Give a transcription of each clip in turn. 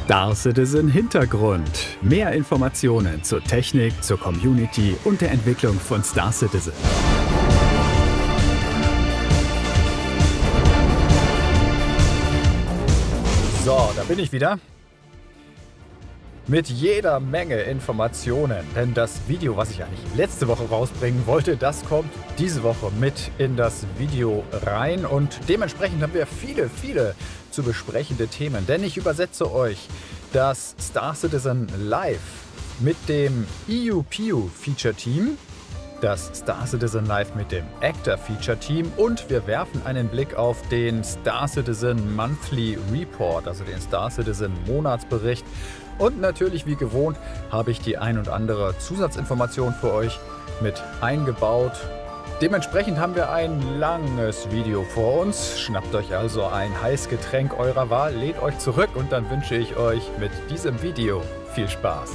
Star Citizen Hintergrund. Mehr Informationen zur Technik, zur Community und der Entwicklung von Star Citizen. So, da bin ich wieder. Mit jeder Menge Informationen. Denn das Video, was ich eigentlich letzte Woche rausbringen wollte, das kommt diese Woche mit in das Video rein. Und dementsprechend haben wir viele zu besprechende Themen. Denn ich übersetze euch das Star Citizen Live mit dem EUPU Feature Team, das Star Citizen Live mit dem Actor Feature Team und wir werfen einen Blick auf den Star Citizen Monthly Report, also den Star Citizen Monatsbericht. Und natürlich, wie gewohnt, habe ich die ein und andere Zusatzinformation für euch mit eingebaut. Dementsprechend haben wir ein langes Video vor uns. Schnappt euch also ein Heißgetränk eurer Wahl, lehnt euch zurück und dann wünsche ich euch mit diesem Video viel Spaß.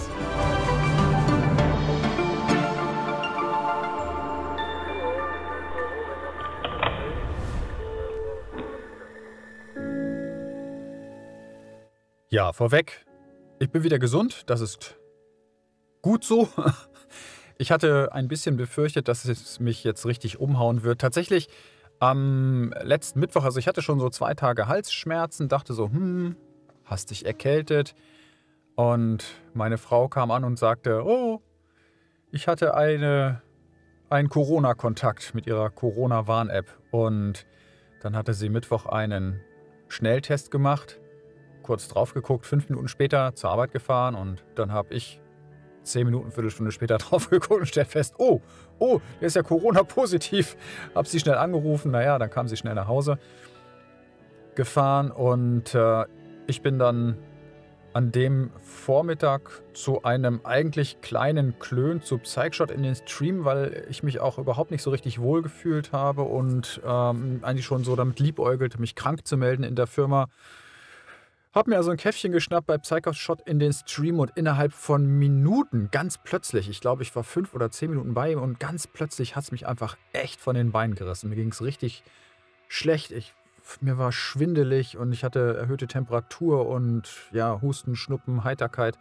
Ja, vorweg, ich bin wieder gesund, das ist gut so. Ich hatte ein bisschen befürchtet, dass es mich jetzt richtig umhauen wird. Tatsächlich am letzten Mittwoch, also ich hatte schon so 2 Tage Halsschmerzen, dachte so, hast dich erkältet. Und meine Frau kam an und sagte, oh, ich hatte einen Corona-Kontakt mit ihrer Corona-Warn-App. Und dann hatte sie Mittwoch einen Schnelltest gemacht. Kurz drauf geguckt, 5 Minuten später zur Arbeit gefahren und dann habe ich 10 Minuten, Viertelstunde später drauf geguckt und stellt fest, oh, der ist ja Corona-positiv. Hab sie schnell angerufen, naja, dann kam sie schnell nach Hause gefahren und ich bin dann an dem Vormittag zu einem eigentlich kleinen Klön zu Psychshot in den Stream, weil ich mich auch überhaupt nicht so richtig wohl gefühlt habe und eigentlich schon so damit liebäugelte, mich krank zu melden in der Firma. Hab mir also ein Käffchen geschnappt bei Psychshot in den Stream und innerhalb von Minuten, ganz plötzlich, ich glaube, ich war 5 oder 10 Minuten bei ihm und ganz plötzlich hat es mich einfach echt von den Beinen gerissen. Mir ging es richtig schlecht. Mir war schwindelig und ich hatte erhöhte Temperatur und ja, Husten, Schnuppen, Heiterkeit.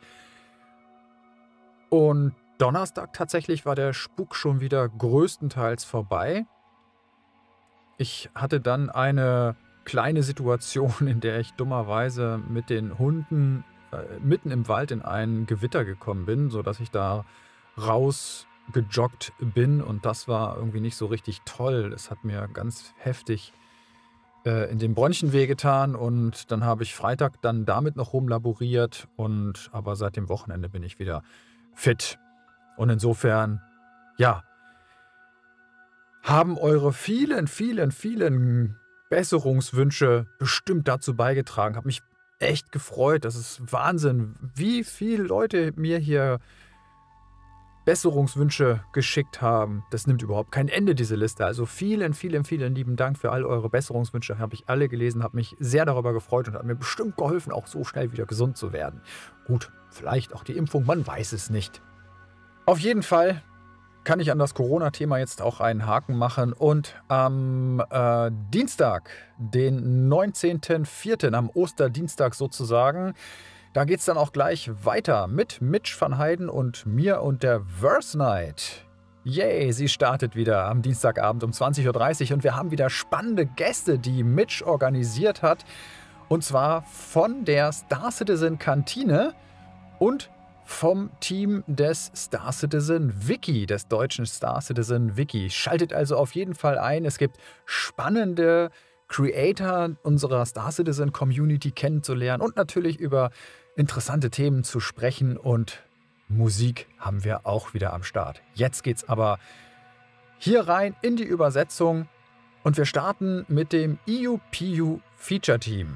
Und Donnerstag tatsächlich war der Spuk schon wieder größtenteils vorbei. Ich hatte dann eine kleine Situation, in der ich dummerweise mit den Hunden mitten im Wald in ein Gewitter gekommen bin, sodass ich da rausgejoggt bin und das war irgendwie nicht so richtig toll. Es hat mir ganz heftig in den Bronchien wehgetan und dann habe ich Freitag dann damit noch rumlaboriert aber seit dem Wochenende bin ich wieder fit. Und insofern, ja, haben eure vielen Besserungswünsche bestimmt dazu beigetragen. Habe mich echt gefreut. Das ist Wahnsinn, wie viele Leute mir hier Besserungswünsche geschickt haben. Das nimmt überhaupt kein Ende, diese Liste. Also vielen lieben Dank für all eure Besserungswünsche. Habe ich alle gelesen, habe mich sehr darüber gefreut und hat mir bestimmt geholfen, auch so schnell wieder gesund zu werden. Gut, vielleicht auch die Impfung, man weiß es nicht. Auf jeden Fall kann ich an das Corona-Thema jetzt auch einen Haken machen und am Dienstag, den 19.04., am Osterdienstag sozusagen, da geht es dann auch gleich weiter mit Mitch van Heiden und mir und der Verse Night. Yay, sie startet wieder am Dienstagabend um 20.30 Uhr und wir haben wieder spannende Gäste, die Mitch organisiert hat. Und zwar von der Star Citizen Kantine und vom Team des Star Citizen Wiki, des deutschen Star Citizen Wiki. Schaltet also auf jeden Fall ein. Es gibt spannende Creator unserer Star Citizen Community kennenzulernen und natürlich über interessante Themen zu sprechen und Musik haben wir auch wieder am Start. Jetzt geht's aber hier rein in die Übersetzung und wir starten mit dem EUPU Feature Team.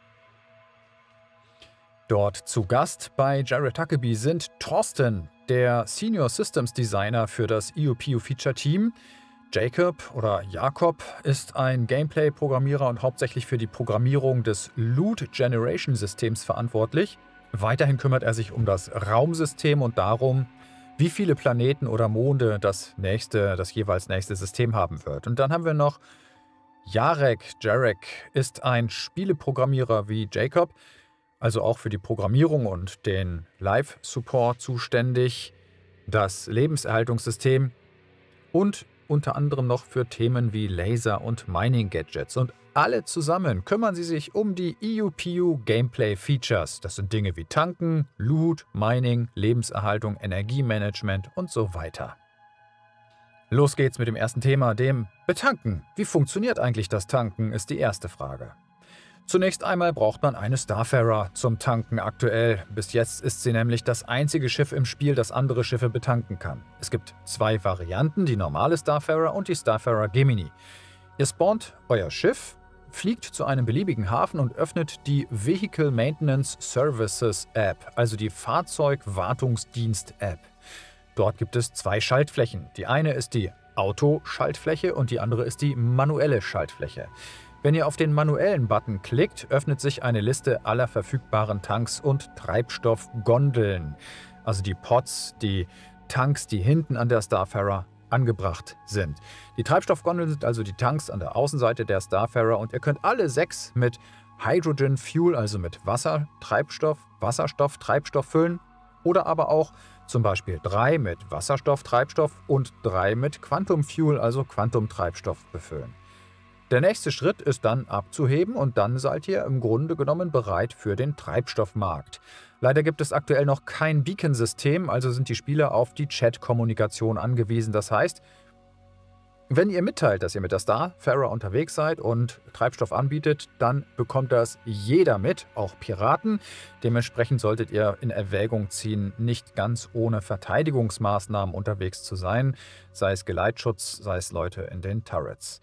Dort zu Gast bei Jared Huckabee sind Thorsten, der Senior Systems Designer für das EUPU Feature Team. Jacob ist ein Gameplay-Programmierer und hauptsächlich für die Programmierung des Loot Generation Systems verantwortlich. Weiterhin kümmert er sich um das Raumsystem und darum, wie viele Planeten oder Monde das jeweils nächste System haben wird. Und dann haben wir noch Jarek ist ein Spieleprogrammierer wie Jacob, also auch für die Programmierung und den Live-Support zuständig, das Lebenserhaltungssystem und unter anderem noch für Themen wie Laser- und Mining-Gadgets. Und alle zusammen kümmern sie sich um die EUPU Gameplay-Features. Das sind Dinge wie Tanken, Loot, Mining, Lebenserhaltung, Energiemanagement und so weiter. Los geht's mit dem ersten Thema, dem Betanken. Wie funktioniert eigentlich das Tanken, ist die erste Frage. Zunächst einmal braucht man eine Starfarer zum Tanken aktuell. Bis jetzt ist sie nämlich das einzige Schiff im Spiel, das andere Schiffe betanken kann. Es gibt zwei Varianten, die normale Starfarer und die Starfarer Gemini. Ihr spawnt euer Schiff, fliegt zu einem beliebigen Hafen und öffnet die Vehicle Maintenance Services App, also die Fahrzeugwartungsdienst-App. Dort gibt es zwei Schaltflächen. Die eine ist die Auto-Schaltfläche und die andere ist die manuelle Schaltfläche. Wenn ihr auf den manuellen Button klickt, öffnet sich eine Liste aller verfügbaren Tanks und Treibstoffgondeln, also die Pods, die Tanks, die hinten an der Starfarer angebracht sind. Die Treibstoffgondeln sind also die Tanks an der Außenseite der Starfarer und ihr könnt alle 6 mit Hydrogen Fuel, also mit Wassertreibstoff, Wasserstofftreibstoff füllen oder aber auch zum Beispiel 3 mit Wasserstofftreibstoff und 3 mit Quantum Fuel, also Quantumtreibstoff befüllen. Der nächste Schritt ist dann abzuheben und dann seid ihr im Grunde genommen bereit für den Treibstoffmarkt. Leider gibt es aktuell noch kein Beacon-System, also sind die Spieler auf die Chat-Kommunikation angewiesen. Das heißt, wenn ihr mitteilt, dass ihr mit der Starfarer unterwegs seid und Treibstoff anbietet, dann bekommt das jeder mit, auch Piraten. Dementsprechend solltet ihr in Erwägung ziehen, nicht ganz ohne Verteidigungsmaßnahmen unterwegs zu sein, sei es Geleitschutz, sei es Leute in den Turrets.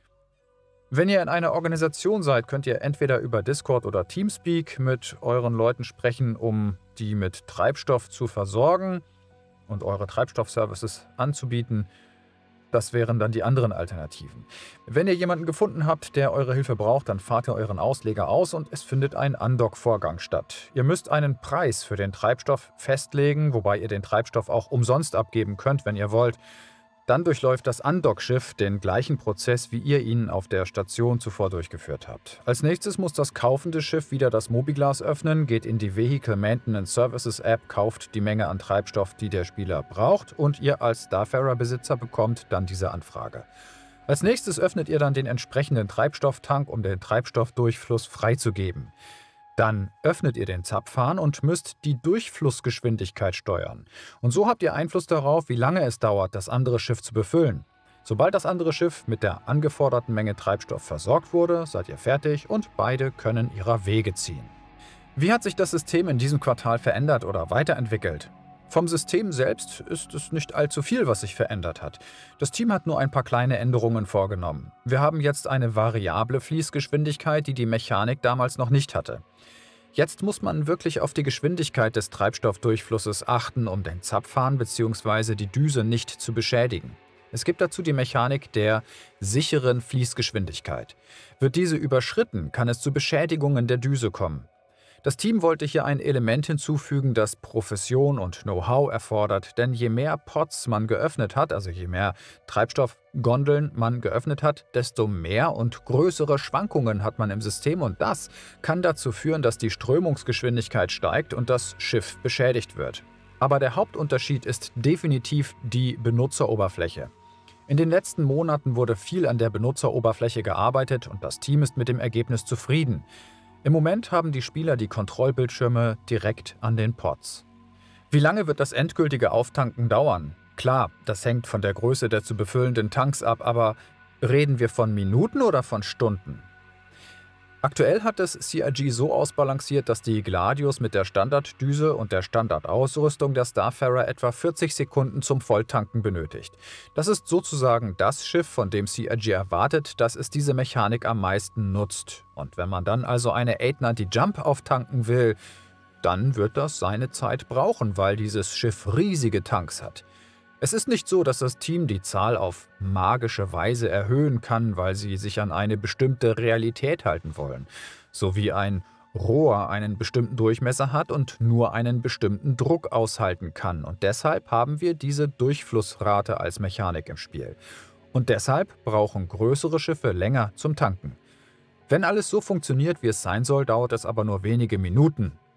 Wenn ihr in einer Organisation seid, könnt ihr entweder über Discord oder Teamspeak mit euren Leuten sprechen, um die mit Treibstoff zu versorgen und eure Treibstoffservices anzubieten. Das wären dann die anderen Alternativen. Wenn ihr jemanden gefunden habt, der eure Hilfe braucht, dann fahrt ihr euren Ausleger aus und es findet ein Undock-Vorgang statt. Ihr müsst einen Preis für den Treibstoff festlegen, wobei ihr den Treibstoff auch umsonst abgeben könnt, wenn ihr wollt. Dann durchläuft das Undock-Schiff den gleichen Prozess, wie ihr ihn auf der Station zuvor durchgeführt habt. Als nächstes muss das kaufende Schiff wieder das Mobiglas öffnen, geht in die Vehicle Maintenance Services App, kauft die Menge an Treibstoff, die der Spieler braucht und ihr als Starfarer-Besitzer bekommt dann diese Anfrage. Als nächstes öffnet ihr dann den entsprechenden Treibstofftank, um den Treibstoffdurchfluss freizugeben. Dann öffnet ihr den Zapfhahn und müsst die Durchflussgeschwindigkeit steuern. Und so habt ihr Einfluss darauf, wie lange es dauert, das andere Schiff zu befüllen. Sobald das andere Schiff mit der angeforderten Menge Treibstoff versorgt wurde, seid ihr fertig und beide können ihrer Wege ziehen. Wie hat sich das System in diesem Quartal verändert oder weiterentwickelt? Vom System selbst ist es nicht allzu viel, was sich verändert hat. Das Team hat nur ein paar kleine Änderungen vorgenommen. Wir haben jetzt eine variable Fließgeschwindigkeit, die die Mechanik damals noch nicht hatte. Jetzt muss man wirklich auf die Geschwindigkeit des Treibstoffdurchflusses achten, um den Zapfhahn bzw. die Düse nicht zu beschädigen. Es gibt dazu die Mechanik der sicheren Fließgeschwindigkeit. Wird diese überschritten, kann es zu Beschädigungen der Düse kommen. Das Team wollte hier ein Element hinzufügen, das Profession und Know-how erfordert, denn je mehr Pods man geöffnet hat, also je mehr Treibstoffgondeln man geöffnet hat, desto mehr und größere Schwankungen hat man im System und das kann dazu führen, dass die Strömungsgeschwindigkeit steigt und das Schiff beschädigt wird. Aber der Hauptunterschied ist definitiv die Benutzeroberfläche. In den letzten Monaten wurde viel an der Benutzeroberfläche gearbeitet und das Team ist mit dem Ergebnis zufrieden. Im Moment haben die Spieler die Kontrollbildschirme direkt an den Pods. Wie lange wird das endgültige Auftanken dauern? Klar, das hängt von der Größe der zu befüllenden Tanks ab, aber reden wir von Minuten oder von Stunden? Aktuell hat es CIG so ausbalanciert, dass die Gladius mit der Standarddüse und der Standardausrüstung der Starfarer etwa 40 Sekunden zum Volltanken benötigt. Das ist sozusagen das Schiff, von dem CIG erwartet, dass es diese Mechanik am meisten nutzt. Und wenn man dann also eine 890 Jump auftanken will, dann wird das seine Zeit brauchen, weil dieses Schiff riesige Tanks hat. Es ist nicht so, dass das Team die Zahl auf magische Weise erhöhen kann, weil sie sich an eine bestimmte Realität halten wollen. So wie ein Rohr einen bestimmten Durchmesser hat und nur einen bestimmten Druck aushalten kann. Und deshalb haben wir diese Durchflussrate als Mechanik im Spiel. Und deshalb brauchen größere Schiffe länger zum Tanken. Wenn alles so funktioniert, wie es sein soll, dauert es aber nur wenige Minuten.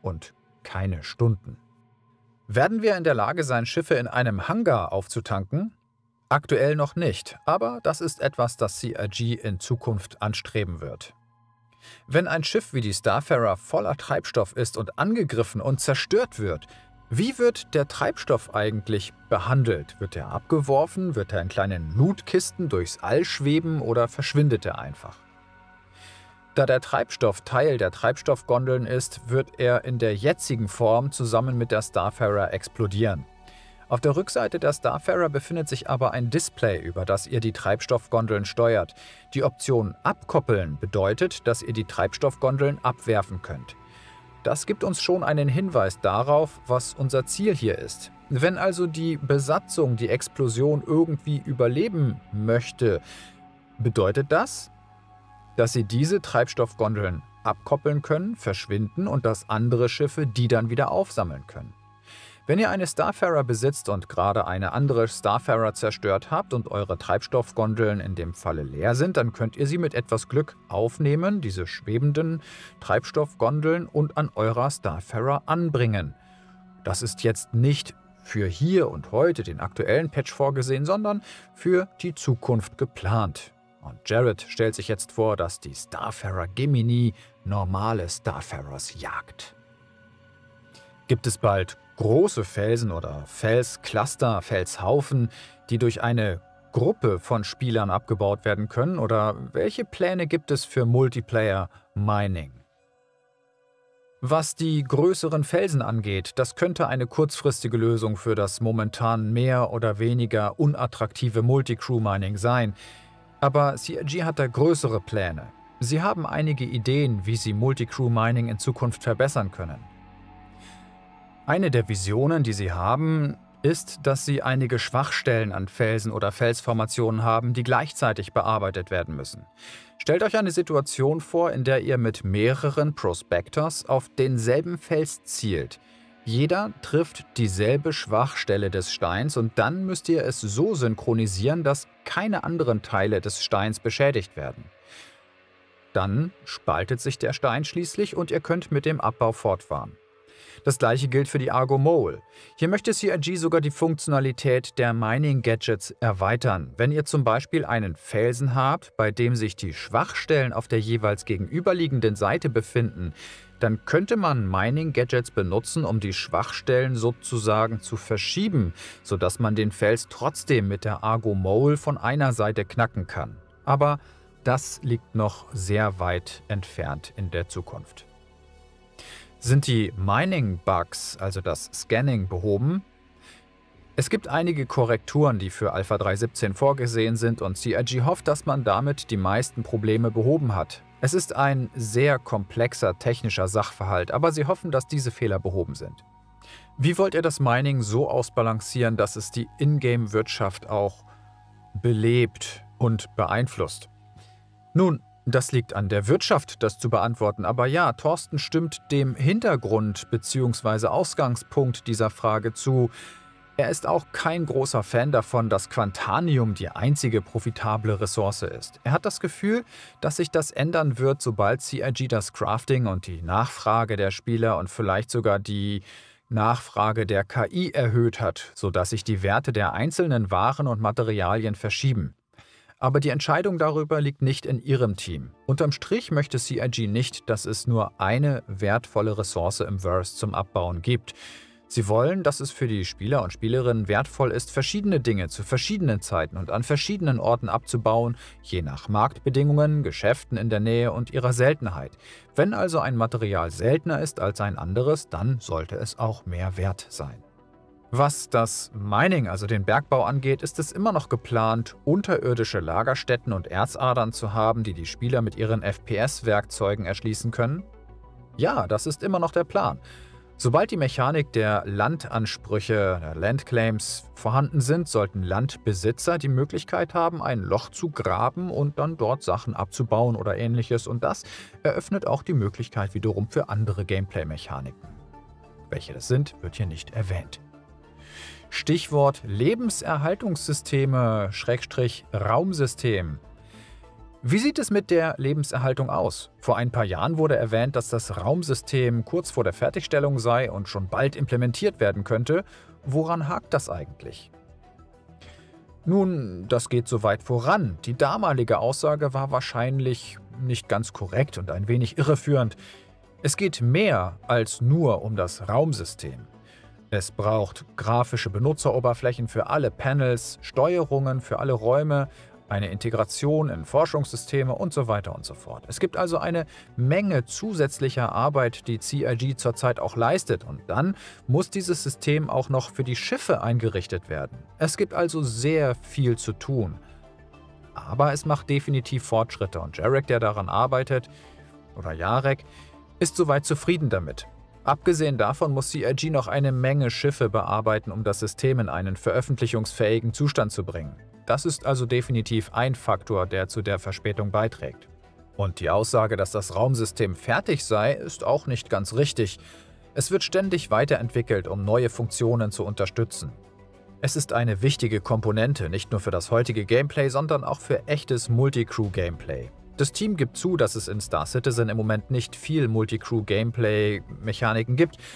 und keine Stunden. Werden wir in der Lage sein, Schiffe in einem Hangar aufzutanken? Aktuell noch nicht, aber das ist etwas, das CIG in Zukunft anstreben wird. Wenn ein Schiff wie die Starfarer voller Treibstoff ist und angegriffen und zerstört wird, wie wird der Treibstoff eigentlich behandelt? Wird er abgeworfen? Wird er in kleinen Lootkisten durchs All schweben oder verschwindet er einfach? Da der Treibstoff Teil der Treibstoffgondeln ist, wird er in der jetzigen Form zusammen mit der Starfarer explodieren. Auf der Rückseite der Starfarer befindet sich aber ein Display, über das ihr die Treibstoffgondeln steuert. Die Option Abkoppeln bedeutet, dass ihr die Treibstoffgondeln abwerfen könnt. Das gibt uns schon einen Hinweis darauf, was unser Ziel hier ist. Wenn also die Besatzung die Explosion irgendwie überleben möchte, bedeutet das, dass sie diese Treibstoffgondeln abkoppeln können, verschwinden und dass andere Schiffe die dann wieder aufsammeln können. Wenn ihr eine Starfarer besitzt und gerade eine andere Starfarer zerstört habt und eure Treibstoffgondeln in dem Falle leer sind, dann könnt ihr sie mit etwas Glück aufnehmen, diese schwebenden Treibstoffgondeln, und an eurer Starfarer anbringen. Das ist jetzt nicht für hier und heute, den aktuellen Patch, vorgesehen, sondern für die Zukunft geplant. Und Jared stellt sich jetzt vor, dass die Starfarer Gemini normale Starfarers jagt. Gibt es bald große Felsen oder Felscluster, Felshaufen, die durch eine Gruppe von Spielern abgebaut werden können? Oder welche Pläne gibt es für Multiplayer-Mining? Was die größeren Felsen angeht, das könnte eine kurzfristige Lösung für das momentan mehr oder weniger unattraktive Multicrew-Mining sein. Aber CIG hat da größere Pläne. Sie haben einige Ideen, wie sie Multicrew-Mining in Zukunft verbessern können. Eine der Visionen, die sie haben, ist, dass sie einige Schwachstellen an Felsen oder Felsformationen haben, die gleichzeitig bearbeitet werden müssen. Stellt euch eine Situation vor, in der ihr mit mehreren Prospectors auf denselben Fels zielt. Jeder trifft dieselbe Schwachstelle des Steins und dann müsst ihr es so synchronisieren, dass keine anderen Teile des Steins beschädigt werden. Dann spaltet sich der Stein schließlich und ihr könnt mit dem Abbau fortfahren. Das gleiche gilt für die Argo Mole. Hier möchte CIG sogar die Funktionalität der Mining-Gadgets erweitern. Wenn ihr zum Beispiel einen Felsen habt, bei dem sich die Schwachstellen auf der jeweils gegenüberliegenden Seite befinden, dann könnte man Mining-Gadgets benutzen, um die Schwachstellen sozusagen zu verschieben, sodass man den Fels trotzdem mit der Argo Mole von einer Seite knacken kann. Aber das liegt noch sehr weit entfernt in der Zukunft. Sind die Mining-Bugs, also das Scanning, behoben? Es gibt einige Korrekturen, die für Alpha 3.17 vorgesehen sind und CIG hofft, dass man damit die meisten Probleme behoben hat. Es ist ein sehr komplexer technischer Sachverhalt, aber sie hoffen, dass diese Fehler behoben sind. Wie wollt ihr das Mining so ausbalancieren, dass es die Ingame-Wirtschaft auch belebt und beeinflusst? Nun, das liegt an der Wirtschaft, das zu beantworten. Aber ja, Thorsten stimmt dem Hintergrund bzw. Ausgangspunkt dieser Frage zu. Er ist auch kein großer Fan davon, dass Quantanium die einzige profitable Ressource ist. Er hat das Gefühl, dass sich das ändern wird, sobald CIG das Crafting und die Nachfrage der Spieler und vielleicht sogar die Nachfrage der KI erhöht hat, sodass sich die Werte der einzelnen Waren und Materialien verschieben. Aber die Entscheidung darüber liegt nicht in ihrem Team. Unterm Strich möchte CIG nicht, dass es nur eine wertvolle Ressource im Verse zum Abbauen gibt. Sie wollen, dass es für die Spieler und Spielerinnen wertvoll ist, verschiedene Dinge zu verschiedenen Zeiten und an verschiedenen Orten abzubauen, je nach Marktbedingungen, Geschäften in der Nähe und ihrer Seltenheit. Wenn also ein Material seltener ist als ein anderes, dann sollte es auch mehr wert sein. Was das Mining, also den Bergbau, angeht, ist es immer noch geplant, unterirdische Lagerstätten und Erzadern zu haben, die die Spieler mit ihren FPS-Werkzeugen erschließen können? Ja, das ist immer noch der Plan. Sobald die Mechanik der Landansprüche, der Landclaims, vorhanden sind, sollten Landbesitzer die Möglichkeit haben, ein Loch zu graben und dann dort Sachen abzubauen oder ähnliches. Und das eröffnet auch die Möglichkeit wiederum für andere Gameplay-Mechaniken. Welche das sind, wird hier nicht erwähnt. Stichwort Lebenserhaltungssysteme / Raumsystem. Wie sieht es mit der Lebenserhaltung aus? Vor ein paar Jahren wurde erwähnt, dass das Raumsystem kurz vor der Fertigstellung sei und schon bald implementiert werden könnte. Woran hakt das eigentlich? Nun, das geht so weit voran. Die damalige Aussage war wahrscheinlich nicht ganz korrekt und ein wenig irreführend. Es geht mehr als nur um das Raumsystem. Es braucht grafische Benutzeroberflächen für alle Panels, Steuerungen für alle Räume, eine Integration in Forschungssysteme und so weiter und so fort. Es gibt also eine Menge zusätzlicher Arbeit, die CIG zurzeit auch leistet, und dann muss dieses System auch noch für die Schiffe eingerichtet werden. Es gibt also sehr viel zu tun. Aber es macht definitiv Fortschritte und Jarek, der daran arbeitet, oder Jarek, ist soweit zufrieden damit. Abgesehen davon muss CIG noch eine Menge Schiffe bearbeiten, um das System in einen veröffentlichungsfähigen Zustand zu bringen. Das ist also definitiv ein Faktor, der zu der Verspätung beiträgt. Und die Aussage, dass das Raumsystem fertig sei, ist auch nicht ganz richtig. Es wird ständig weiterentwickelt, um neue Funktionen zu unterstützen. Es ist eine wichtige Komponente, nicht nur für das heutige Gameplay, sondern auch für echtes Multicrew-Gameplay. Das Team gibt zu, dass es in Star Citizen im Moment nicht viel Multicrew-Gameplay-Mechaniken gibt.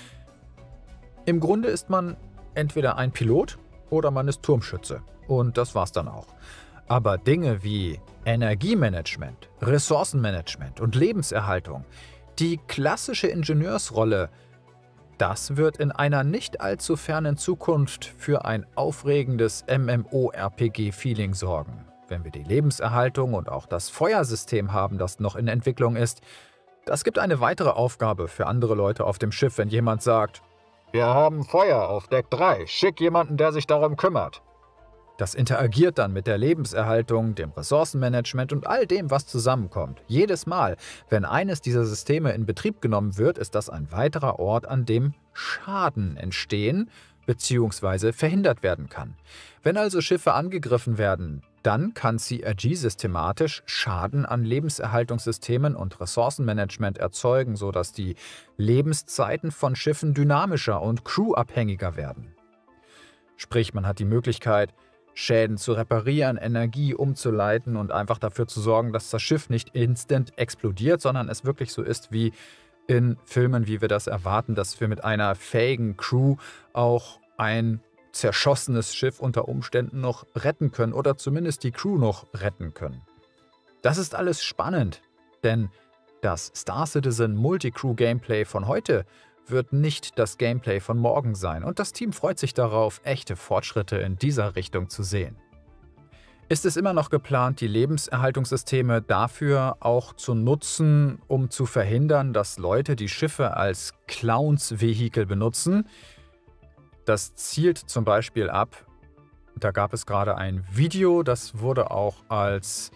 Im Grunde ist man entweder ein Pilot oder man ist Turmschütze. Und das war's dann auch. Aber Dinge wie Energiemanagement, Ressourcenmanagement und Lebenserhaltung, die klassische Ingenieursrolle, das wird in einer nicht allzu fernen Zukunft für ein aufregendes MMORPG-Feeling sorgen. Wenn wir die Lebenserhaltung und auch das Feuersystem haben, das noch in Entwicklung ist, das gibt eine weitere Aufgabe für andere Leute auf dem Schiff, wenn jemand sagt: Wir haben Feuer auf Deck 3, schick jemanden, der sich darum kümmert. Das interagiert dann mit der Lebenserhaltung, dem Ressourcenmanagement und all dem, was zusammenkommt. Jedes Mal, wenn eines dieser Systeme in Betrieb genommen wird, ist das ein weiterer Ort, an dem Schaden entstehen bzw. verhindert werden kann. Wenn also Schiffe angegriffen werden, dann kann CIG systematisch Schaden an Lebenserhaltungssystemen und Ressourcenmanagement erzeugen, sodass die Lebenszeiten von Schiffen dynamischer und crewabhängiger werden. Sprich, man hat die Möglichkeit, Schäden zu reparieren, Energie umzuleiten und einfach dafür zu sorgen, dass das Schiff nicht instant explodiert, sondern es wirklich so ist wie in Filmen, wie wir das erwarten, dass wir mit einer fähigen Crew auch ein zerschossenes Schiff unter Umständen noch retten können oder zumindest die Crew noch retten können. Das ist alles spannend, denn das Star Citizen Multicrew-Gameplay von heute wird nicht das Gameplay von morgen sein, und das Team freut sich darauf, echte Fortschritte in dieser Richtung zu sehen. Ist es immer noch geplant, die Lebenserhaltungssysteme dafür auch zu nutzen, um zu verhindern, dass Leute die Schiffe als Clowns-Vehikel benutzen? Das zielt zum Beispiel ab, da gab es gerade ein Video, das wurde auch als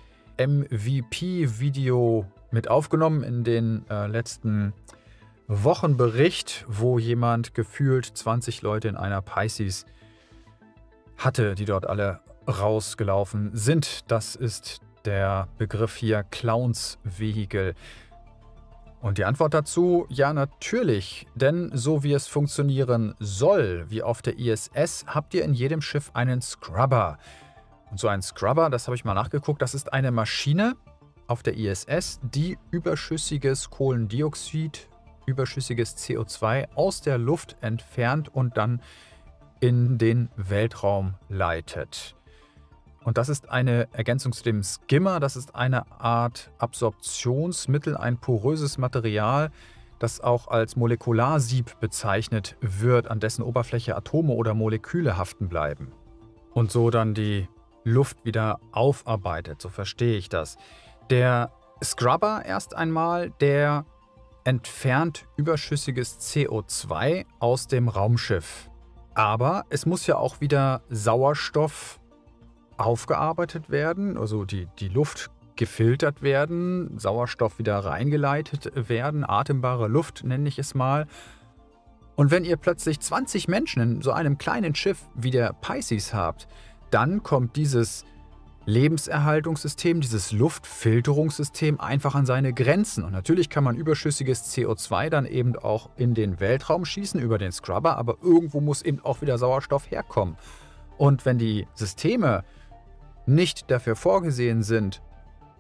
MVP-Video mit aufgenommen in den letzten Wochenbericht, wo jemand gefühlt 20 Leute in einer Pisces hatte, die dort alle rausgelaufen sind. Das ist der Begriff hier, Clowns-Vehikel. Und die Antwort dazu: Ja, natürlich, denn so wie es funktionieren soll, wie auf der ISS, habt ihr in jedem Schiff einen Scrubber. Und so ein Scrubber, das habe ich mal nachgeguckt, das ist eine Maschine auf der ISS, die überschüssiges Kohlendioxid, überschüssiges CO2 aus der Luft entfernt und dann in den Weltraum leitet. Und das ist eine Ergänzung zu dem Skimmer. Das ist eine Art Absorptionsmittel, ein poröses Material, das auch als Molekularsieb bezeichnet wird, an dessen Oberfläche Atome oder Moleküle haften bleiben. Und so dann die Luft wieder aufarbeitet, so verstehe ich das. Der Scrubber erst einmal, der entfernt überschüssiges CO2 aus dem Raumschiff. Aber es muss ja auch wieder Sauerstoff aufgearbeitet werden, also die Luft gefiltert werden, Sauerstoff wieder reingeleitet werden, atembare Luft nenne ich es mal. Und wenn ihr plötzlich 20 Menschen in so einem kleinen Schiff wie der Pisces habt, dann kommt dieses Lebenserhaltungssystem, dieses Luftfilterungssystem einfach an seine Grenzen. Und natürlich kann man überschüssiges CO2 dann eben auch in den Weltraum schießen über den Scrubber, aber irgendwo muss eben auch wieder Sauerstoff herkommen. Und wenn die Systeme nicht dafür vorgesehen sind,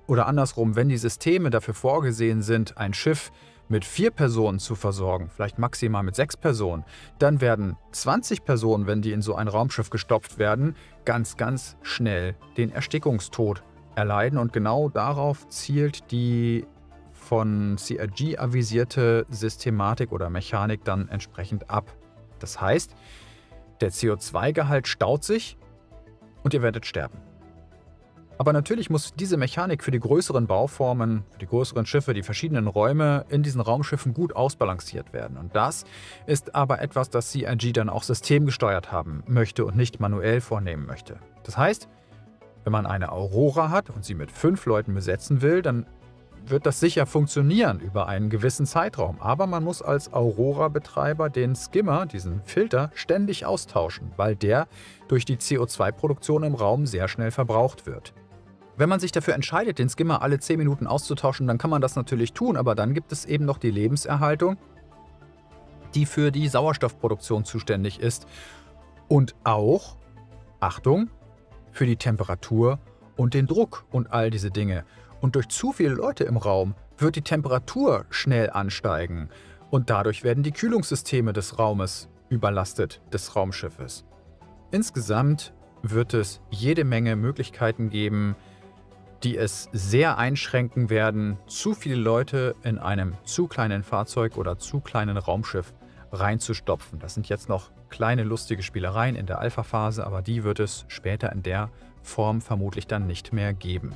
Oder andersrum, wenn die Systeme dafür vorgesehen sind, ein Schiff mit 4 Personen zu versorgen, vielleicht maximal mit 6 Personen, dann werden 20 Personen, wenn die in so ein Raumschiff gestopft werden, ganz, ganz schnell den Erstickungstod erleiden. Und genau darauf zielt die von CRG avisierte Systematik oder Mechanik dann entsprechend ab. Das heißt, der CO2-Gehalt staut sich und ihr werdet sterben. Aber natürlich muss diese Mechanik für die größeren Bauformen, für die größeren Schiffe, die verschiedenen Räume in diesen Raumschiffen gut ausbalanciert werden. Und das ist aber etwas, das CRG dann auch systemgesteuert haben möchte und nicht manuell vornehmen möchte. Das heißt, wenn man eine Aurora hat und sie mit 5 Leuten besetzen will, dann wird das sicher funktionieren über einen gewissen Zeitraum. Aber man muss als Aurora-Betreiber den Skimmer, diesen Filter, ständig austauschen, weil der durch die CO2-Produktion im Raum sehr schnell verbraucht wird. Wenn man sich dafür entscheidet, den Skimmer alle 10 Minuten auszutauschen, dann kann man das natürlich tun, aber dann gibt es eben noch die Lebenserhaltung, die für die Sauerstoffproduktion zuständig ist und auch, Achtung, für die Temperatur und den Druck und all diese Dinge. Und durch zu viele Leute im Raum wird die Temperatur schnell ansteigen und dadurch werden die Kühlungssysteme des Raumes überlastet, des Raumschiffes. Insgesamt wird es jede Menge Möglichkeiten geben, die es sehr einschränken werden, zu viele Leute in einem zu kleinen Fahrzeug oder zu kleinen Raumschiff reinzustopfen. Das sind jetzt noch kleine lustige Spielereien in der Alpha-Phase, aber die wird es später in der Form vermutlich dann nicht mehr geben.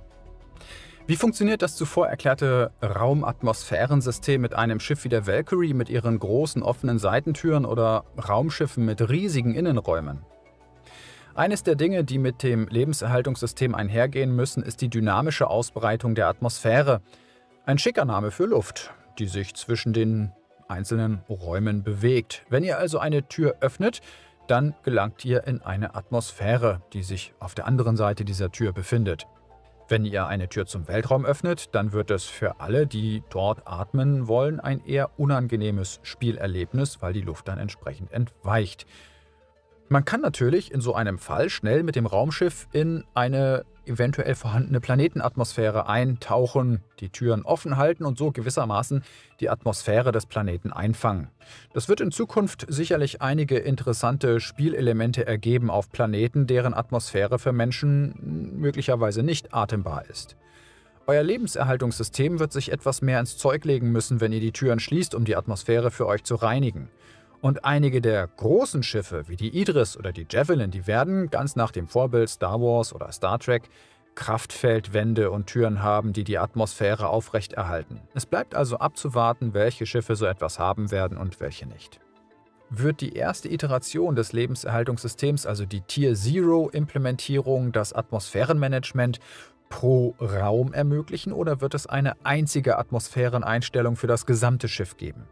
Wie funktioniert das zuvor erklärte Raumatmosphärensystem mit einem Schiff wie der Valkyrie mit ihren großen offenen Seitentüren oder Raumschiffen mit riesigen Innenräumen? Eines der Dinge, die mit dem Lebenserhaltungssystem einhergehen müssen, ist die dynamische Ausbreitung der Atmosphäre. Ein schicker Name für Luft, die sich zwischen den einzelnen Räumen bewegt. Wenn ihr also eine Tür öffnet, dann gelangt ihr in eine Atmosphäre, die sich auf der anderen Seite dieser Tür befindet. Wenn ihr eine Tür zum Weltraum öffnet, dann wird es für alle, die dort atmen wollen, ein eher unangenehmes Spielerlebnis, weil die Luft dann entsprechend entweicht. Man kann natürlich in so einem Fall schnell mit dem Raumschiff in eine eventuell vorhandene Planetenatmosphäre eintauchen, die Türen offen halten und so gewissermaßen die Atmosphäre des Planeten einfangen. Das wird in Zukunft sicherlich einige interessante Spielelemente ergeben auf Planeten, deren Atmosphäre für Menschen möglicherweise nicht atembar ist. Euer Lebenserhaltungssystem wird sich etwas mehr ins Zeug legen müssen, wenn ihr die Türen schließt, um die Atmosphäre für euch zu reinigen. Und einige der großen Schiffe, wie die Idris oder die Javelin, die werden, ganz nach dem Vorbild Star Wars oder Star Trek, Kraftfeldwände und Türen haben, die die Atmosphäre aufrechterhalten. Es bleibt also abzuwarten, welche Schiffe so etwas haben werden und welche nicht. Wird die erste Iteration des Lebenserhaltungssystems, also die Tier-Zero-Implementierung, das Atmosphärenmanagement pro Raum ermöglichen oder wird es eine einzige Atmosphäreneinstellung für das gesamte Schiff geben?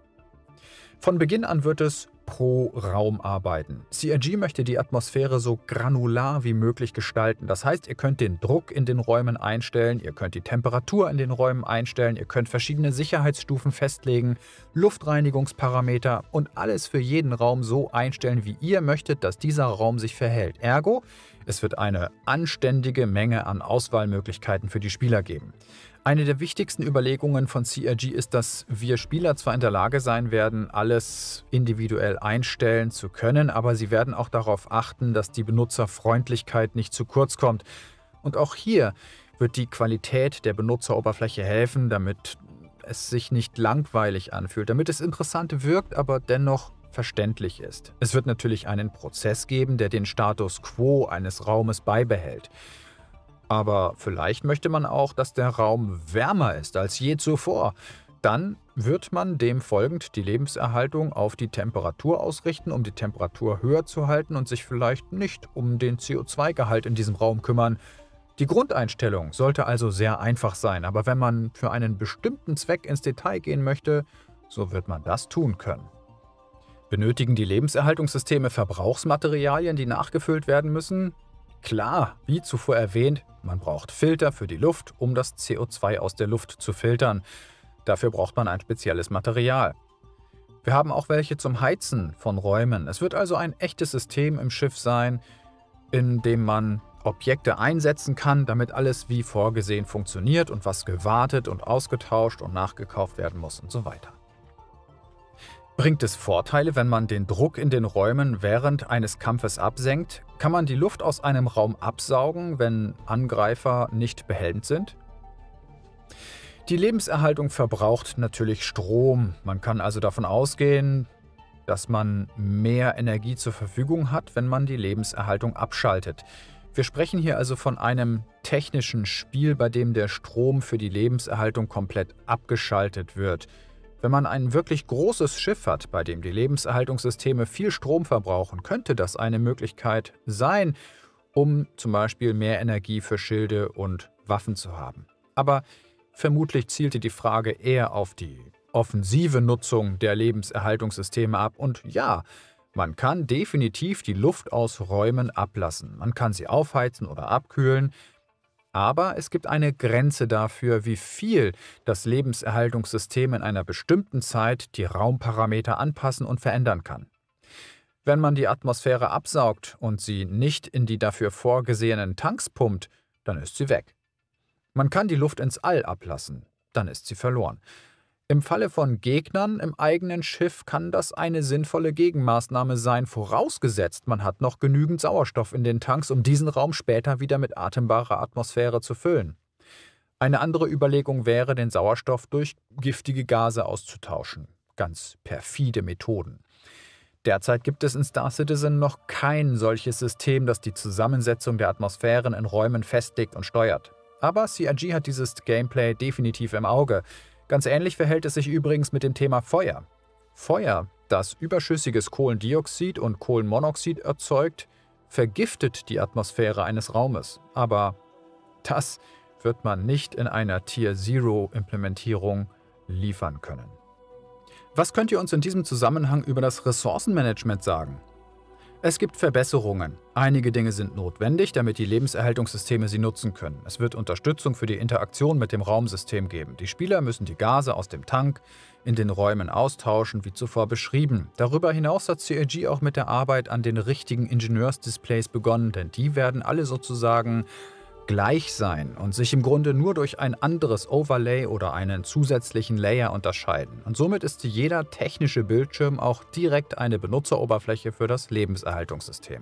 Von Beginn an wird es pro Raum arbeiten. CRG möchte die Atmosphäre so granular wie möglich gestalten. Das heißt, ihr könnt den Druck in den Räumen einstellen, ihr könnt die Temperatur in den Räumen einstellen, ihr könnt verschiedene Sicherheitsstufen festlegen, Luftreinigungsparameter und alles für jeden Raum so einstellen, wie ihr möchtet, dass dieser Raum sich verhält. Ergo, es wird eine anständige Menge an Auswahlmöglichkeiten für die Spieler geben. Eine der wichtigsten Überlegungen von CRG ist, dass wir Spieler zwar in der Lage sein werden, alles individuell einstellen zu können, aber sie werden auch darauf achten, dass die Benutzerfreundlichkeit nicht zu kurz kommt. Und auch hier wird die Qualität der Benutzeroberfläche helfen, damit es sich nicht langweilig anfühlt, damit es interessant wirkt, aber dennoch verständlich ist. Es wird natürlich einen Prozess geben, der den Status quo eines Raumes beibehält. Aber vielleicht möchte man auch, dass der Raum wärmer ist als je zuvor. Dann wird man dem folgend die Lebenserhaltung auf die Temperatur ausrichten, um die Temperatur höher zu halten und sich vielleicht nicht um den CO2-Gehalt in diesem Raum kümmern. Die Grundeinstellung sollte also sehr einfach sein, aber wenn man für einen bestimmten Zweck ins Detail gehen möchte, so wird man das tun können. Benötigen die Lebenserhaltungssysteme Verbrauchsmaterialien, die nachgefüllt werden müssen? Klar, wie zuvor erwähnt, man braucht Filter für die Luft, um das CO2 aus der Luft zu filtern. Dafür braucht man ein spezielles Material. Wir haben auch welche zum Heizen von Räumen. Es wird also ein echtes System im Schiff sein, in dem man Objekte einsetzen kann, damit alles wie vorgesehen funktioniert und was gewartet und ausgetauscht und nachgekauft werden muss und so weiter. Bringt es Vorteile, wenn man den Druck in den Räumen während eines Kampfes absenkt? Kann man die Luft aus einem Raum absaugen, wenn Angreifer nicht behelmt sind? Die Lebenserhaltung verbraucht natürlich Strom. Man kann also davon ausgehen, dass man mehr Energie zur Verfügung hat, wenn man die Lebenserhaltung abschaltet. Wir sprechen hier also von einem technischen Spiel, bei dem der Strom für die Lebenserhaltung komplett abgeschaltet wird. Wenn man ein wirklich großes Schiff hat, bei dem die Lebenserhaltungssysteme viel Strom verbrauchen, könnte das eine Möglichkeit sein, um zum Beispiel mehr Energie für Schilde und Waffen zu haben. Aber vermutlich zielte die Frage eher auf die offensive Nutzung der Lebenserhaltungssysteme ab. Und ja, man kann definitiv die Luft aus Räumen ablassen. Man kann sie aufheizen oder abkühlen. Aber es gibt eine Grenze dafür, wie viel das Lebenserhaltungssystem in einer bestimmten Zeit die Raumparameter anpassen und verändern kann. Wenn man die Atmosphäre absaugt und sie nicht in die dafür vorgesehenen Tanks pumpt, dann ist sie weg. Man kann die Luft ins All ablassen, dann ist sie verloren. Im Falle von Gegnern im eigenen Schiff kann das eine sinnvolle Gegenmaßnahme sein, vorausgesetzt, man hat noch genügend Sauerstoff in den Tanks, um diesen Raum später wieder mit atembarer Atmosphäre zu füllen. Eine andere Überlegung wäre, den Sauerstoff durch giftige Gase auszutauschen. Ganz perfide Methoden. Derzeit gibt es in Star Citizen noch kein solches System, das die Zusammensetzung der Atmosphären in Räumen festlegt und steuert. Aber CIG hat dieses Gameplay definitiv im Auge. Ganz ähnlich verhält es sich übrigens mit dem Thema Feuer. Feuer, das überschüssiges Kohlendioxid und Kohlenmonoxid erzeugt, vergiftet die Atmosphäre eines Raumes. Aber das wird man nicht in einer Tier-Zero-Implementierung liefern können. Was könnt ihr uns in diesem Zusammenhang über das Ressourcenmanagement sagen? Es gibt Verbesserungen. Einige Dinge sind notwendig, damit die Lebenserhaltungssysteme sie nutzen können. Es wird Unterstützung für die Interaktion mit dem Raumsystem geben. Die Spieler müssen die Gase aus dem Tank in den Räumen austauschen, wie zuvor beschrieben. Darüber hinaus hat CIG auch mit der Arbeit an den richtigen Ingenieursdisplays begonnen, denn die werden alle sozusagen gleich sein und sich im Grunde nur durch ein anderes Overlay oder einen zusätzlichen Layer unterscheiden. Und somit ist jeder technische Bildschirm auch direkt eine Benutzeroberfläche für das Lebenserhaltungssystem.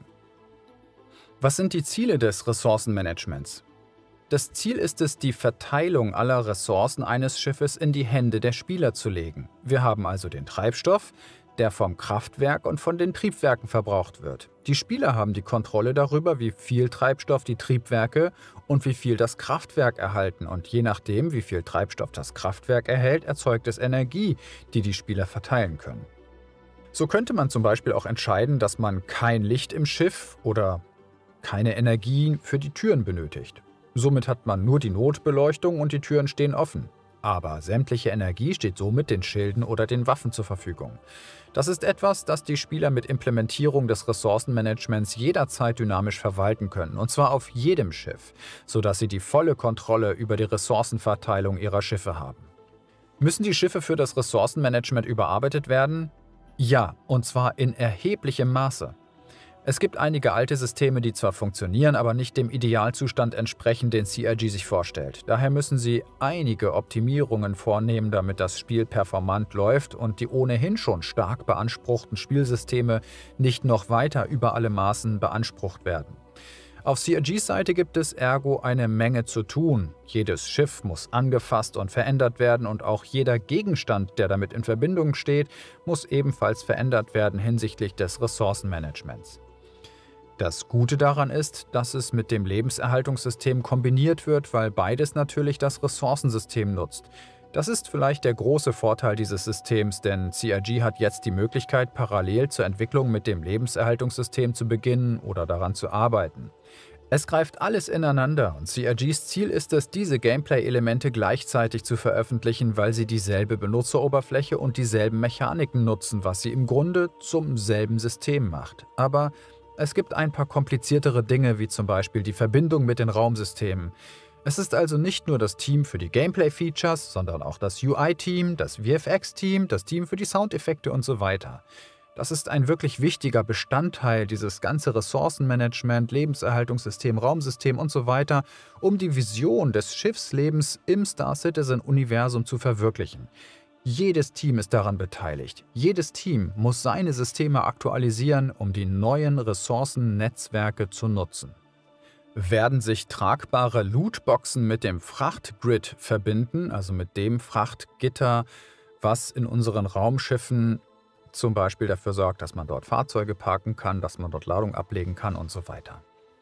Was sind die Ziele des Ressourcenmanagements? Das Ziel ist es, die Verteilung aller Ressourcen eines Schiffes in die Hände der Spieler zu legen. Wir haben also den Treibstoff, der vom Kraftwerk und von den Triebwerken verbraucht wird. Die Spieler haben die Kontrolle darüber, wie viel Treibstoff die Triebwerke und wie viel das Kraftwerk erhalten. Und je nachdem, wie viel Treibstoff das Kraftwerk erhält, erzeugt es Energie, die die Spieler verteilen können. So könnte man zum Beispiel auch entscheiden, dass man kein Licht im Schiff oder keine Energie für die Türen benötigt. Somit hat man nur die Notbeleuchtung und die Türen stehen offen. Aber sämtliche Energie steht somit den Schilden oder den Waffen zur Verfügung. Das ist etwas, das die Spieler mit Implementierung des Ressourcenmanagements jederzeit dynamisch verwalten können, und zwar auf jedem Schiff, sodass sie die volle Kontrolle über die Ressourcenverteilung ihrer Schiffe haben. Müssen die Schiffe für das Ressourcenmanagement überarbeitet werden? Ja, und zwar in erheblichem Maße. Es gibt einige alte Systeme, die zwar funktionieren, aber nicht dem Idealzustand entsprechen, den CIG sich vorstellt. Daher müssen sie einige Optimierungen vornehmen, damit das Spiel performant läuft und die ohnehin schon stark beanspruchten Spielsysteme nicht noch weiter über alle Maßen beansprucht werden. Auf CIGs Seite gibt es ergo eine Menge zu tun. Jedes Schiff muss angefasst und verändert werden und auch jeder Gegenstand, der damit in Verbindung steht, muss ebenfalls verändert werden hinsichtlich des Ressourcenmanagements. Das Gute daran ist, dass es mit dem Lebenserhaltungssystem kombiniert wird, weil beides natürlich das Ressourcensystem nutzt. Das ist vielleicht der große Vorteil dieses Systems, denn CIG hat jetzt die Möglichkeit, parallel zur Entwicklung mit dem Lebenserhaltungssystem zu beginnen oder daran zu arbeiten. Es greift alles ineinander und CIGs Ziel ist es, diese Gameplay-Elemente gleichzeitig zu veröffentlichen, weil sie dieselbe Benutzeroberfläche und dieselben Mechaniken nutzen, was sie im Grunde zum selben System macht. Aber es gibt ein paar kompliziertere Dinge, wie zum Beispiel die Verbindung mit den Raumsystemen. Es ist also nicht nur das Team für die Gameplay-Features, sondern auch das UI-Team, das VFX-Team, das Team für die Soundeffekte und so weiter. Das ist ein wirklich wichtiger Bestandteil, dieses ganze Ressourcenmanagement, Lebenserhaltungssystem, Raumsystem und so weiter, um die Vision des Schiffslebens im Star Citizen-Universum zu verwirklichen. Jedes Team ist daran beteiligt. Jedes Team muss seine Systeme aktualisieren, um die neuen Ressourcennetzwerke zu nutzen. Werden sich tragbare Lootboxen mit dem Frachtgrid verbinden, also mit dem Frachtgitter, was in unseren Raumschiffen zum Beispiel dafür sorgt, dass man dort Fahrzeuge parken kann, dass man dort Ladung ablegen kann und so weiter.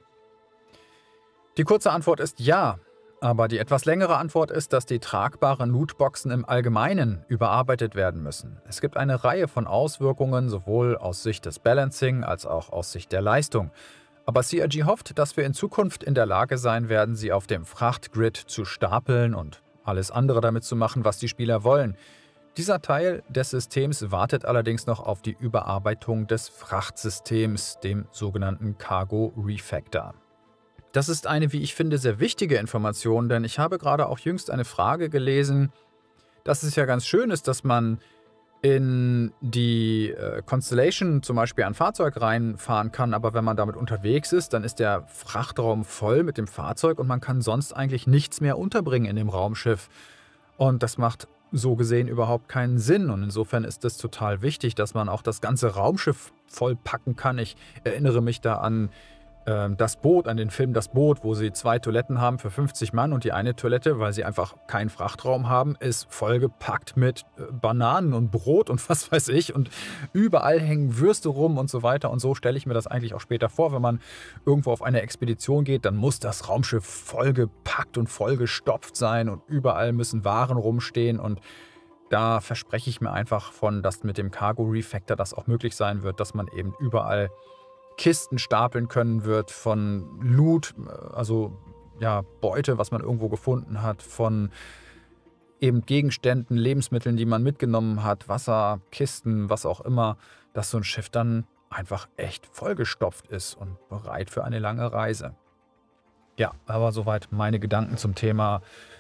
Die kurze Antwort ist ja, aber die etwas längere Antwort ist, dass die tragbaren Lootboxen im Allgemeinen überarbeitet werden müssen. Es gibt eine Reihe von Auswirkungen, sowohl aus Sicht des Balancing als auch aus Sicht der Leistung. Aber CRG hofft, dass wir in Zukunft in der Lage sein werden, sie auf dem Frachtgrid zu stapeln und alles andere damit zu machen, was die Spieler wollen. Dieser Teil des Systems wartet allerdings noch auf die Überarbeitung des Frachtsystems, dem sogenannten Cargo Refactor. Das ist eine, wie ich finde, sehr wichtige Information, denn ich habe gerade auch jüngst eine Frage gelesen, dass es ja ganz schön ist, dass man in die Constellation zum Beispiel ein Fahrzeug reinfahren kann, aber wenn man damit unterwegs ist, dann ist der Frachtraum voll mit dem Fahrzeug und man kann sonst eigentlich nichts mehr unterbringen in dem Raumschiff. Und das macht so gesehen überhaupt keinen Sinn. Und insofern ist es total wichtig, dass man auch das ganze Raumschiff vollpacken kann. Ich erinnere mich da an das Boot, an den Film Das Boot, wo sie 2 Toiletten haben für 50 Mann und die eine Toilette, weil sie einfach keinen Frachtraum haben, ist vollgepackt mit Bananen und Brot und was weiß ich und überall hängen Würste rum und so weiter und so stelle ich mir das eigentlich auch später vor, wenn man irgendwo auf eine Expedition geht, dann muss das Raumschiff vollgepackt und vollgestopft sein und überall müssen Waren rumstehen und da verspreche ich mir einfach von, dass mit dem Cargo Refactor das auch möglich sein wird, dass man eben überall Kisten stapeln können wird von Loot, also ja, Beute, was man irgendwo gefunden hat, von eben Gegenständen, Lebensmitteln, die man mitgenommen hat, Wasser, Kisten, was auch immer, dass so ein Schiff dann einfach echt vollgestopft ist und bereit für eine lange Reise. Ja, aber soweit meine Gedanken zum Thema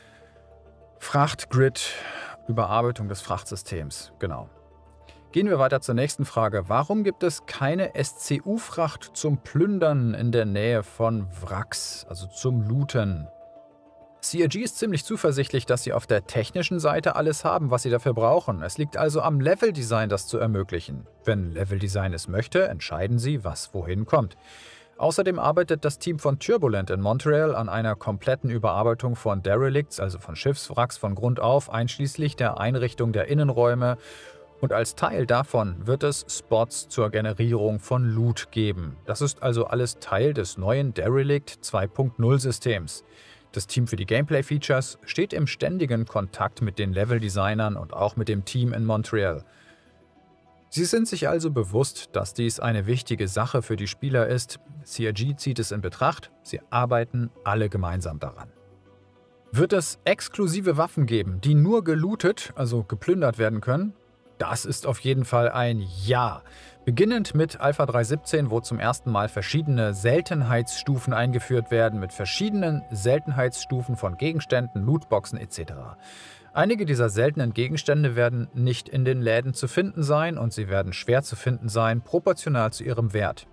Frachtgrid, Überarbeitung des Frachtsystems, genau. Gehen wir weiter zur nächsten Frage. Warum gibt es keine SCU-Fracht zum Plündern in der Nähe von Wracks, also zum Looten? CRG ist ziemlich zuversichtlich, dass sie auf der technischen Seite alles haben, was sie dafür brauchen. Es liegt also am Leveldesign, das zu ermöglichen. Wenn Leveldesign es möchte, entscheiden sie, was wohin kommt. Außerdem arbeitet das Team von Turbulent in Montreal an einer kompletten Überarbeitung von Derelicts, also von Schiffswracks von Grund auf, einschließlich der Einrichtung der Innenräume. Und als Teil davon wird es Spots zur Generierung von Loot geben. Das ist also alles Teil des neuen Derelict 2.0 Systems. Das Team für die Gameplay-Features steht im ständigen Kontakt mit den Level-Designern und auch mit dem Team in Montreal. Sie sind sich also bewusst, dass dies eine wichtige Sache für die Spieler ist. CRG zieht es in Betracht, sie arbeiten alle gemeinsam daran. Wird es exklusive Waffen geben, die nur gelootet, also geplündert werden können? Das ist auf jeden Fall ein Ja. Beginnend mit Alpha 3.17, wo zum ersten Mal verschiedene Seltenheitsstufen eingeführt werden, mit verschiedenen Seltenheitsstufen von Gegenständen, Lootboxen etc. Einige dieser seltenen Gegenstände werden nicht in den Läden zu finden sein und sie werden schwer zu finden sein, proportional zu ihrem Wert.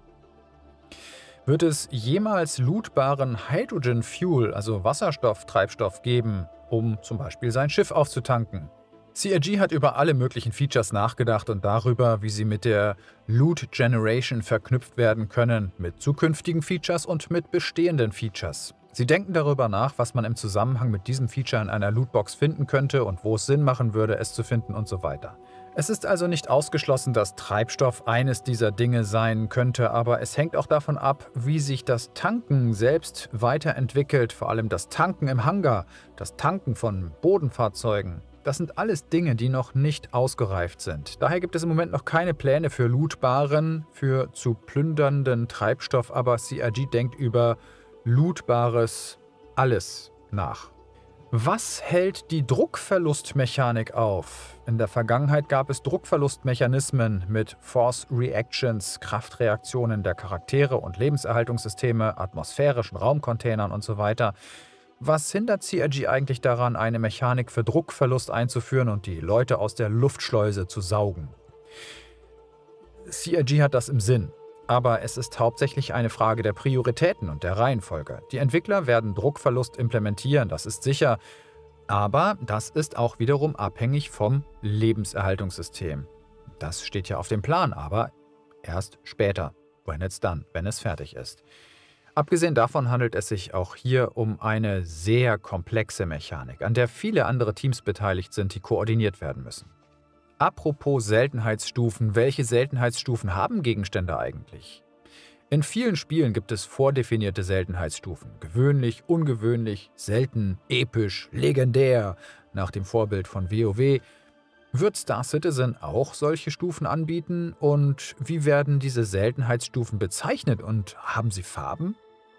Wird es jemals lootbaren Hydrogen Fuel, also Wasserstofftreibstoff, geben, um zum Beispiel sein Schiff aufzutanken? CRG hat über alle möglichen Features nachgedacht und darüber, wie sie mit der Loot Generation verknüpft werden können, mit zukünftigen Features und mit bestehenden Features. Sie denken darüber nach, was man im Zusammenhang mit diesem Feature in einer Lootbox finden könnte und wo es Sinn machen würde, es zu finden und so weiter. Es ist also nicht ausgeschlossen, dass Treibstoff eines dieser Dinge sein könnte, aber es hängt auch davon ab, wie sich das Tanken selbst weiterentwickelt, vor allem das Tanken im Hangar, das Tanken von Bodenfahrzeugen. Das sind alles Dinge, die noch nicht ausgereift sind. Daher gibt es im Moment noch keine Pläne für lootbaren, für zu plündernden Treibstoff, aber CRG denkt über lootbares alles nach. Was hält die Druckverlustmechanik auf? In der Vergangenheit gab es Druckverlustmechanismen mit Force Reactions, Kraftreaktionen der Charaktere und Lebenserhaltungssysteme, atmosphärischen Raumcontainern und so weiter. Was hindert CRG eigentlich daran, eine Mechanik für Druckverlust einzuführen und die Leute aus der Luftschleuse zu saugen? CIG hat das im Sinn. Aber es ist hauptsächlich eine Frage der Prioritäten und der Reihenfolge. Die Entwickler werden Druckverlust implementieren, das ist sicher. Aber das ist auch wiederum abhängig vom Lebenserhaltungssystem. Das steht ja auf dem Plan, aber erst später, when it's done, wenn es fertig ist. Abgesehen davon handelt es sich auch hier um eine sehr komplexe Mechanik, an der viele andere Teams beteiligt sind, die koordiniert werden müssen. Apropos Seltenheitsstufen, welche Seltenheitsstufen haben Gegenstände eigentlich? In vielen Spielen gibt es vordefinierte Seltenheitsstufen. Gewöhnlich, ungewöhnlich, selten, episch, legendär, nach dem Vorbild von WoW. Wird Star Citizen auch solche Stufen anbieten? Und wie werden diese Seltenheitsstufen bezeichnet und haben sie Farben?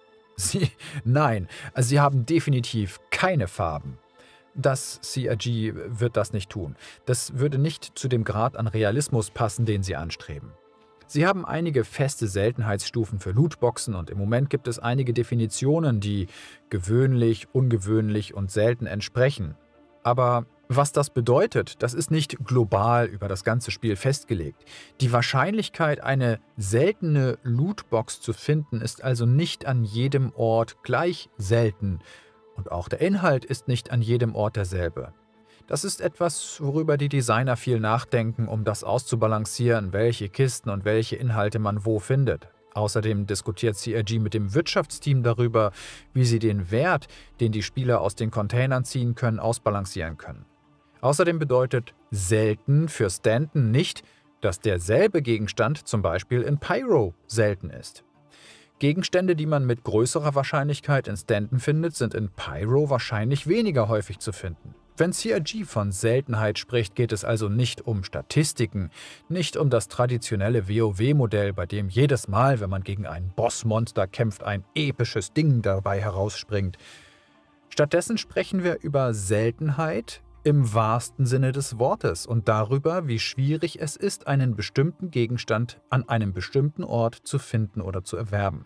Nein, sie haben definitiv keine Farben. Das CIG wird das nicht tun. Das würde nicht zu dem Grad an Realismus passen, den sie anstreben. Sie haben einige feste Seltenheitsstufen für Lootboxen und im Moment gibt es einige Definitionen, die gewöhnlich, ungewöhnlich und selten entsprechen. Aber was das bedeutet, das ist nicht global über das ganze Spiel festgelegt. Die Wahrscheinlichkeit, eine seltene Lootbox zu finden, ist also nicht an jedem Ort gleich selten. Und auch der Inhalt ist nicht an jedem Ort derselbe. Das ist etwas, worüber die Designer viel nachdenken, um das auszubalancieren, welche Kisten und welche Inhalte man wo findet. Außerdem diskutiert CIG mit dem Wirtschaftsteam darüber, wie sie den Wert, den die Spieler aus den Containern ziehen können, ausbalancieren können. Außerdem bedeutet selten für Stanton nicht, dass derselbe Gegenstand zum Beispiel in Pyro selten ist. Gegenstände, die man mit größerer Wahrscheinlichkeit in Stanton findet, sind in Pyro wahrscheinlich weniger häufig zu finden. Wenn CIG von Seltenheit spricht, geht es also nicht um Statistiken, nicht um das traditionelle WoW-Modell, bei dem jedes Mal, wenn man gegen ein Bossmonster kämpft, ein episches Ding dabei herausspringt. Stattdessen sprechen wir über Seltenheit im wahrsten Sinne des Wortes und darüber, wie schwierig es ist, einen bestimmten Gegenstand an einem bestimmten Ort zu finden oder zu erwerben.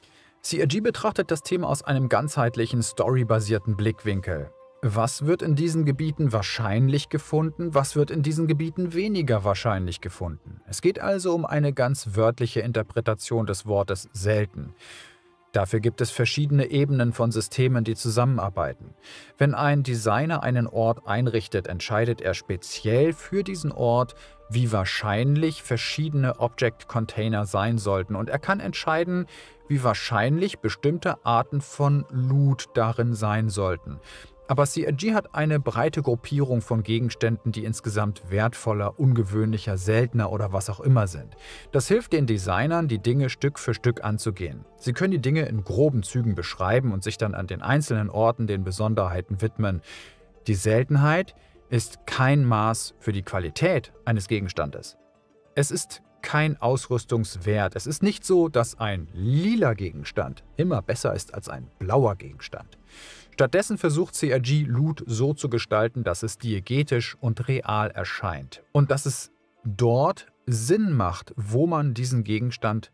CIG betrachtet das Thema aus einem ganzheitlichen, storybasierten Blickwinkel. Was wird in diesen Gebieten wahrscheinlich gefunden, was wird in diesen Gebieten weniger wahrscheinlich gefunden? Es geht also um eine ganz wörtliche Interpretation des Wortes selten. Dafür gibt es verschiedene Ebenen von Systemen, die zusammenarbeiten. Wenn ein Designer einen Ort einrichtet, entscheidet er speziell für diesen Ort, wie wahrscheinlich verschiedene Object-Container sein sollten. Und er kann entscheiden, wie wahrscheinlich bestimmte Arten von Loot darin sein sollten. Aber CIG hat eine breite Gruppierung von Gegenständen, die insgesamt wertvoller, ungewöhnlicher, seltener oder was auch immer sind. Das hilft den Designern, die Dinge Stück für Stück anzugehen. Sie können die Dinge in groben Zügen beschreiben und sich dann an den einzelnen Orten den Besonderheiten widmen. Die Seltenheit ist kein Maß für die Qualität eines Gegenstandes. Es ist kein Ausrüstungswert. Es ist nicht so, dass ein lila Gegenstand immer besser ist als ein blauer Gegenstand. Stattdessen versucht CIG Loot so zu gestalten, dass es diegetisch und real erscheint und dass es dort Sinn macht, wo man diesen Gegenstand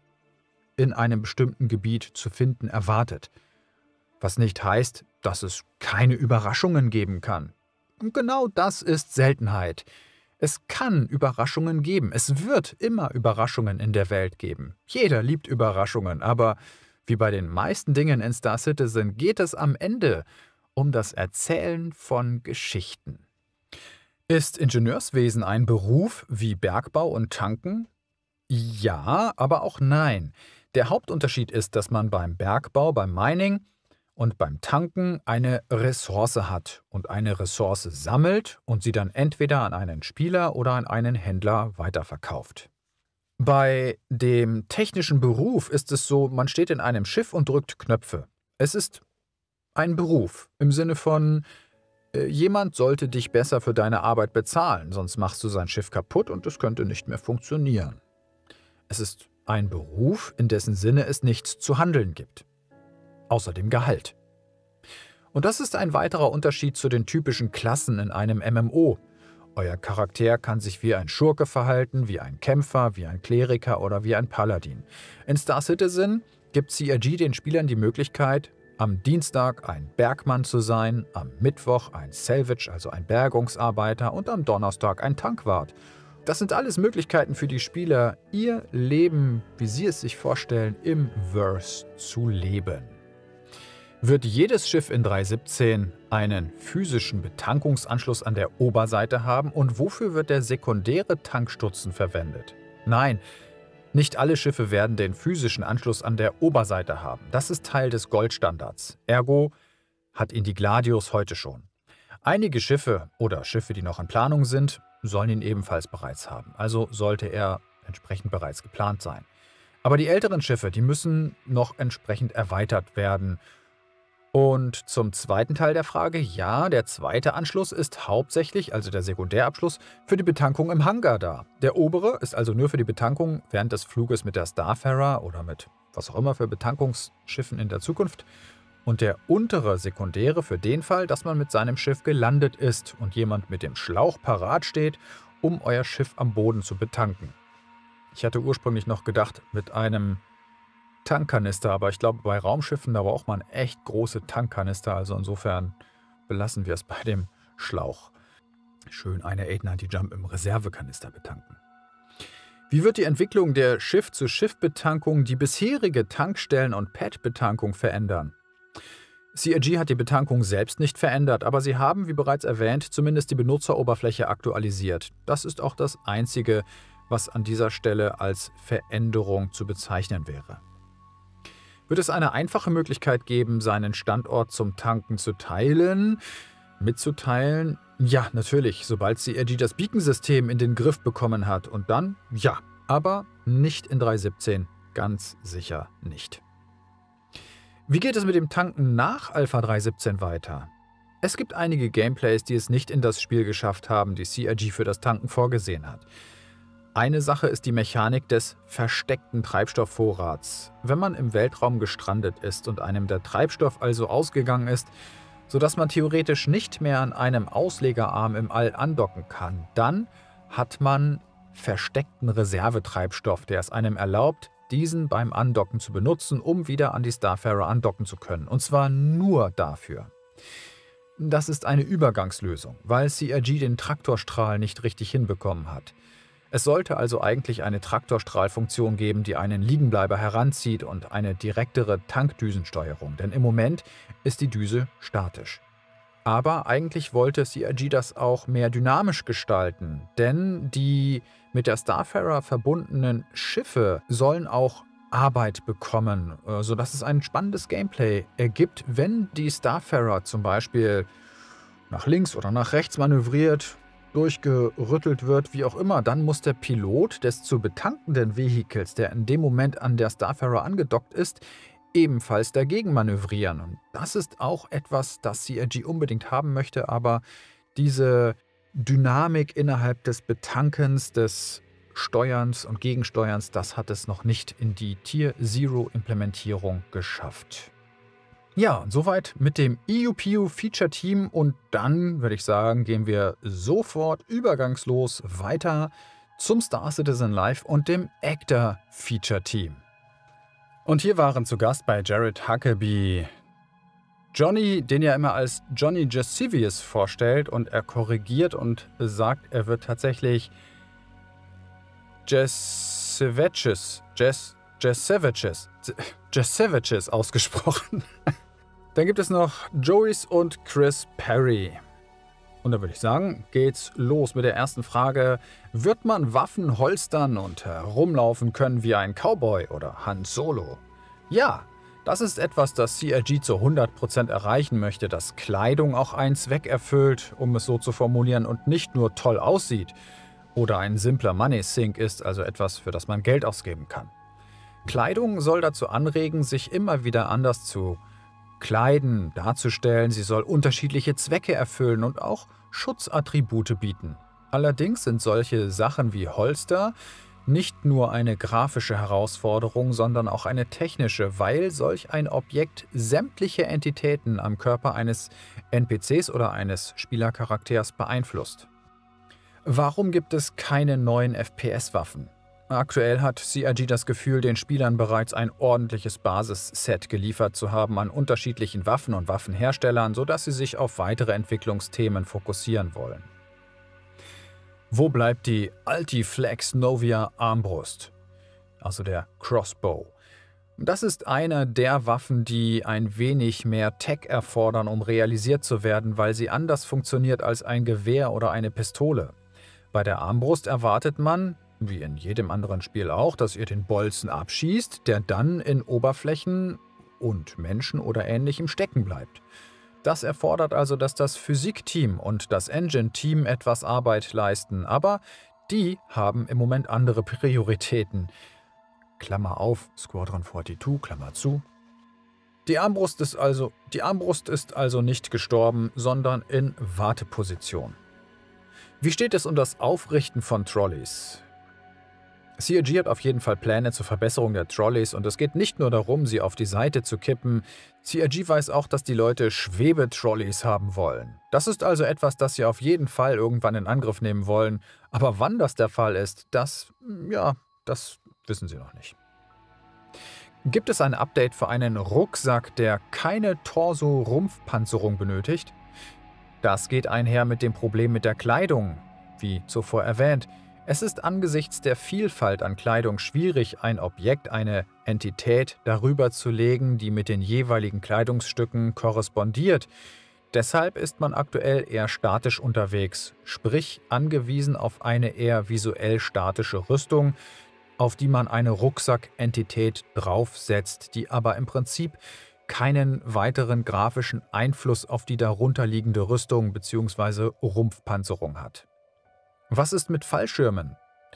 in einem bestimmten Gebiet zu finden erwartet. Was nicht heißt, dass es keine Überraschungen geben kann. Und genau das ist Seltenheit. Es kann Überraschungen geben. Es wird immer Überraschungen in der Welt geben. Jeder liebt Überraschungen, aber wie bei den meisten Dingen in Star Citizen geht es am Ende um das Erzählen von Geschichten. Ist Ingenieurswesen ein Beruf wie Bergbau und Tanken? Ja, aber auch nein. Der Hauptunterschied ist, dass man beim Bergbau, beim Mining und beim Tanken eine Ressource hat und eine Ressource sammelt und sie dann entweder an einen Spieler oder an einen Händler weiterverkauft. Bei dem technischen Beruf ist es so, man steht in einem Schiff und drückt Knöpfe. Es ist ein Beruf im Sinne von, jemand sollte dich besser für deine Arbeit bezahlen, sonst machst du sein Schiff kaputt und es könnte nicht mehr funktionieren. Es ist ein Beruf, in dessen Sinne es nichts zu handeln gibt. Außer dem Gehalt. Und das ist ein weiterer Unterschied zu den typischen Klassen in einem MMO. Euer Charakter kann sich wie ein Schurke verhalten, wie ein Kämpfer, wie ein Kleriker oder wie ein Paladin. In Star Citizen gibt CIG den Spielern die Möglichkeit, am Dienstag ein Bergmann zu sein, am Mittwoch ein Salvage, also ein Bergungsarbeiter und am Donnerstag ein Tankwart. Das sind alles Möglichkeiten für die Spieler, ihr Leben, wie sie es sich vorstellen, im Verse zu leben. Wird jedes Schiff in 3.17 einen physischen Betankungsanschluss an der Oberseite haben und wofür wird der sekundäre Tankstutzen verwendet? Nein, nicht alle Schiffe werden den physischen Anschluss an der Oberseite haben. Das ist Teil des Goldstandards. Ergo hat ihn die Gladius heute schon. Einige Schiffe oder Schiffe, die noch in Planung sind, sollen ihn ebenfalls bereits haben. Also sollte er entsprechend bereits geplant sein. Aber die älteren Schiffe, die müssen noch entsprechend erweitert werden. Und zum zweiten Teil der Frage, ja, der zweite Anschluss ist hauptsächlich, also der Sekundärabschluss, für die Betankung im Hangar da. Der obere ist also nur für die Betankung während des Fluges mit der Starfarer oder mit was auch immer für Betankungsschiffen in der Zukunft. Und der untere sekundäre für den Fall, dass man mit seinem Schiff gelandet ist und jemand mit dem Schlauch parat steht, um euer Schiff am Boden zu betanken. Ich hatte ursprünglich noch gedacht, mit einem Tankkanister, aber ich glaube, bei Raumschiffen, da braucht man echt große Tankkanister, also insofern belassen wir es bei dem Schlauch. Schön eine 890 Jump im Reservekanister betanken. Wie wird die Entwicklung der Schiff-zu-Schiff-Betankung die bisherige Tankstellen- und Pad-Betankung verändern? CIG hat die Betankung selbst nicht verändert, aber sie haben, wie bereits erwähnt, zumindest die Benutzeroberfläche aktualisiert. Das ist auch das Einzige, was an dieser Stelle als Veränderung zu bezeichnen wäre. Wird es eine einfache Möglichkeit geben, seinen Standort zum Tanken zu teilen, mitzuteilen? Ja, natürlich, sobald CIG das Beacon-System in den Griff bekommen hat. Und dann, ja, aber nicht in 3.17, ganz sicher nicht. Wie geht es mit dem Tanken nach Alpha 3.17 weiter? Es gibt einige Gameplays, die es nicht in das Spiel geschafft haben, die CIG für das Tanken vorgesehen hat. Eine Sache ist die Mechanik des versteckten Treibstoffvorrats. Wenn man im Weltraum gestrandet ist und einem der Treibstoff also ausgegangen ist, sodass man theoretisch nicht mehr an einem Auslegerarm im All andocken kann, dann hat man versteckten Reservetreibstoff, der es einem erlaubt, diesen beim Andocken zu benutzen, um wieder an die Starfarer andocken zu können. Und zwar nur dafür. Das ist eine Übergangslösung, weil CIG den Traktorstrahl nicht richtig hinbekommen hat. Es sollte also eigentlich eine Traktorstrahlfunktion geben, die einen Liegenbleiber heranzieht und eine direktere Tankdüsensteuerung, denn im Moment ist die Düse statisch. Aber eigentlich wollte CIG das auch mehr dynamisch gestalten, denn die mit der Starfarer verbundenen Schiffe sollen auch Arbeit bekommen, sodass es ein spannendes Gameplay ergibt, wenn die Starfarer zum Beispiel nach links oder nach rechts manövriert, durchgerüttelt wird, wie auch immer, dann muss der Pilot des zu betankenden Vehikels, der in dem Moment an der Starfarer angedockt ist, ebenfalls dagegen manövrieren. Und das ist auch etwas, das CIG unbedingt haben möchte, aber diese Dynamik innerhalb des Betankens, des Steuerns und Gegensteuerns, das hat es noch nicht in die Tier-Zero-Implementierung geschafft. Ja, und soweit mit dem EUPU Feature Team und dann würde ich sagen, gehen wir sofort übergangslos weiter zum Star Citizen Live und dem Actor Feature Team. Und hier waren zu Gast bei Jared Huckabee Johnny, den er immer als Johnny Jascivius vorstellt und er korrigiert und sagt, er wird tatsächlich Jascevicis ausgesprochen. Dann gibt es noch Joyce und Chris Perry. Und da würde ich sagen, geht's los mit der ersten Frage. Wird man Waffen holstern und herumlaufen können wie ein Cowboy oder Han Solo? Ja, das ist etwas, das CIG zu 100% erreichen möchte, dass Kleidung auch einen Zweck erfüllt, um es so zu formulieren, und nicht nur toll aussieht oder ein simpler Money Sink ist, also etwas, für das man Geld ausgeben kann. Kleidung soll dazu anregen, sich immer wieder anders zu kleiden, darzustellen. Sie soll unterschiedliche Zwecke erfüllen und auch Schutzattribute bieten. Allerdings sind solche Sachen wie Holster nicht nur eine grafische Herausforderung, sondern auch eine technische, weil solch ein Objekt sämtliche Entitäten am Körper eines NPCs oder eines Spielercharakters beeinflusst. Warum gibt es keine neuen FPS-Waffen? Aktuell hat CIG das Gefühl, den Spielern bereits ein ordentliches Basisset geliefert zu haben an unterschiedlichen Waffen und Waffenherstellern, sodass sie sich auf weitere Entwicklungsthemen fokussieren wollen. Wo bleibt die Altiflex Novia Armbrust? Also der Crossbow. Das ist eine der Waffen, die ein wenig mehr Tech erfordern, um realisiert zu werden, weil sie anders funktioniert als ein Gewehr oder eine Pistole. Bei der Armbrust erwartet man, wie in jedem anderen Spiel auch, dass ihr den Bolzen abschießt, der dann in Oberflächen und Menschen oder Ähnlichem stecken bleibt. Das erfordert also, dass das Physikteam und das Engine-Team etwas Arbeit leisten, aber die haben im Moment andere Prioritäten. Klammer auf, Squadron 42, Klammer zu. Die Armbrust ist also nicht gestorben, sondern in Warteposition. Wie steht es um das Aufrichten von Trolleys? CIG hat auf jeden Fall Pläne zur Verbesserung der Trolleys und es geht nicht nur darum, sie auf die Seite zu kippen. CIG weiß auch, dass die Leute Schwebetrolleys haben wollen. Das ist also etwas, das sie auf jeden Fall irgendwann in Angriff nehmen wollen. Aber wann das der Fall ist, das wissen sie noch nicht. Gibt es ein Update für einen Rucksack, der keine Torso-Rumpfpanzerung benötigt? Das geht einher mit dem Problem mit der Kleidung, wie zuvor erwähnt. Es ist angesichts der Vielfalt an Kleidung schwierig, ein Objekt, eine Entität darüber zu legen, die mit den jeweiligen Kleidungsstücken korrespondiert. Deshalb ist man aktuell eher statisch unterwegs, sprich angewiesen auf eine eher visuell statische Rüstung, auf die man eine Rucksackentität draufsetzt, die aber im Prinzip keinen weiteren grafischen Einfluss auf die darunterliegende Rüstung bzw. Rumpfpanzerung hat. Was ist mit Fallschirmen?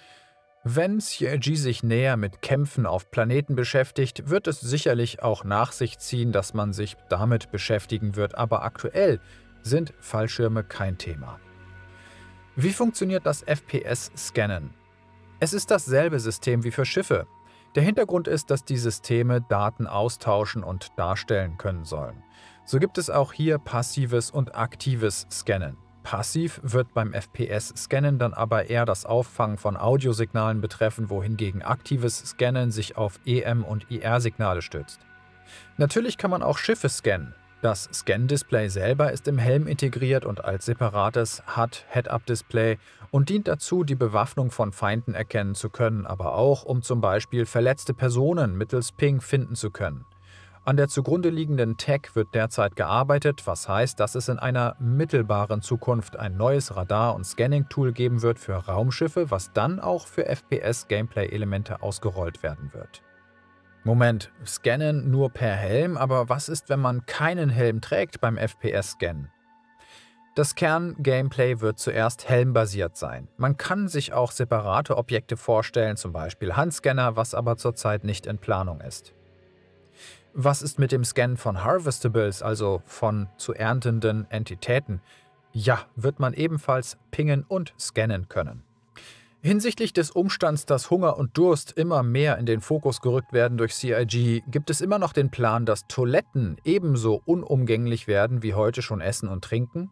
Wenn CIG sich näher mit Kämpfen auf Planeten beschäftigt, wird es sicherlich auch nach sich ziehen, dass man sich damit beschäftigen wird, aber aktuell sind Fallschirme kein Thema. Wie funktioniert das FPS-Scannen? Es ist dasselbe System wie für Schiffe. Der Hintergrund ist, dass die Systeme Daten austauschen und darstellen können sollen. So gibt es auch hier passives und aktives Scannen. Passiv wird beim FPS-Scannen dann aber eher das Auffangen von Audiosignalen betreffen, wohingegen aktives Scannen sich auf EM- und IR-Signale stützt. Natürlich kann man auch Schiffe scannen. Das Scan-Display selber ist im Helm integriert und als separates HUD-Head-Up-Display und dient dazu, die Bewaffnung von Feinden erkennen zu können, aber auch, um zum Beispiel verletzte Personen mittels Ping finden zu können. An der zugrunde liegenden Tech wird derzeit gearbeitet, was heißt, dass es in einer mittelbaren Zukunft ein neues Radar- und Scanning-Tool geben wird für Raumschiffe, was dann auch für FPS-Gameplay-Elemente ausgerollt werden wird. Moment, Scannen nur per Helm, aber was ist, wenn man keinen Helm trägt beim FPS-Scannen? Das Kern-Gameplay wird zuerst helmbasiert sein. Man kann sich auch separate Objekte vorstellen, zum Beispiel Handscanner, was aber zurzeit nicht in Planung ist. Was ist mit dem Scannen von Harvestables, also von zu erntenden Entitäten? Ja, wird man ebenfalls pingen und scannen können. Hinsichtlich des Umstands, dass Hunger und Durst immer mehr in den Fokus gerückt werden durch CIG, gibt es immer noch den Plan, dass Toiletten ebenso unumgänglich werden wie heute schon Essen und Trinken?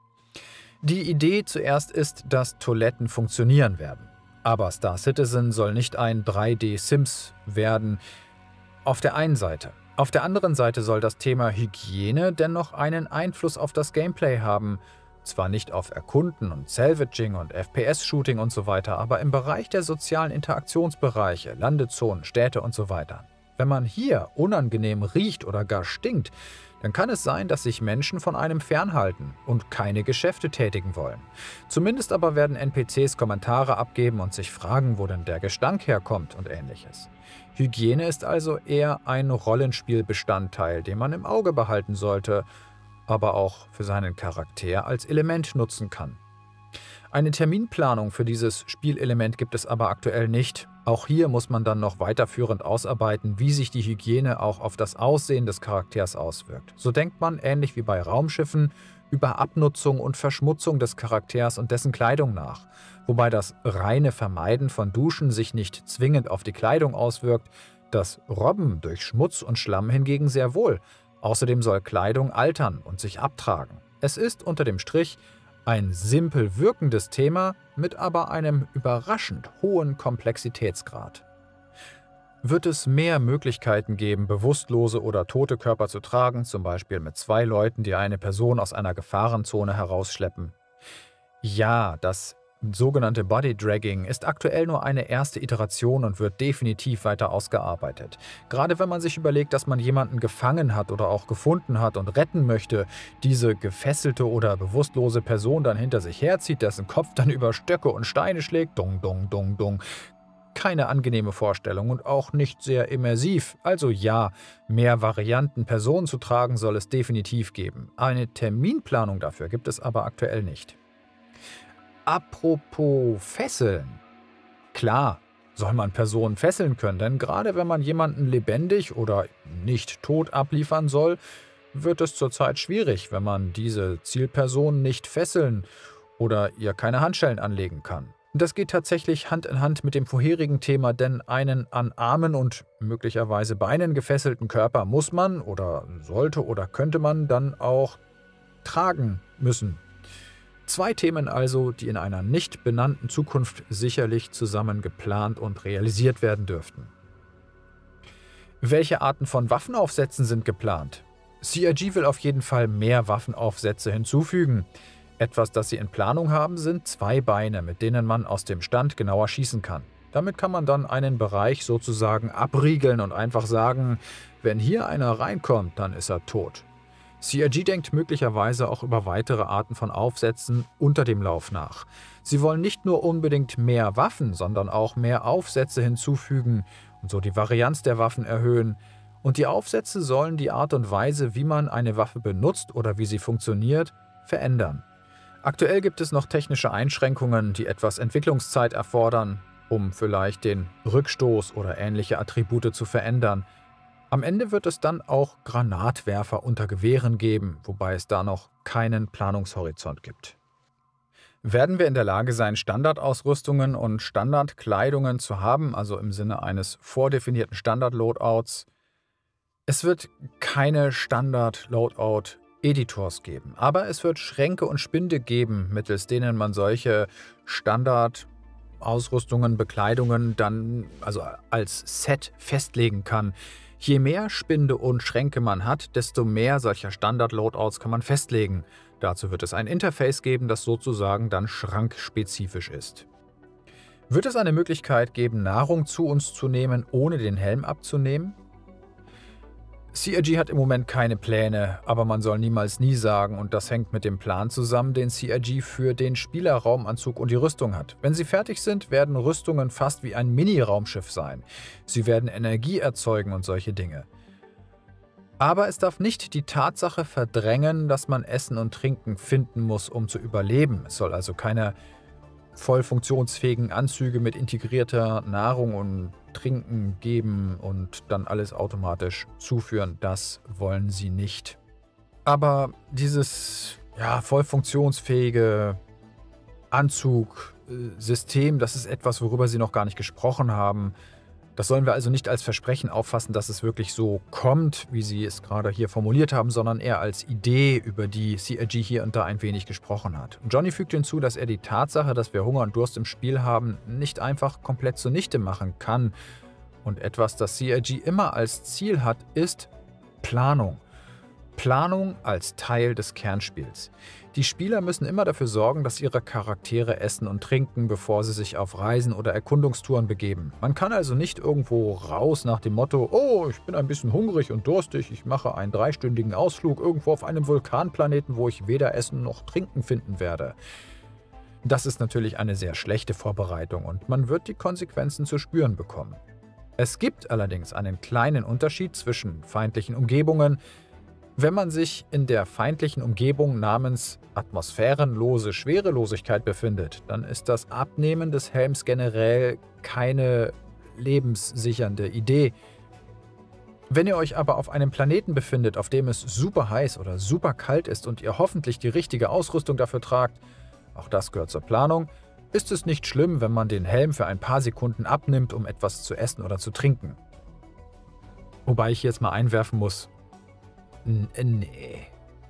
Die Idee zuerst ist, dass Toiletten funktionieren werden. Aber Star Citizen soll nicht ein 3D-Sims werden. Auf der einen Seite. Auf der anderen Seite soll das Thema Hygiene dennoch einen Einfluss auf das Gameplay haben. Zwar nicht auf Erkunden und Salvaging und FPS-Shooting und so weiter, aber im Bereich der sozialen Interaktionsbereiche, Landezonen, Städte und so weiter. Wenn man hier unangenehm riecht oder gar stinkt, dann kann es sein, dass sich Menschen von einem fernhalten und keine Geschäfte tätigen wollen. Zumindest aber werden NPCs Kommentare abgeben und sich fragen, wo denn der Gestank herkommt und ähnliches. Hygiene ist also eher ein Rollenspielbestandteil, den man im Auge behalten sollte, aber auch für seinen Charakter als Element nutzen kann. Eine Terminplanung für dieses Spielelement gibt es aber aktuell nicht. Auch hier muss man dann noch weiterführend ausarbeiten, wie sich die Hygiene auch auf das Aussehen des Charakters auswirkt. So denkt man, ähnlich wie bei Raumschiffen, über Abnutzung und Verschmutzung des Charakters und dessen Kleidung nach, wobei das reine Vermeiden von Duschen sich nicht zwingend auf die Kleidung auswirkt, das Robben durch Schmutz und Schlamm hingegen sehr wohl. Außerdem soll Kleidung altern und sich abtragen. Es ist unter dem Strich ein simpel wirkendes Thema mit aber einem überraschend hohen Komplexitätsgrad. Wird es mehr Möglichkeiten geben, bewusstlose oder tote Körper zu tragen, zum Beispiel mit 2 Leuten, die eine Person aus einer Gefahrenzone herausschleppen? Ja, das sogenannte Body Dragging ist aktuell nur eine erste Iteration und wird definitiv weiter ausgearbeitet. Gerade wenn man sich überlegt, dass man jemanden gefangen hat oder auch gefunden hat und retten möchte, diese gefesselte oder bewusstlose Person dann hinter sich herzieht, dessen Kopf dann über Stöcke und Steine schlägt, dung, dung, dung, dung. Keine angenehme Vorstellung und auch nicht sehr immersiv. Also ja, mehr Varianten, Personen zu tragen, soll es definitiv geben. Eine Terminplanung dafür gibt es aber aktuell nicht. Apropos Fesseln. Klar, soll man Personen fesseln können, denn gerade wenn man jemanden lebendig oder nicht tot abliefern soll, wird es zurzeit schwierig, wenn man diese Zielperson nicht fesseln oder ihr keine Handschellen anlegen kann. Das geht tatsächlich Hand in Hand mit dem vorherigen Thema, denn einen an Armen und möglicherweise Beinen gefesselten Körper muss man oder sollte oder könnte man dann auch tragen müssen. Zwei Themen also, die in einer nicht benannten Zukunft sicherlich zusammen geplant und realisiert werden dürften. Welche Arten von Waffenaufsätzen sind geplant? CIG will auf jeden Fall mehr Waffenaufsätze hinzufügen. Etwas, das sie in Planung haben, sind 2 Beine, mit denen man aus dem Stand genauer schießen kann. Damit kann man dann einen Bereich sozusagen abriegeln und einfach sagen, wenn hier einer reinkommt, dann ist er tot. CIG denkt möglicherweise auch über weitere Arten von Aufsätzen unter dem Lauf nach. Sie wollen nicht nur unbedingt mehr Waffen, sondern auch mehr Aufsätze hinzufügen und so die Varianz der Waffen erhöhen. Und die Aufsätze sollen die Art und Weise, wie man eine Waffe benutzt oder wie sie funktioniert, verändern. Aktuell gibt es noch technische Einschränkungen, die etwas Entwicklungszeit erfordern, um vielleicht den Rückstoß oder ähnliche Attribute zu verändern. Am Ende wird es dann auch Granatwerfer unter Gewehren geben, wobei es da noch keinen Planungshorizont gibt. Werden wir in der Lage sein, Standardausrüstungen und Standardkleidungen zu haben, also im Sinne eines vordefinierten Standard-Loadouts? Es wird keine Standard-Loadout-Editors geben, aber es wird Schränke und Spinde geben, mittels denen man solche Standardausrüstungen, Bekleidungen dann also als Set festlegen kann. Je mehr Spinde und Schränke man hat, desto mehr solcher Standard-Loadouts kann man festlegen. Dazu wird es ein Interface geben, das sozusagen dann schrankspezifisch ist. Wird es eine Möglichkeit geben, Nahrung zu uns zu nehmen, ohne den Helm abzunehmen? CIG hat im Moment keine Pläne, aber man soll niemals nie sagen, und das hängt mit dem Plan zusammen, den CIG für den Spielerraumanzug und die Rüstung hat. Wenn sie fertig sind, werden Rüstungen fast wie ein Mini-Raumschiff sein. Sie werden Energie erzeugen und solche Dinge. Aber es darf nicht die Tatsache verdrängen, dass man Essen und Trinken finden muss, um zu überleben. Es soll also keine voll funktionsfähigen Anzüge mit integrierter Nahrung und Trinken geben und dann alles automatisch zuführen. Das wollen sie nicht. Aber dieses voll funktionsfähige Anzugsystem, das ist etwas, worüber sie noch gar nicht gesprochen haben. Das sollen wir also nicht als Versprechen auffassen, dass es wirklich so kommt, wie Sie es gerade hier formuliert haben, sondern eher als Idee, über die CIG hier und da ein wenig gesprochen hat. Johnny fügt hinzu, dass er die Tatsache, dass wir Hunger und Durst im Spiel haben, nicht einfach komplett zunichte machen kann. Und etwas, das CIG immer als Ziel hat, ist Planung. Planung als Teil des Kernspiels. Die Spieler müssen immer dafür sorgen, dass ihre Charaktere essen und trinken, bevor sie sich auf Reisen oder Erkundungstouren begeben. Man kann also nicht irgendwo raus nach dem Motto, oh, ich bin ein bisschen hungrig und durstig, ich mache einen 3-stündigen Ausflug irgendwo auf einem Vulkanplaneten, wo ich weder Essen noch Trinken finden werde. Das ist natürlich eine sehr schlechte Vorbereitung und man wird die Konsequenzen zu spüren bekommen. Es gibt allerdings einen kleinen Unterschied zwischen feindlichen Umgebungen. Wenn man sich in der feindlichen Umgebung namens atmosphärenlose Schwerelosigkeit befindet, dann ist das Abnehmen des Helms generell keine lebenssichernde Idee. Wenn ihr euch aber auf einem Planeten befindet, auf dem es super heiß oder super kalt ist und ihr hoffentlich die richtige Ausrüstung dafür tragt, auch das gehört zur Planung, ist es nicht schlimm, wenn man den Helm für ein paar Sekunden abnimmt, um etwas zu essen oder zu trinken. Wobei ich jetzt mal einwerfen muss, nee.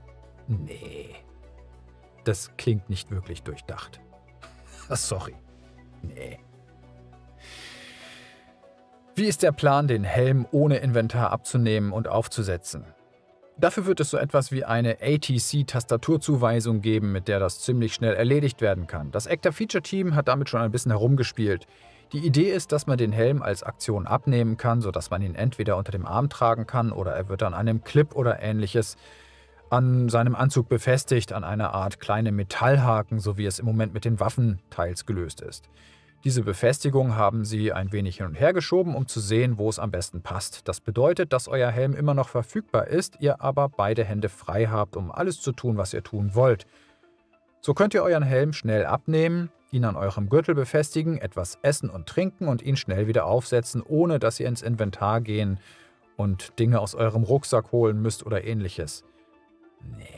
Das klingt nicht wirklich durchdacht. Sorry. Nee. Wie ist der Plan, den Helm ohne Inventar abzunehmen und aufzusetzen? Dafür wird es so etwas wie eine ATC-Tastaturzuweisung geben, mit der das ziemlich schnell erledigt werden kann. Das Actor-Feature-Team hat damit schon ein bisschen herumgespielt. Die Idee ist, dass man den Helm als Aktion abnehmen kann, sodass man ihn entweder unter dem Arm tragen kann oder er wird an einem Clip oder ähnliches an seinem Anzug befestigt, an einer Art kleine Metallhaken, so wie es im Moment mit den Waffenteils gelöst ist. Diese Befestigung haben sie ein wenig hin und her geschoben, um zu sehen, wo es am besten passt. Das bedeutet, dass euer Helm immer noch verfügbar ist, ihr aber beide Hände frei habt, um alles zu tun, was ihr tun wollt. So könnt ihr euren Helm schnell abnehmen, ihn an eurem Gürtel befestigen, etwas essen und trinken und ihn schnell wieder aufsetzen, ohne dass ihr ins Inventar gehen und Dinge aus eurem Rucksack holen müsst oder ähnliches. Nee.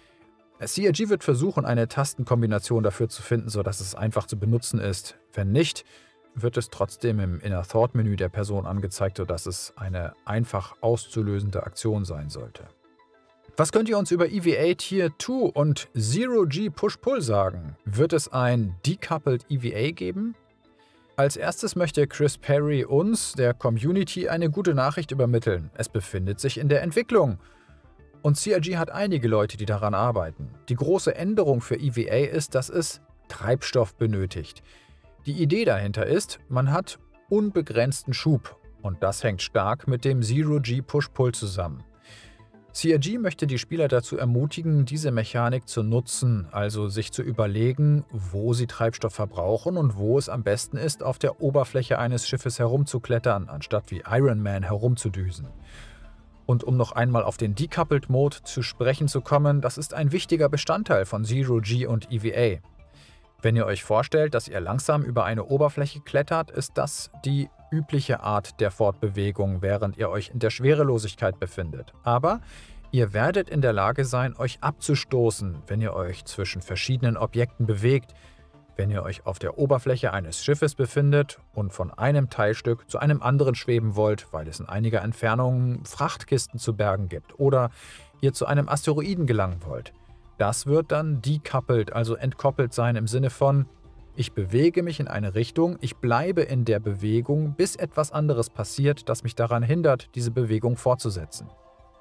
CRG wird versuchen, eine Tastenkombination dafür zu finden, sodass es einfach zu benutzen ist. Wenn nicht, wird es trotzdem im Inner Thought-Menü der Person angezeigt, sodass es eine einfach auszulösende Aktion sein sollte. Was könnt ihr uns über EVA Tier 2 und Zero-G Push-Pull sagen? Wird es ein Decoupled EVA geben? Als erstes möchte Chris Perry uns, der Community, eine gute Nachricht übermitteln. Es befindet sich in der Entwicklung. Und CRG hat einige Leute, die daran arbeiten. Die große Änderung für EVA ist, dass es Treibstoff benötigt. Die Idee dahinter ist, man hat unbegrenzten Schub und das hängt stark mit dem Zero-G Push-Pull zusammen. CRG möchte die Spieler dazu ermutigen, diese Mechanik zu nutzen, also sich zu überlegen, wo sie Treibstoff verbrauchen und wo es am besten ist, auf der Oberfläche eines Schiffes herumzuklettern, anstatt wie Iron Man herumzudüsen. Und um noch einmal auf den Decoupled Mode zu sprechen zu kommen, das ist ein wichtiger Bestandteil von Zero-G und EVA. Wenn ihr euch vorstellt, dass ihr langsam über eine Oberfläche klettert, ist das die übliche Art der Fortbewegung, während ihr euch in der Schwerelosigkeit befindet. Aber ihr werdet in der Lage sein, euch abzustoßen, wenn ihr euch zwischen verschiedenen Objekten bewegt, wenn ihr euch auf der Oberfläche eines Schiffes befindet und von einem Teilstück zu einem anderen schweben wollt, weil es in einiger Entfernung Frachtkisten zu bergen gibt oder ihr zu einem Asteroiden gelangen wollt. Das wird dann decoupled, also entkoppelt sein im Sinne von, ich bewege mich in eine Richtung, ich bleibe in der Bewegung, bis etwas anderes passiert, das mich daran hindert, diese Bewegung fortzusetzen.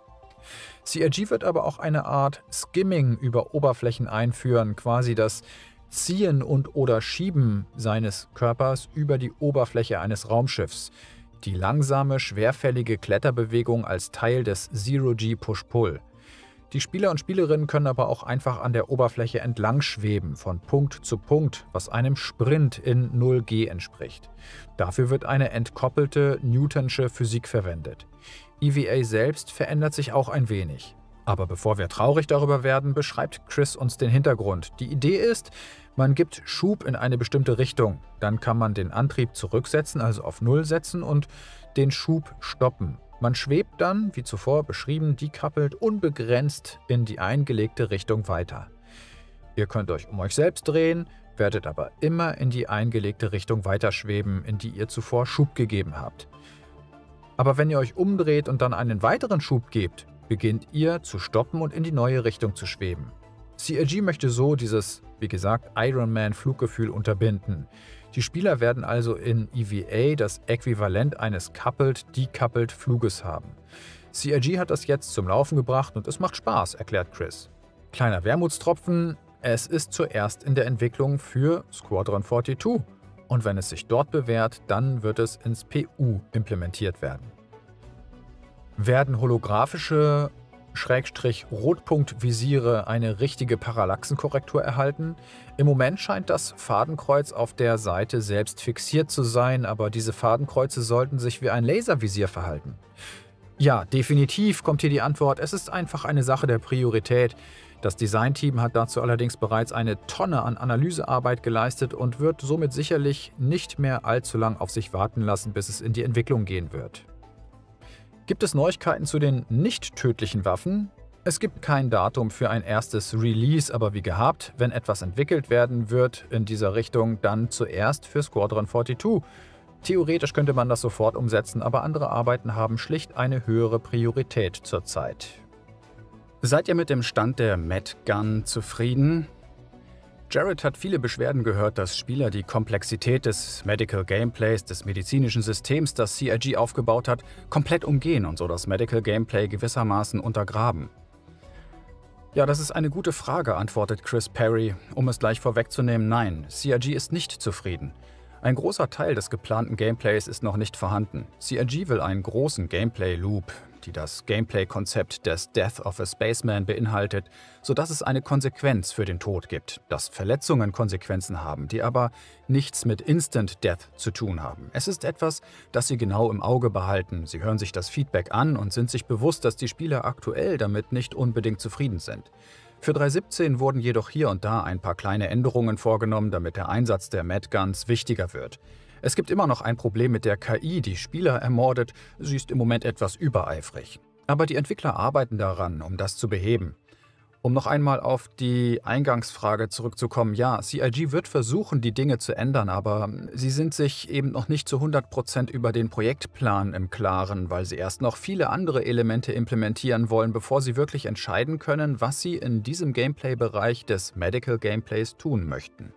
CRG wird aber auch eine Art Skimming über Oberflächen einführen, quasi das Ziehen und/oder Schieben seines Körpers über die Oberfläche eines Raumschiffs. Die langsame, schwerfällige Kletterbewegung als Teil des Zero-G Push-Pull. Die Spieler und Spielerinnen können aber auch einfach an der Oberfläche entlang schweben, von Punkt zu Punkt, was einem Sprint in 0G entspricht. Dafür wird eine entkoppelte Newtonsche Physik verwendet. EVA selbst verändert sich auch ein wenig. Aber bevor wir traurig darüber werden, beschreibt Chris uns den Hintergrund. Die Idee ist, man gibt Schub in eine bestimmte Richtung. Dann kann man den Antrieb zurücksetzen, also auf Null setzen und den Schub stoppen. Man schwebt dann, wie zuvor beschrieben, decoupled unbegrenzt in die eingelegte Richtung weiter. Ihr könnt euch um euch selbst drehen, werdet aber immer in die eingelegte Richtung weiterschweben, in die ihr zuvor Schub gegeben habt. Aber wenn ihr euch umdreht und dann einen weiteren Schub gebt, beginnt ihr zu stoppen und in die neue Richtung zu schweben. CRG möchte so dieses, wie gesagt, Iron Man Fluggefühl unterbinden. Die Spieler werden also in EVA das Äquivalent eines Coupled-Decoupled Fluges haben. CRG hat das jetzt zum Laufen gebracht und es macht Spaß, erklärt Chris. Kleiner Wermutstropfen, es ist zuerst in der Entwicklung für Squadron 42 und wenn es sich dort bewährt, dann wird es ins PU implementiert werden. Werden holographische Rotpunktvisiere eine richtige Parallaxenkorrektur erhalten? Im Moment scheint das Fadenkreuz auf der Seite selbst fixiert zu sein, aber diese Fadenkreuze sollten sich wie ein Laservisier verhalten. Ja, definitiv kommt hier die Antwort. Es ist einfach eine Sache der Priorität. Das Designteam hat dazu allerdings bereits eine Tonne an Analysearbeit geleistet und wird somit sicherlich nicht mehr allzu lang auf sich warten lassen, bis es in die Entwicklung gehen wird. Gibt es Neuigkeiten zu den nicht tödlichen Waffen? Es gibt kein Datum für ein erstes Release, aber wie gehabt, wenn etwas entwickelt werden wird in dieser Richtung, dann zuerst für Squadron 42. Theoretisch könnte man das sofort umsetzen, aber andere Arbeiten haben schlicht eine höhere Priorität zurzeit. Seid ihr mit dem Stand der Medgun zufrieden? Jared hat viele Beschwerden gehört, dass Spieler die Komplexität des Medical Gameplays, des medizinischen Systems, das CIG aufgebaut hat, komplett umgehen und so das Medical Gameplay gewissermaßen untergraben. Ja, das ist eine gute Frage, antwortet Chris Perry. Um es gleich vorwegzunehmen, nein, CIG ist nicht zufrieden. Ein großer Teil des geplanten Gameplays ist noch nicht vorhanden. CIG will einen großen Gameplay-Loop, die das Gameplay-Konzept des Death of a Spaceman beinhaltet, sodass es eine Konsequenz für den Tod gibt, dass Verletzungen Konsequenzen haben, die aber nichts mit Instant Death zu tun haben. Es ist etwas, das sie genau im Auge behalten. Sie hören sich das Feedback an und sind sich bewusst, dass die Spieler aktuell damit nicht unbedingt zufrieden sind. Für 3.17 wurden jedoch hier und da ein paar kleine Änderungen vorgenommen, damit der Einsatz der Madguns wichtiger wird. Es gibt immer noch ein Problem mit der KI, die Spieler ermordet. Sie ist im Moment etwas übereifrig. Aber die Entwickler arbeiten daran, um das zu beheben. Um noch einmal auf die Eingangsfrage zurückzukommen, ja, CIG wird versuchen, die Dinge zu ändern, aber sie sind sich eben noch nicht zu 100% über den Projektplan im Klaren, weil sie erst noch viele andere Elemente implementieren wollen, bevor sie wirklich entscheiden können, was sie in diesem Gameplay-Bereich des Medical Gameplays tun möchten.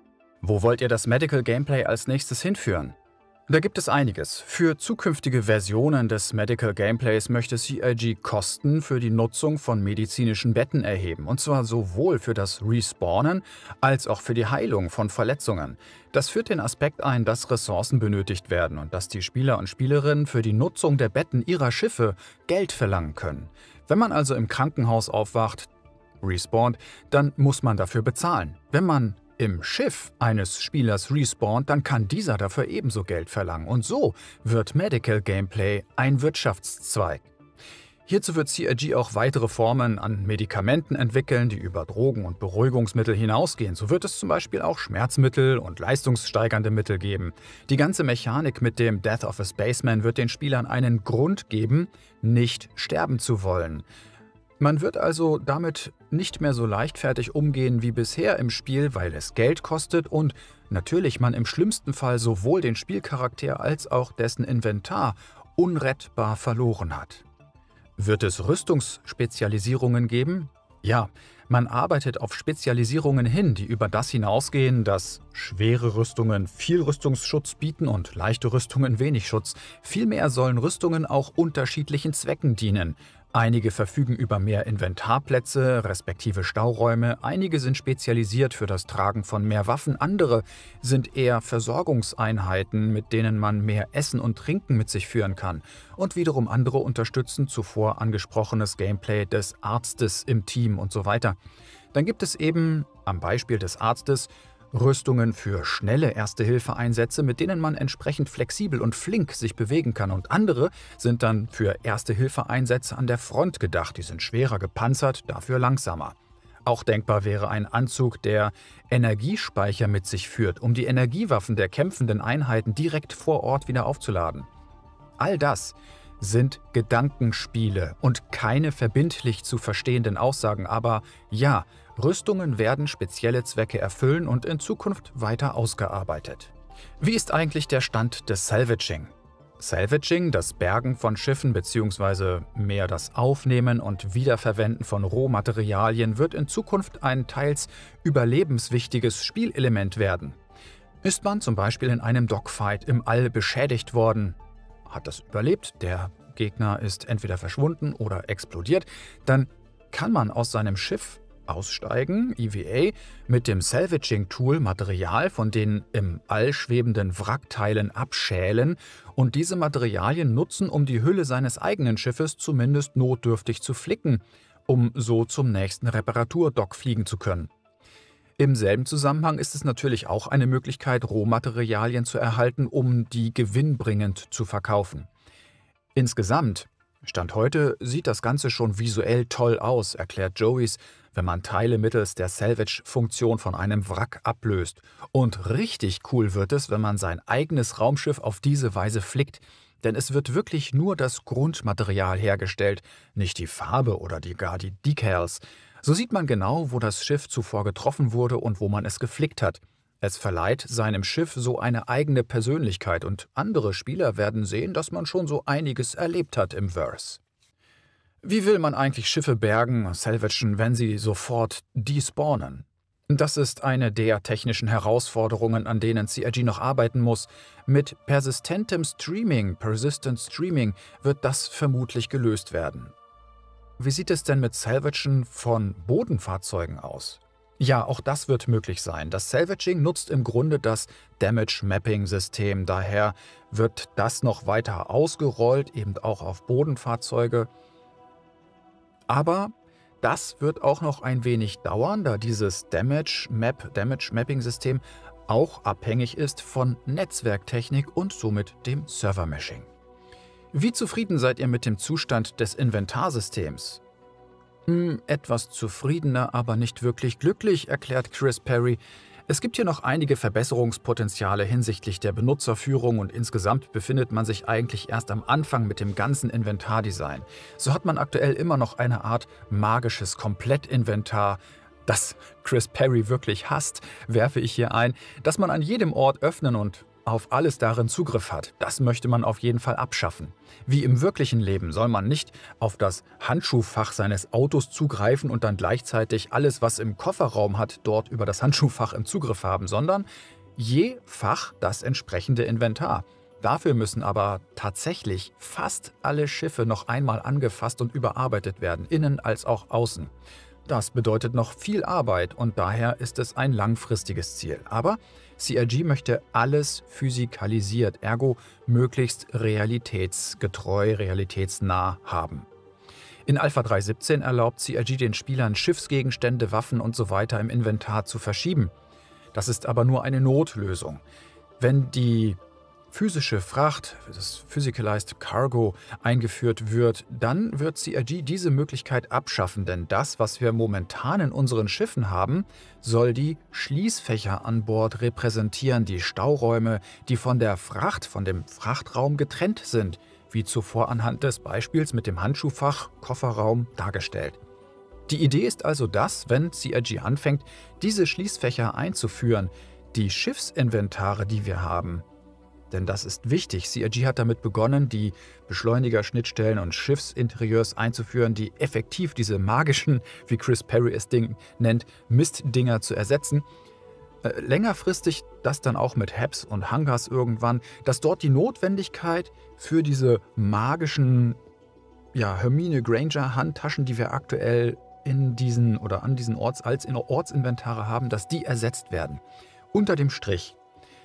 Wo wollt ihr das Medical Gameplay als nächstes hinführen? Da gibt es einiges. Für zukünftige Versionen des Medical Gameplays möchte CIG Kosten für die Nutzung von medizinischen Betten erheben, und zwar sowohl für das Respawnen als auch für die Heilung von Verletzungen. Das führt den Aspekt ein, dass Ressourcen benötigt werden und dass die Spieler und Spielerinnen für die Nutzung der Betten ihrer Schiffe Geld verlangen können. Wenn man also im Krankenhaus aufwacht, respawnt, dann muss man dafür bezahlen. Wenn man im Schiff eines Spielers respawnt, dann kann dieser dafür ebenso Geld verlangen. Und so wird Medical Gameplay ein Wirtschaftszweig. Hierzu wird CIG auch weitere Formen an Medikamenten entwickeln, die über Drogen und Beruhigungsmittel hinausgehen. So wird es zum Beispiel auch Schmerzmittel und leistungssteigernde Mittel geben. Die ganze Mechanik mit dem Death of a Spaceman wird den Spielern einen Grund geben, nicht sterben zu wollen. Man wird also damit nicht mehr so leichtfertig umgehen wie bisher im Spiel, weil es Geld kostet und natürlich man im schlimmsten Fall sowohl den Spielcharakter als auch dessen Inventar unrettbar verloren hat. Wird es Rüstungsspezialisierungen geben? Ja, man arbeitet auf Spezialisierungen hin, die über das hinausgehen, dass schwere Rüstungen viel Rüstungsschutz bieten und leichte Rüstungen wenig Schutz. Vielmehr sollen Rüstungen auch unterschiedlichen Zwecken dienen. Einige verfügen über mehr Inventarplätze, respektive Stauräume, einige sind spezialisiert für das Tragen von mehr Waffen, andere sind eher Versorgungseinheiten, mit denen man mehr Essen und Trinken mit sich führen kann. Und wiederum andere unterstützen zuvor angesprochenes Gameplay des Arztes im Team und so weiter. Dann gibt es eben, am Beispiel des Arztes, Rüstungen für schnelle Erste-Hilfe-Einsätze, mit denen man entsprechend flexibel und flink sich bewegen kann. Und andere sind dann für Erste-Hilfe-Einsätze an der Front gedacht. Die sind schwerer gepanzert, dafür langsamer. Auch denkbar wäre ein Anzug, der Energiespeicher mit sich führt, um die Energiewaffen der kämpfenden Einheiten direkt vor Ort wieder aufzuladen. All das sind Gedankenspiele und keine verbindlich zu verstehenden Aussagen, aber ja, Rüstungen werden spezielle Zwecke erfüllen und in Zukunft weiter ausgearbeitet. Wie ist eigentlich der Stand des Salvaging? Salvaging, das Bergen von Schiffen bzw. mehr das Aufnehmen und Wiederverwenden von Rohmaterialien, wird in Zukunft ein teils überlebenswichtiges Spielelement werden. Ist man zum Beispiel in einem Dogfight im All beschädigt worden, hat das überlebt, der Gegner ist entweder verschwunden oder explodiert, dann kann man aus seinem Schiff aussteigen, EVA, mit dem Salvaging-Tool Material von den im All schwebenden Wrackteilen abschälen und diese Materialien nutzen, um die Hülle seines eigenen Schiffes zumindest notdürftig zu flicken, um so zum nächsten Reparaturdock fliegen zu können. Im selben Zusammenhang ist es natürlich auch eine Möglichkeit, Rohmaterialien zu erhalten, um die gewinnbringend zu verkaufen. Insgesamt, Stand heute, sieht das Ganze schon visuell toll aus, erklärt Joey's, wenn man Teile mittels der Salvage-Funktion von einem Wrack ablöst. Und richtig cool wird es, wenn man sein eigenes Raumschiff auf diese Weise flickt, denn es wird wirklich nur das Grundmaterial hergestellt, nicht die Farbe oder gar die Decals. So sieht man genau, wo das Schiff zuvor getroffen wurde und wo man es geflickt hat. Es verleiht seinem Schiff so eine eigene Persönlichkeit und andere Spieler werden sehen, dass man schon so einiges erlebt hat im Verse. Wie will man eigentlich Schiffe bergen, salvagen, wenn sie sofort despawnen? Das ist eine der technischen Herausforderungen, an denen CIG noch arbeiten muss. Mit persistentem Streaming, Persistent Streaming, wird das vermutlich gelöst werden. Wie sieht es denn mit Salvagen von Bodenfahrzeugen aus? Ja, auch das wird möglich sein. Das Salvaging nutzt im Grunde das Damage-Mapping-System. Daher wird das noch weiter ausgerollt, eben auch auf Bodenfahrzeuge. Aber das wird auch noch ein wenig dauern, da dieses Damage-Mapping-System auch abhängig ist von Netzwerktechnik und somit dem Server-Meshing. Wie zufrieden seid ihr mit dem Zustand des Inventarsystems? Etwas zufriedener, aber nicht wirklich glücklich, erklärt Chris Perry. Es gibt hier noch einige Verbesserungspotenziale hinsichtlich der Benutzerführung und insgesamt befindet man sich eigentlich erst am Anfang mit dem ganzen Inventardesign. So hat man aktuell immer noch eine Art magisches Komplettinventar, das Chris Perry wirklich hasst, werfe ich hier ein, das man an jedem Ort öffnen und auf alles darin Zugriff hat. Das möchte man auf jeden Fall abschaffen. Wie im wirklichen Leben soll man nicht auf das Handschuhfach seines Autos zugreifen und dann gleichzeitig alles, was im Kofferraum hat, dort über das Handschuhfach im Zugriff haben, sondern je Fach das entsprechende Inventar. Dafür müssen aber tatsächlich fast alle Schiffe noch einmal angefasst und überarbeitet werden, innen als auch außen. Das bedeutet noch viel Arbeit und daher ist es ein langfristiges Ziel. Aber CIG möchte alles physikalisiert, ergo möglichst realitätsgetreu, realitätsnah haben. In Alpha 3.17 erlaubt CIG den Spielern Schiffsgegenstände, Waffen usw. im Inventar zu verschieben. Das ist aber nur eine Notlösung. Wenn die physische Fracht, das Physicalized Cargo, eingeführt wird, dann wird CIG diese Möglichkeit abschaffen, denn das, was wir momentan in unseren Schiffen haben, soll die Schließfächer an Bord repräsentieren, die Stauräume, die von der Fracht, von dem Frachtraum getrennt sind, wie zuvor anhand des Beispiels mit dem Handschuhfach, Kofferraum dargestellt. Die Idee ist also, dass, wenn CIG anfängt, diese Schließfächer einzuführen, die Schiffsinventare, die wir haben, denn das ist wichtig. CIG hat damit begonnen, die Beschleunigerschnittstellen und Schiffsinterieurs einzuführen, die effektiv diese magischen, wie Chris Perry es nennt, Mistdinger zu ersetzen. Längerfristig das dann auch mit Habs und Hangars irgendwann, dass dort die Notwendigkeit für diese magischen Hermine Granger Handtaschen, die wir aktuell in diesen oder an diesen Ortsinventare haben, dass die ersetzt werden. Unter dem Strich,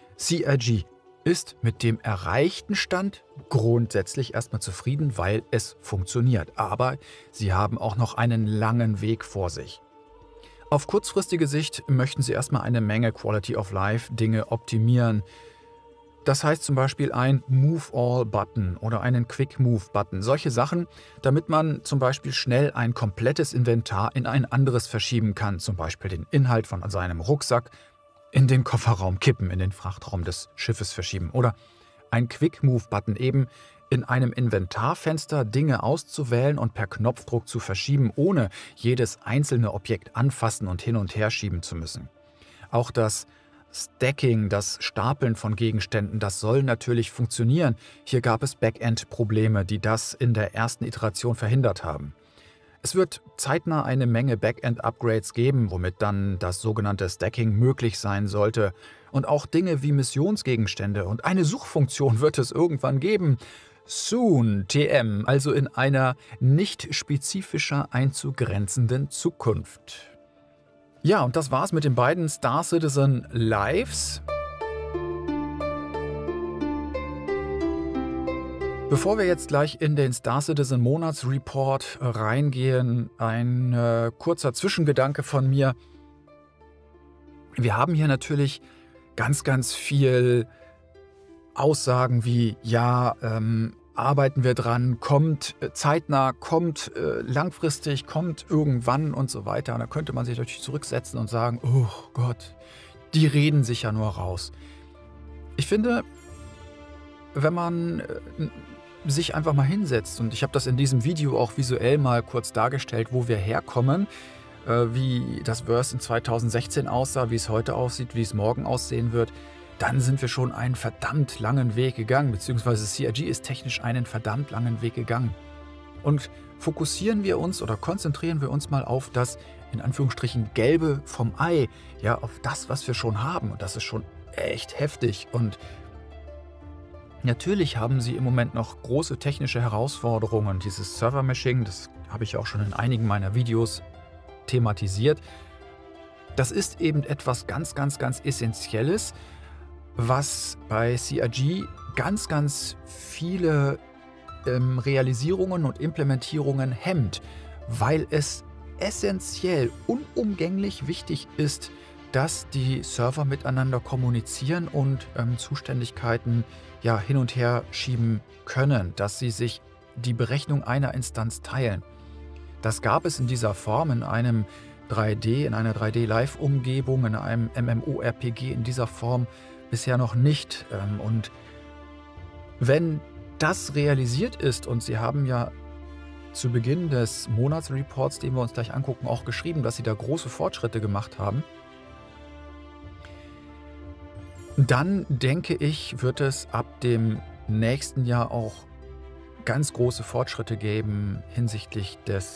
CIG ist mit dem erreichten Stand grundsätzlich erstmal zufrieden, weil es funktioniert. Aber sie haben auch noch einen langen Weg vor sich. Auf kurzfristige Sicht möchten sie erstmal eine Menge Quality of Life Dinge optimieren. Das heißt zum Beispiel ein Move-All-Button oder einen Quick-Move-Button. Solche Sachen, damit man zum Beispiel schnell ein komplettes Inventar in ein anderes verschieben kann. Zum Beispiel den Inhalt von seinem Rucksack in den Kofferraum kippen, in den Frachtraum des Schiffes verschieben. Oder ein Quick-Move-Button eben in einem Inventarfenster Dinge auszuwählen und per Knopfdruck zu verschieben, ohne jedes einzelne Objekt anfassen und hin und her schieben zu müssen. Auch das Stacking, das Stapeln von Gegenständen, das soll natürlich funktionieren. Hier gab es Backend-Probleme, die das in der ersten Iteration verhindert haben. Es wird zeitnah eine Menge Backend-Upgrades geben, womit dann das sogenannte Stacking möglich sein sollte. Und auch Dinge wie Missionsgegenstände und eine Suchfunktion wird es irgendwann geben. Soon, TM, also in einer nicht spezifischer einzugrenzenden Zukunft. Ja, und das war's mit den beiden Star Citizen Lives. Bevor wir jetzt gleich in den Star Citizen Monatsreport reingehen, ein kurzer Zwischengedanke von mir. Wir haben hier natürlich ganz viel Aussagen wie, arbeiten wir dran, kommt zeitnah, kommt langfristig, kommt irgendwann und so weiter. Und da könnte man sich natürlich zurücksetzen und sagen, oh Gott, die reden sich ja nur raus. Ich finde, wenn man sich einfach mal hinsetzt, und ich habe das in diesem Video auch visuell mal kurz dargestellt, wo wir herkommen, wie das Verse in 2016 aussah, wie es heute aussieht, wie es morgen aussehen wird, dann sind wir schon einen verdammt langen Weg gegangen, beziehungsweise CIG ist technisch einen verdammt langen Weg gegangen. Und fokussieren wir uns oder konzentrieren wir uns mal auf das in Anführungsstrichen Gelbe vom Ei, ja, auf das, was wir schon haben. Und das ist schon echt heftig. Und natürlich haben sie im Moment noch große technische Herausforderungen. Dieses Server-Meshing, das habe ich auch schon in einigen meiner Videos thematisiert. Das ist eben etwas ganz, ganz, ganz Essentielles, was bei CRG ganz, ganz viele Realisierungen und Implementierungen hemmt, weil es essentiell, unumgänglich wichtig ist, dass die Server miteinander kommunizieren und Zuständigkeiten ja, hin und her schieben können, dass sie sich die Berechnung einer Instanz teilen. Das gab es in dieser Form in einem 3D, in einer 3D-Live-Umgebung, in einem MMORPG in dieser Form bisher noch nicht. Und wenn das realisiert ist, und Sie haben ja zu Beginn des Monatsreports, den wir uns gleich angucken, auch geschrieben, dass Sie da große Fortschritte gemacht haben, dann denke ich, wird es ab dem nächsten Jahr auch ganz große Fortschritte geben hinsichtlich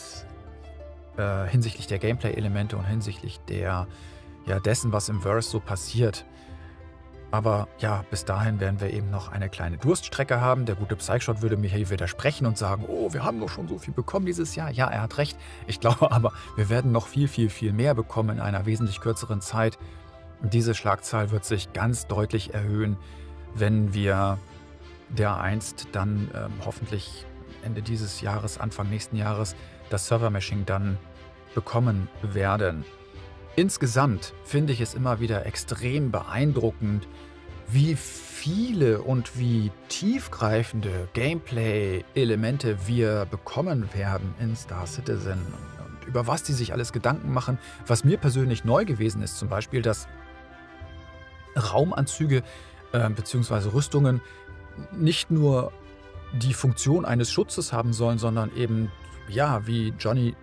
der Gameplay-Elemente und hinsichtlich dessen, was im Verse so passiert. Aber ja, bis dahin werden wir eben noch eine kleine Durststrecke haben. Der gute Psychshot würde mir hier widersprechen und sagen, oh, wir haben doch schon so viel bekommen dieses Jahr. Ja, er hat recht. Ich glaube aber, wir werden noch viel, viel, viel mehr bekommen in einer wesentlich kürzeren Zeit. Diese Schlagzahl wird sich ganz deutlich erhöhen, wenn wir dereinst dann hoffentlich Ende dieses Jahres, Anfang nächsten Jahres das Server-Meshing dann bekommen werden. Insgesamt finde ich es immer wieder extrem beeindruckend, wie viele und wie tiefgreifende Gameplay-Elemente wir bekommen werden in Star Citizen und über was die sich alles Gedanken machen. Was mir persönlich neu gewesen ist, zum Beispiel, dass Raumanzüge bzw. Rüstungen nicht nur die Funktion eines Schutzes haben sollen, sondern eben, ja, wie Johnny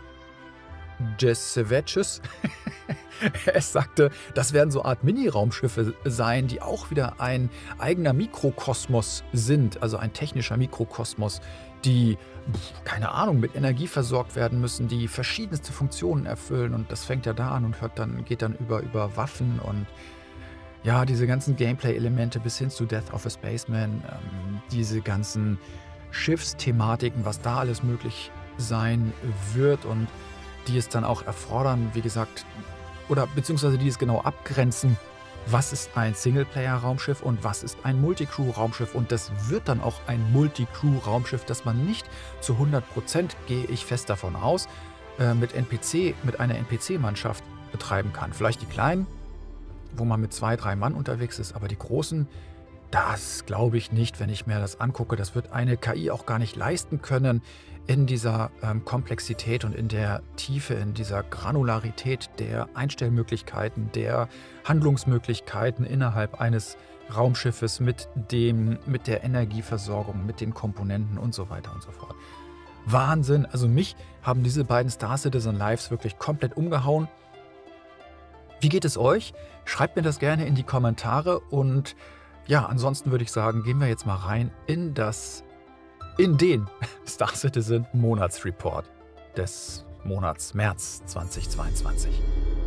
Jesevicius es sagte, das werden so eine Art Mini-Raumschiffe sein, die auch wieder ein eigener Mikrokosmos sind, also ein technischer Mikrokosmos, die, keine Ahnung, mit Energie versorgt werden müssen, die verschiedenste Funktionen erfüllen. Und das fängt ja da an und geht dann über Waffen und ja, diese ganzen Gameplay-Elemente bis hin zu Death of a Spaceman, diese ganzen Schiffsthematiken, was da alles möglich sein wird und die es dann auch erfordern, wie gesagt, oder beziehungsweise die es genau abgrenzen, was ist ein Singleplayer-Raumschiff und was ist ein Multicrew-Raumschiff. Und das wird dann auch ein Multicrew-Raumschiff, das man nicht zu 100%, gehe ich fest davon aus, mit einer NPC-Mannschaft betreiben kann. Vielleicht die kleinen, wo man mit 2, 3 Mann unterwegs ist, aber die großen, das glaube ich nicht, wenn ich mir das angucke. Das wird eine KI auch gar nicht leisten können in dieser Komplexität und in der Tiefe, in dieser Granularität der Einstellmöglichkeiten, der Handlungsmöglichkeiten innerhalb eines Raumschiffes mit der Energieversorgung, mit den Komponenten und so weiter und so fort. Wahnsinn! Also mich haben diese beiden Star Citizen Lives wirklich komplett umgehauen. Wie geht es euch? Schreibt mir das gerne in die Kommentare und ja, ansonsten würde ich sagen, gehen wir jetzt mal rein in den Star Citizen Monatsreport des Monats März 2022.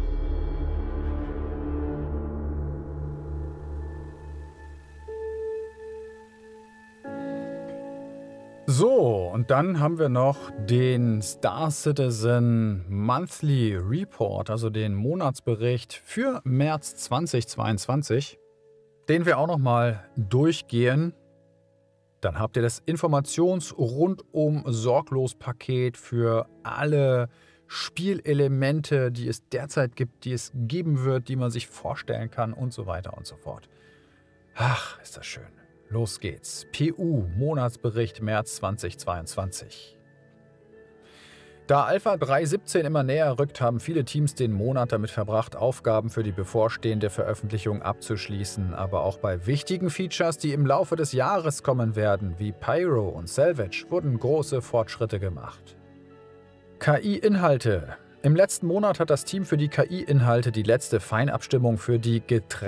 So, und dann haben wir noch den Star Citizen Monthly Report, also den Monatsbericht für März 2022, den wir auch nochmal durchgehen. Dann habt ihr das Informations-Rundum-Sorglos-Paket für alle Spielelemente, die es derzeit gibt, die es geben wird, die man sich vorstellen kann und so weiter und so fort. Ach, ist das schön. Los geht's. PU, Monatsbericht März 2022. Da Alpha 3.17 immer näher rückt, haben viele Teams den Monat damit verbracht, Aufgaben für die bevorstehende Veröffentlichung abzuschließen. Aber auch bei wichtigen Features, die im Laufe des Jahres kommen werden, wie Pyro und Salvage, wurden große Fortschritte gemacht. KI-Inhalte. Im letzten Monat hat das Team für die KI-Inhalte die letzte Feinabstimmung für die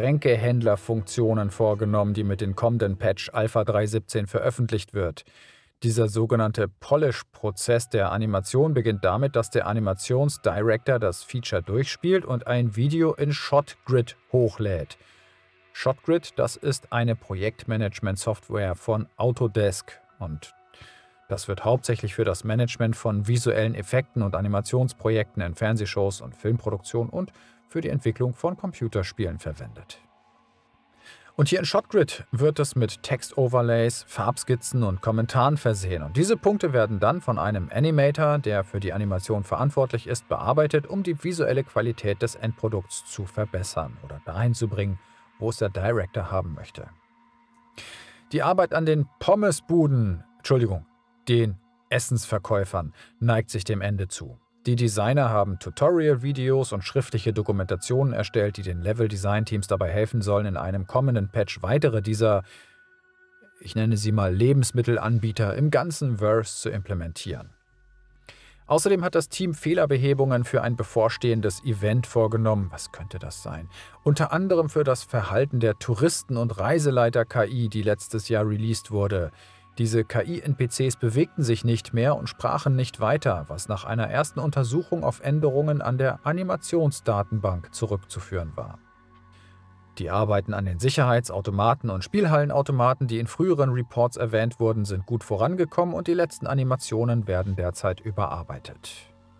Getränkehändler-Funktionen vorgenommen, die mit dem kommenden Patch Alpha 3.17 veröffentlicht wird. Dieser sogenannte Polish-Prozess der Animation beginnt damit, dass der Animationsdirector das Feature durchspielt und ein Video in ShotGrid hochlädt. ShotGrid, das ist eine Projektmanagement-Software von Autodesk und das wird hauptsächlich für das Management von visuellen Effekten und Animationsprojekten in Fernsehshows und Filmproduktion und für die Entwicklung von Computerspielen verwendet. Und hier in ShotGrid wird es mit Text-Overlays, Farbskizzen und Kommentaren versehen. Und diese Punkte werden dann von einem Animator, der für die Animation verantwortlich ist, bearbeitet, um die visuelle Qualität des Endprodukts zu verbessern oder dahin zu bringen, wo es der Director haben möchte. Die Arbeit an den den Essensverkäufern, neigt sich dem Ende zu. Die Designer haben Tutorial-Videos und schriftliche Dokumentationen erstellt, die den Level-Design-Teams dabei helfen sollen, in einem kommenden Patch weitere dieser, ich nenne sie mal Lebensmittelanbieter, im ganzen Verse zu implementieren. Außerdem hat das Team Fehlerbehebungen für ein bevorstehendes Event vorgenommen. Was könnte das sein? Unter anderem für das Verhalten der Touristen- und Reiseleiter-KI, die letztes Jahr released wurde. Diese KI-NPCs bewegten sich nicht mehr und sprachen nicht weiter, was nach einer ersten Untersuchung auf Änderungen an der Animationsdatenbank zurückzuführen war. Die Arbeiten an den Sicherheitsautomaten und Spielhallenautomaten, die in früheren Reports erwähnt wurden, sind gut vorangekommen und die letzten Animationen werden derzeit überarbeitet.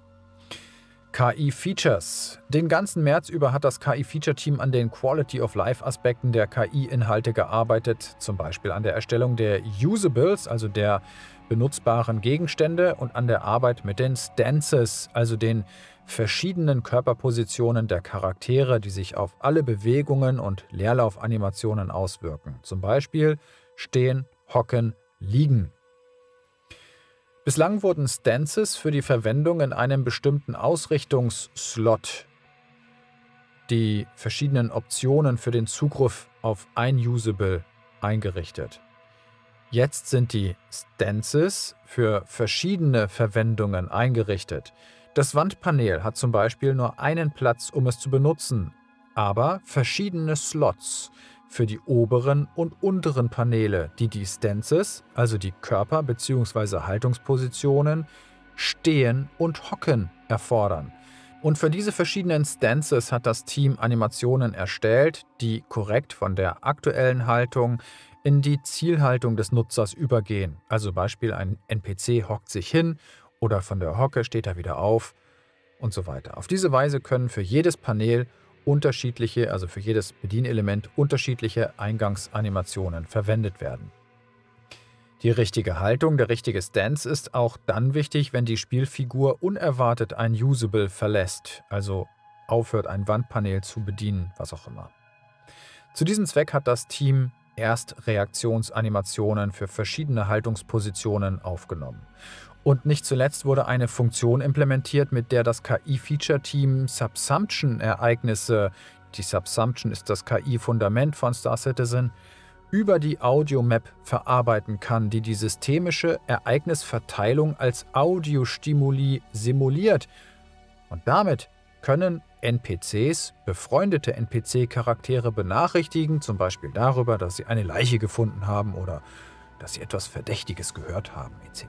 KI-Features. Den ganzen März über hat das KI-Feature-Team an den Quality-of-Life-Aspekten der KI-Inhalte gearbeitet, zum Beispiel an der Erstellung der Usables, also der benutzbaren Gegenstände, und an der Arbeit mit den Stances, also den verschiedenen Körperpositionen der Charaktere, die sich auf alle Bewegungen und Leerlaufanimationen auswirken, zum Beispiel Stehen, Hocken, Liegen. Bislang wurden Stances für die Verwendung in einem bestimmten Ausrichtungsslot, die verschiedenen Optionen für den Zugriff auf ein Usable, eingerichtet. Jetzt sind die Stances für verschiedene Verwendungen eingerichtet. Das Wandpanel hat zum Beispiel nur einen Platz, um es zu benutzen, aber verschiedene Slots für die oberen und unteren Paneele, die die Stances, also die Körper- bzw. Haltungspositionen, Stehen und Hocken erfordern. Und für diese verschiedenen Stances hat das Team Animationen erstellt, die korrekt von der aktuellen Haltung in die Zielhaltung des Nutzers übergehen. Also Beispiel, ein NPC hockt sich hin oder von der Hocke steht er wieder auf und so weiter. Auf diese Weise können für jedes Panel also für jedes Bedienelement unterschiedliche Eingangsanimationen verwendet werden. Die richtige Haltung, der richtige Stance ist auch dann wichtig, wenn die Spielfigur unerwartet ein Usable verlässt, also aufhört, ein Wandpanel zu bedienen, was auch immer. Zu diesem Zweck hat das Team Erstreaktionsanimationen für verschiedene Haltungspositionen aufgenommen. Und nicht zuletzt wurde eine Funktion implementiert, mit der das KI-Feature-Team Subsumption-Ereignisse, die Subsumption ist das KI-Fundament von Star Citizen, über die Audio-Map verarbeiten kann, die die systemische Ereignisverteilung als Audiostimuli simuliert. Und damit können NPCs, befreundete NPC-Charaktere benachrichtigen, zum Beispiel darüber, dass sie eine Leiche gefunden haben oder dass sie etwas Verdächtiges gehört haben, etc.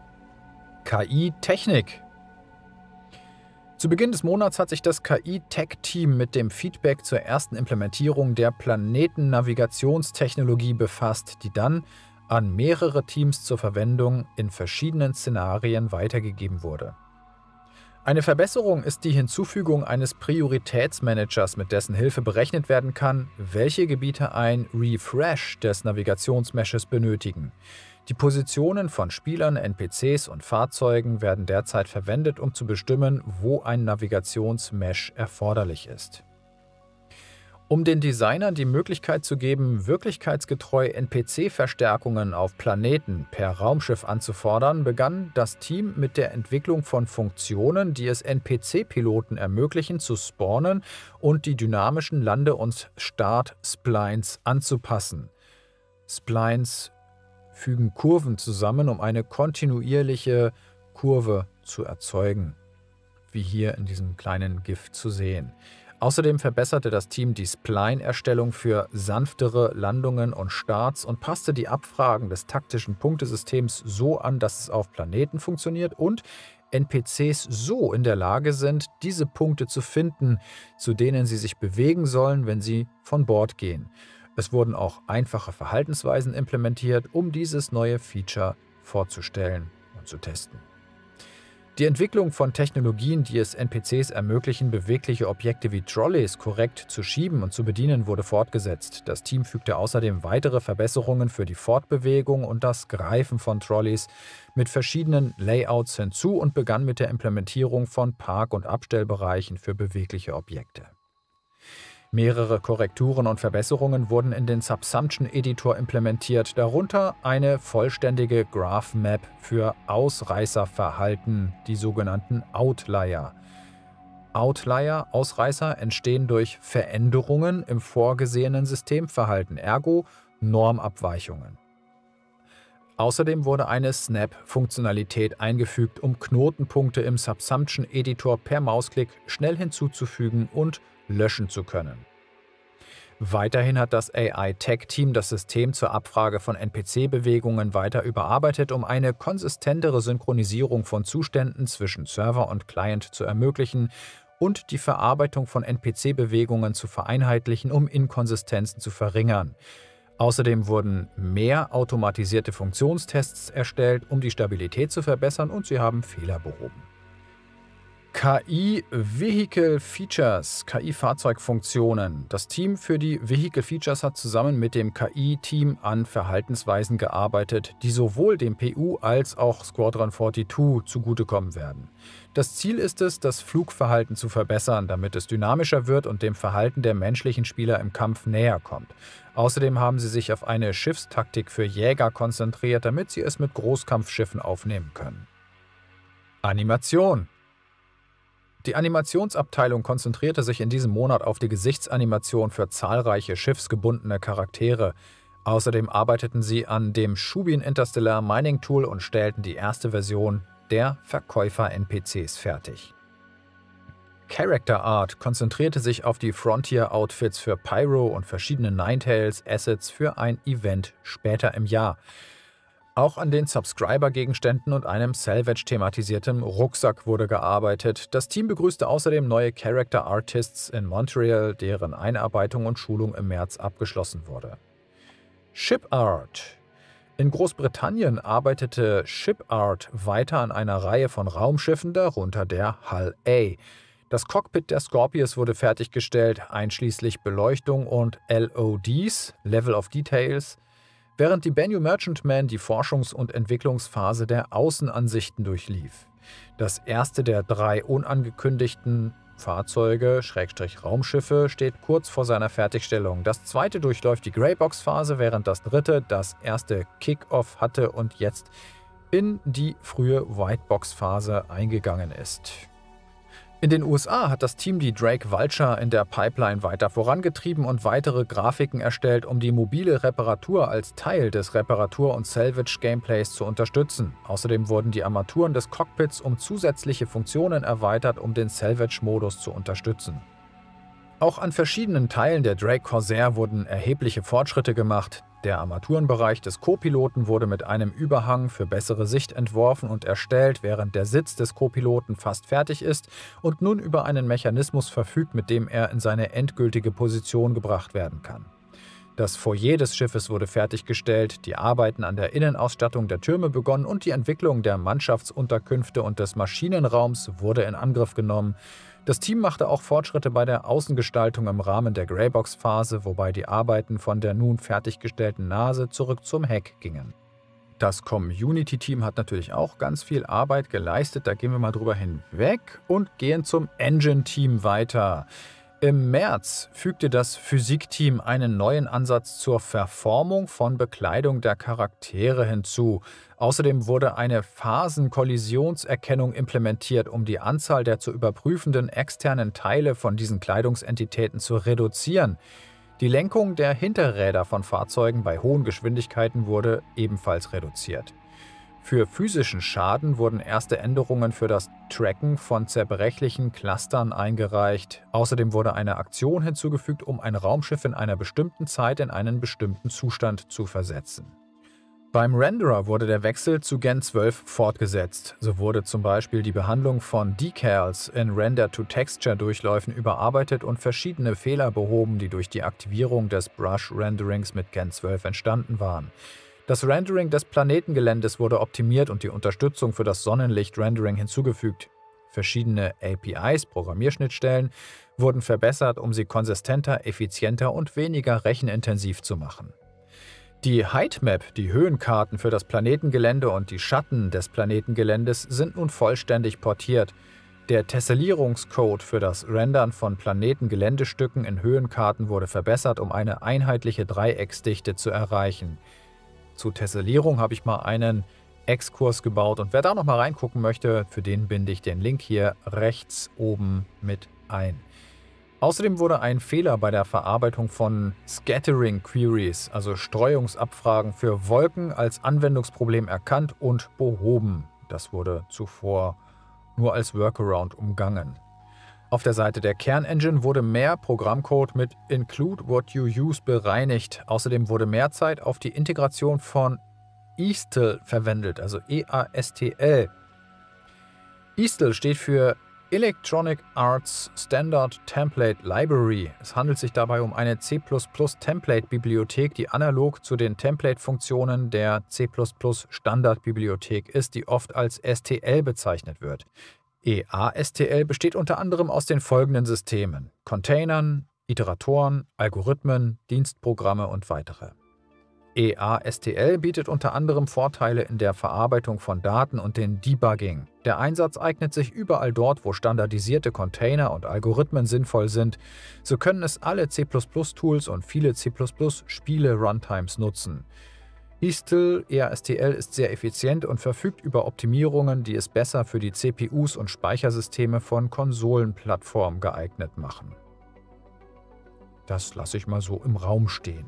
KI-Technik. Zu Beginn des Monats hat sich das KI-Tech-Team mit dem Feedback zur ersten Implementierung der Planetennavigationstechnologie befasst, die dann an mehrere Teams zur Verwendung in verschiedenen Szenarien weitergegeben wurde. Eine Verbesserung ist die Hinzufügung eines Prioritätsmanagers, mit dessen Hilfe berechnet werden kann, welche Gebiete ein Refresh des Navigationsmeshes benötigen. Die Positionen von Spielern, NPCs und Fahrzeugen werden derzeit verwendet, um zu bestimmen, wo ein Navigationsmesh erforderlich ist. Um den Designern die Möglichkeit zu geben, wirklichkeitsgetreu NPC-Verstärkungen auf Planeten per Raumschiff anzufordern, begann das Team mit der Entwicklung von Funktionen, die es NPC-Piloten ermöglichen, zu spawnen und die dynamischen Lande- und Start-Splines anzupassen. Splines fügen Kurven zusammen, um eine kontinuierliche Kurve zu erzeugen, wie hier in diesem kleinen GIF zu sehen. Außerdem verbesserte das Team die Spline-Erstellung für sanftere Landungen und Starts und passte die Abfragen des taktischen Punktesystems so an, dass es auf Planeten funktioniert und NPCs so in der Lage sind, diese Punkte zu finden, zu denen sie sich bewegen sollen, wenn sie von Bord gehen. Es wurden auch einfache Verhaltensweisen implementiert, um dieses neue Feature vorzustellen und zu testen. Die Entwicklung von Technologien, die es NPCs ermöglichen, bewegliche Objekte wie Trolleys korrekt zu schieben und zu bedienen, wurde fortgesetzt. Das Team fügte außerdem weitere Verbesserungen für die Fortbewegung und das Greifen von Trolleys mit verschiedenen Layouts hinzu und begann mit der Implementierung von Park- und Abstellbereichen für bewegliche Objekte. Mehrere Korrekturen und Verbesserungen wurden in den Subsumption Editor implementiert, darunter eine vollständige Graph Map für Ausreißerverhalten, die sogenannten Outlier. Outlier, Ausreißer, entstehen durch Veränderungen im vorgesehenen Systemverhalten, ergo Normabweichungen. Außerdem wurde eine Snap-Funktionalität eingefügt, um Knotenpunkte im Subsumption Editor per Mausklick schnell hinzuzufügen und löschen zu können. Weiterhin hat das AI-Tech-Team das System zur Abfrage von NPC-Bewegungen weiter überarbeitet, um eine konsistentere Synchronisierung von Zuständen zwischen Server und Client zu ermöglichen und die Verarbeitung von NPC-Bewegungen zu vereinheitlichen, um Inkonsistenzen zu verringern. Außerdem wurden mehr automatisierte Funktionstests erstellt, um die Stabilität zu verbessern, und sie haben Fehler behoben. KI Vehicle Features, KI-Fahrzeugfunktionen. Das Team für die Vehicle Features hat zusammen mit dem KI-Team an Verhaltensweisen gearbeitet, die sowohl dem PU als auch Squadron 42 zugutekommen werden. Das Ziel ist es, das Flugverhalten zu verbessern, damit es dynamischer wird und dem Verhalten der menschlichen Spieler im Kampf näher kommt. Außerdem haben sie sich auf eine Schiffstaktik für Jäger konzentriert, damit sie es mit Großkampfschiffen aufnehmen können. Animation. Die Animationsabteilung konzentrierte sich in diesem Monat auf die Gesichtsanimation für zahlreiche schiffsgebundene Charaktere. Außerdem arbeiteten sie an dem Shubin Interstellar Mining Tool und stellten die erste Version der Verkäufer-NPCs fertig. Character Art konzentrierte sich auf die Frontier-Outfits für Pyro und verschiedene Ninetales-Assets für ein Event später im Jahr. Auch an den Subscriber-Gegenständen und einem Salvage-thematisiertem Rucksack wurde gearbeitet. Das Team begrüßte außerdem neue Character Artists in Montreal, deren Einarbeitung und Schulung im März abgeschlossen wurde. Ship Art. In Großbritannien arbeitete Ship Art weiter an einer Reihe von Raumschiffen, darunter der Hull A. Das Cockpit der Scorpius wurde fertiggestellt, einschließlich Beleuchtung und LODs, Level of Details, während die Bennu Merchantman die Forschungs- und Entwicklungsphase der Außenansichten durchlief. Das erste der 3 unangekündigten Fahrzeuge, Raumschiffe, steht kurz vor seiner Fertigstellung. Das zweite durchläuft die Greybox-Phase, während das dritte das erste Kick-Off hatte und jetzt in die frühe Whitebox-Phase eingegangen ist. In den USA hat das Team die Drake Vulture in der Pipeline weiter vorangetrieben und weitere Grafiken erstellt, um die mobile Reparatur als Teil des Reparatur- und Salvage-Gameplays zu unterstützen. Außerdem wurden die Armaturen des Cockpits um zusätzliche Funktionen erweitert, um den Salvage-Modus zu unterstützen. Auch an verschiedenen Teilen der Drake Corsair wurden erhebliche Fortschritte gemacht. Der Armaturenbereich des Co-Piloten wurde mit einem Überhang für bessere Sicht entworfen und erstellt, während der Sitz des Co-Piloten fast fertig ist und nun über einen Mechanismus verfügt, mit dem er in seine endgültige Position gebracht werden kann. Das Foyer des Schiffes wurde fertiggestellt, die Arbeiten an der Innenausstattung der Türme begonnen und die Entwicklung der Mannschaftsunterkünfte und des Maschinenraums wurde in Angriff genommen. Das Team machte auch Fortschritte bei der Außengestaltung im Rahmen der Greybox-Phase, wobei die Arbeiten von der nun fertiggestellten Nase zurück zum Heck gingen. Das Community-Team hat natürlich auch ganz viel Arbeit geleistet, da gehen wir mal drüber hinweg und gehen zum Engine-Team weiter. Im März fügte das Physik-Team einen neuen Ansatz zur Verformung von Bekleidung der Charaktere hinzu. Außerdem wurde eine Phasenkollisionserkennung implementiert, um die Anzahl der zu überprüfenden externen Teile von diesen Kleidungsentitäten zu reduzieren. Die Lenkung der Hinterräder von Fahrzeugen bei hohen Geschwindigkeiten wurde ebenfalls reduziert. Für physischen Schaden wurden erste Änderungen für das Tracken von zerbrechlichen Clustern eingereicht. Außerdem wurde eine Aktion hinzugefügt, um ein Raumschiff in einer bestimmten Zeit in einen bestimmten Zustand zu versetzen. Beim Renderer wurde der Wechsel zu Gen 12 fortgesetzt. So wurde zum Beispiel die Behandlung von Decals in Render-to-Texture-Durchläufen überarbeitet und verschiedene Fehler behoben, die durch die Aktivierung des Brush-Renderings mit Gen 12 entstanden waren. Das Rendering des Planetengeländes wurde optimiert und die Unterstützung für das Sonnenlicht-Rendering hinzugefügt. Verschiedene APIs, Programmierschnittstellen, wurden verbessert, um sie konsistenter, effizienter und weniger rechenintensiv zu machen. Die Heightmap, die Höhenkarten für das Planetengelände und die Schatten des Planetengeländes sind nun vollständig portiert. Der Tessellierungscode für das Rendern von Planetengeländestücken in Höhenkarten wurde verbessert, um eine einheitliche Dreiecksdichte zu erreichen. Zu Tessellierung habe ich mal einen Exkurs gebaut und wer da noch mal reingucken möchte, für den binde ich den Link hier rechts oben mit ein. Außerdem wurde ein Fehler bei der Verarbeitung von Scattering Queries, also Streuungsabfragen für Wolken, als Anwendungsproblem erkannt und behoben. Das wurde zuvor nur als Workaround umgangen. Auf der Seite der Kernengine wurde mehr Programmcode mit Include What You Use bereinigt. Außerdem wurde mehr Zeit auf die Integration von EASTL verwendet, also EASTL. EASTL steht für Electronic Arts Standard Template Library. Es handelt sich dabei um eine C++ Template-Bibliothek, die analog zu den Template-Funktionen der C++ Standardbibliothek ist, die oft als STL bezeichnet wird. EASTL besteht unter anderem aus den folgenden Systemen: Containern, Iteratoren, Algorithmen, Dienstprogramme und weitere. EASTL bietet unter anderem Vorteile in der Verarbeitung von Daten und dem Debugging. Der Einsatz eignet sich überall dort, wo standardisierte Container und Algorithmen sinnvoll sind. So können es alle C++-Tools und viele C++-Spiele-Runtimes nutzen. EASTL ist sehr effizient und verfügt über Optimierungen, die es besser für die CPUs und Speichersysteme von Konsolenplattformen geeignet machen. Das lasse ich mal so im Raum stehen.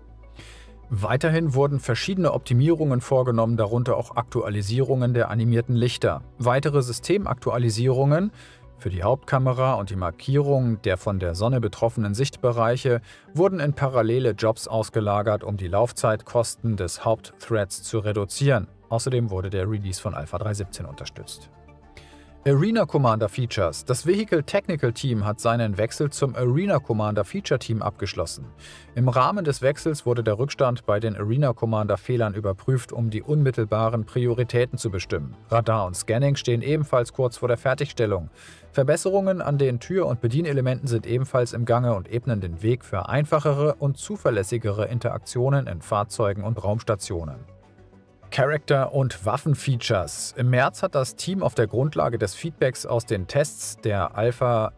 Weiterhin wurden verschiedene Optimierungen vorgenommen, darunter auch Aktualisierungen der animierten Lichter. Weitere Systemaktualisierungen für die Hauptkamera und die Markierung der von der Sonne betroffenen Sichtbereiche wurden in parallele Jobs ausgelagert, um die Laufzeitkosten des Hauptthreads zu reduzieren. Außerdem wurde der Release von Alpha 3.17 unterstützt. Arena Commander Features. Das Vehicle Technical Team hat seinen Wechsel zum Arena Commander Feature Team abgeschlossen. Im Rahmen des Wechsels wurde der Rückstand bei den Arena Commander Fehlern überprüft, um die unmittelbaren Prioritäten zu bestimmen. Radar und Scanning stehen ebenfalls kurz vor der Fertigstellung. Verbesserungen an den Tür- und Bedienelementen sind ebenfalls im Gange und ebnen den Weg für einfachere und zuverlässigere Interaktionen in Fahrzeugen und Raumstationen. Charakter- und Waffenfeatures. Im März hat das Team auf der Grundlage des Feedbacks aus den Tests der Alpha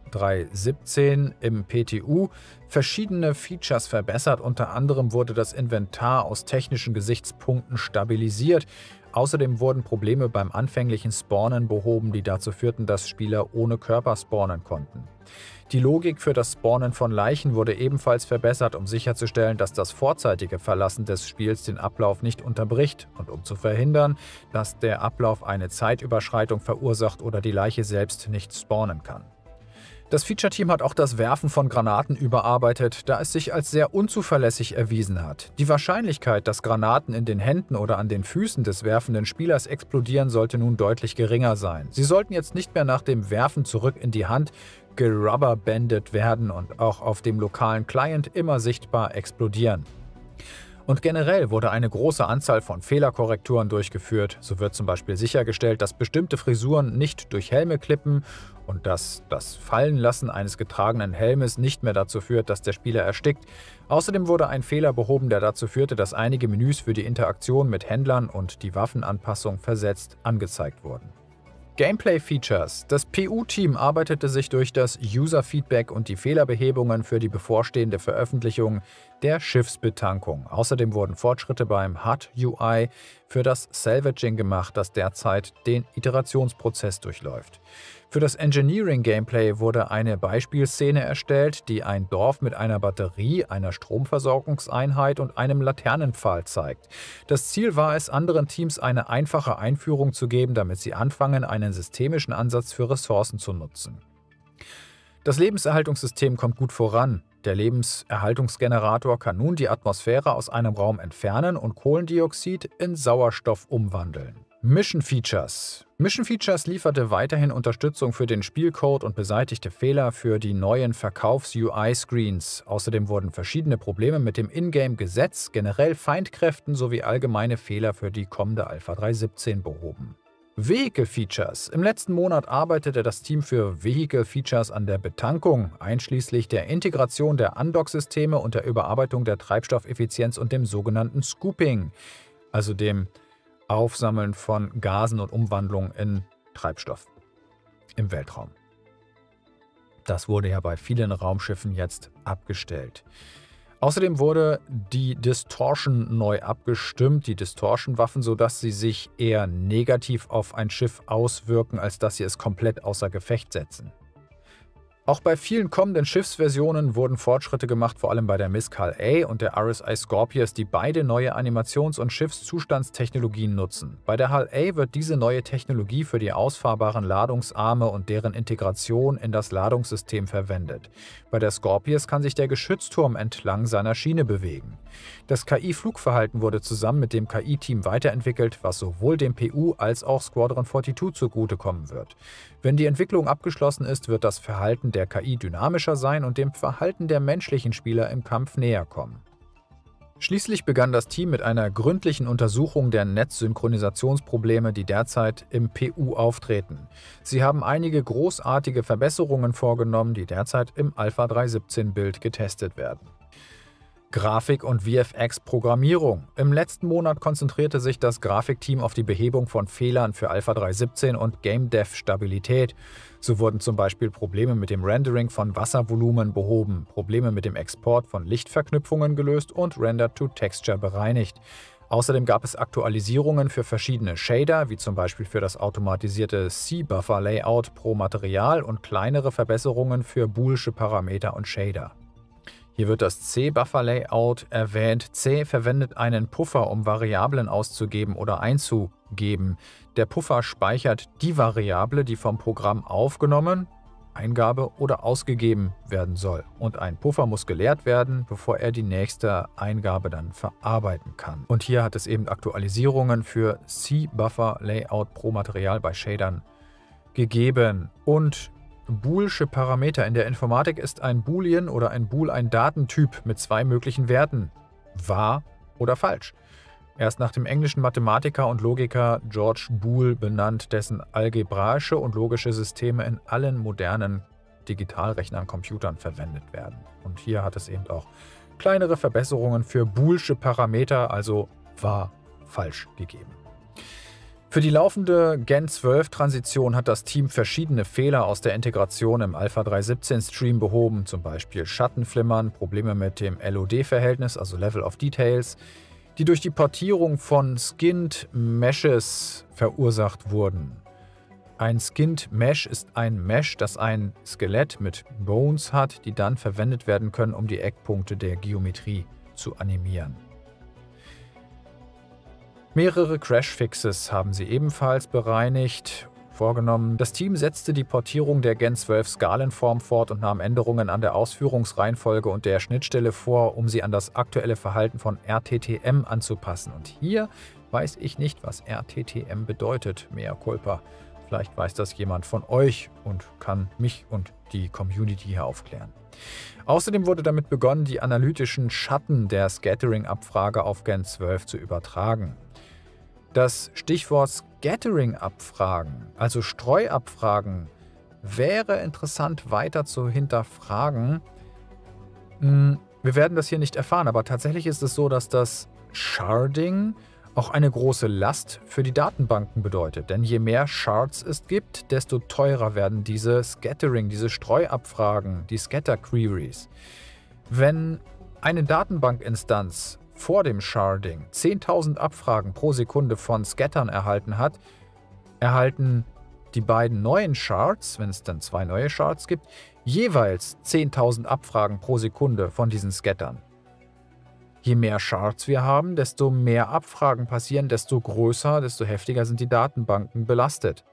3.17 im PTU verschiedene Features verbessert. Unter anderem wurde das Inventar aus technischen Gesichtspunkten stabilisiert. Außerdem wurden Probleme beim anfänglichen Spawnen behoben, die dazu führten, dass Spieler ohne Körper spawnen konnten. Die Logik für das Spawnen von Leichen wurde ebenfalls verbessert, um sicherzustellen, dass das vorzeitige Verlassen des Spiels den Ablauf nicht unterbricht und um zu verhindern, dass der Ablauf eine Zeitüberschreitung verursacht oder die Leiche selbst nicht spawnen kann. Das Feature-Team hat auch das Werfen von Granaten überarbeitet, da es sich als sehr unzuverlässig erwiesen hat. Die Wahrscheinlichkeit, dass Granaten in den Händen oder an den Füßen des werfenden Spielers explodieren, sollte nun deutlich geringer sein. Sie sollten jetzt nicht mehr nach dem Werfen zurück in die Hand gerubberbandet werden und auch auf dem lokalen Client immer sichtbar explodieren. Und generell wurde eine große Anzahl von Fehlerkorrekturen durchgeführt. So wird zum Beispiel sichergestellt, dass bestimmte Frisuren nicht durch Helme klippen und dass das Fallenlassen eines getragenen Helmes nicht mehr dazu führt, dass der Spieler erstickt. Außerdem wurde ein Fehler behoben, der dazu führte, dass einige Menüs für die Interaktion mit Händlern und die Waffenanpassung versetzt angezeigt wurden. Gameplay-Features. Das PU-Team arbeitete sich durch das User-Feedback und die Fehlerbehebungen für die bevorstehende Veröffentlichung der Schiffsbetankung. Außerdem wurden Fortschritte beim HUD-UI für das Salvaging gemacht, das derzeit den Iterationsprozess durchläuft. Für das Engineering-Gameplay wurde eine Beispielszene erstellt, die ein Dorf mit einer Batterie, einer Stromversorgungseinheit und einem Laternenpfahl zeigt. Das Ziel war es, anderen Teams eine einfache Einführung zu geben, damit sie anfangen, einen systemischen Ansatz für Ressourcen zu nutzen. Das Lebenserhaltungssystem kommt gut voran. Der Lebenserhaltungsgenerator kann nun die Atmosphäre aus einem Raum entfernen und Kohlendioxid in Sauerstoff umwandeln. Mission Features. Mission Features lieferte weiterhin Unterstützung für den Spielcode und beseitigte Fehler für die neuen Verkaufs-UI-Screens. Außerdem wurden verschiedene Probleme mit dem Ingame-Gesetz, generell Feindkräften sowie allgemeine Fehler für die kommende Alpha 3.17 behoben. Vehicle Features. Im letzten Monat arbeitete das Team für Vehicle Features an der Betankung, einschließlich der Integration der Undock-Systeme und der Überarbeitung der Treibstoffeffizienz und dem sogenannten Scooping, also dem Aufsammeln von Gasen und Umwandlung in Treibstoff im Weltraum. Das wurde ja bei vielen Raumschiffen jetzt abgestellt. Außerdem wurde die Distortion neu abgestimmt, die Distortion-Waffen, sodass sie sich eher negativ auf ein Schiff auswirken, als dass sie es komplett außer Gefecht setzen. Auch bei vielen kommenden Schiffsversionen wurden Fortschritte gemacht, vor allem bei der Miss Hull-A und der RSI Scorpius, die beide neue Animations- und Schiffszustandstechnologien nutzen. Bei der Hull-A wird diese neue Technologie für die ausfahrbaren Ladungsarme und deren Integration in das Ladungssystem verwendet. Bei der Scorpius kann sich der Geschützturm entlang seiner Schiene bewegen. Das KI-Flugverhalten wurde zusammen mit dem KI-Team weiterentwickelt, was sowohl dem PU als auch Squadron 42 zugutekommen wird. Wenn die Entwicklung abgeschlossen ist, wird das Verhalten der KI dynamischer sein und dem Verhalten der menschlichen Spieler im Kampf näher kommen. Schließlich begann das Team mit einer gründlichen Untersuchung der Netzsynchronisationsprobleme, die derzeit im PU auftreten. Sie haben einige großartige Verbesserungen vorgenommen, die derzeit im Alpha 3.17-Bild getestet werden. Grafik- und VFX-Programmierung. Im letzten Monat konzentrierte sich das Grafikteam auf die Behebung von Fehlern für Alpha 3.17 und Game-Dev-Stabilität. So wurden zum Beispiel Probleme mit dem Rendering von Wasservolumen behoben, Probleme mit dem Export von Lichtverknüpfungen gelöst und Render-to-Texture bereinigt. Außerdem gab es Aktualisierungen für verschiedene Shader, wie zum Beispiel für das automatisierte C-Buffer-Layout pro Material und kleinere Verbesserungen für boolsche Parameter und Shader. Hier wird das C-Buffer-Layout erwähnt. C verwendet einen Puffer, um Variablen auszugeben oder einzugeben. Der Puffer speichert die Variable, die vom Programm aufgenommen, Eingabe oder ausgegeben werden soll. Und ein Puffer muss geleert werden, bevor er die nächste Eingabe dann verarbeiten kann. Und hier hat es eben Aktualisierungen für C-Buffer-Layout pro Material bei Shadern gegeben. Und boolsche Parameter. In der Informatik ist ein Boolean oder ein Bool ein Datentyp mit zwei möglichen Werten, wahr oder falsch. Er ist nach dem englischen Mathematiker und Logiker George Boole benannt, dessen algebraische und logische Systeme in allen modernen Digitalrechnern, Computern verwendet werden. Und hier hat es eben auch kleinere Verbesserungen für boolsche Parameter, also wahr, falsch gegeben. Für die laufende Gen 12-Transition hat das Team verschiedene Fehler aus der Integration im Alpha 3.17-Stream behoben, zum Beispiel Schattenflimmern, Probleme mit dem LOD-Verhältnis, also Level of Details, die durch die Portierung von Skinned Meshes verursacht wurden. Ein Skinned Mesh ist ein Mesh, das ein Skelett mit Bones hat, die dann verwendet werden können, um die Eckpunkte der Geometrie zu animieren. Mehrere Crash-Fixes haben sie ebenfalls vorgenommen. Das Team setzte die Portierung der Gen 12 Skalenform fort und nahm Änderungen an der Ausführungsreihenfolge und der Schnittstelle vor, um sie an das aktuelle Verhalten von RTTM anzupassen. Und hier weiß ich nicht, was RTTM bedeutet, mea culpa. Vielleicht weiß das jemand von euch und kann mich und die Community hier aufklären. Außerdem wurde damit begonnen, die analytischen Schatten der Scattering-Abfrage auf Gen 12 zu übertragen. Das Stichwort Scattering-Abfragen, also Streuabfragen, wäre interessant weiter zu hinterfragen. Wir werden das hier nicht erfahren, aber tatsächlich ist es so, dass das Sharding auch eine große Last für die Datenbanken bedeutet. Denn je mehr Shards es gibt, desto teurer werden diese Scattering, diese Streuabfragen, die Scatter-Queries. Wenn eine Datenbankinstanz vor dem Sharding 10.000 Abfragen pro Sekunde von Scattern erhalten hat, erhalten die beiden neuen Shards, wenn es dann 2 neue Shards gibt, jeweils 10.000 Abfragen pro Sekunde von diesen Scattern. Je mehr Shards wir haben, desto mehr Abfragen passieren, desto größer, desto heftiger sind die Datenbanken belastet.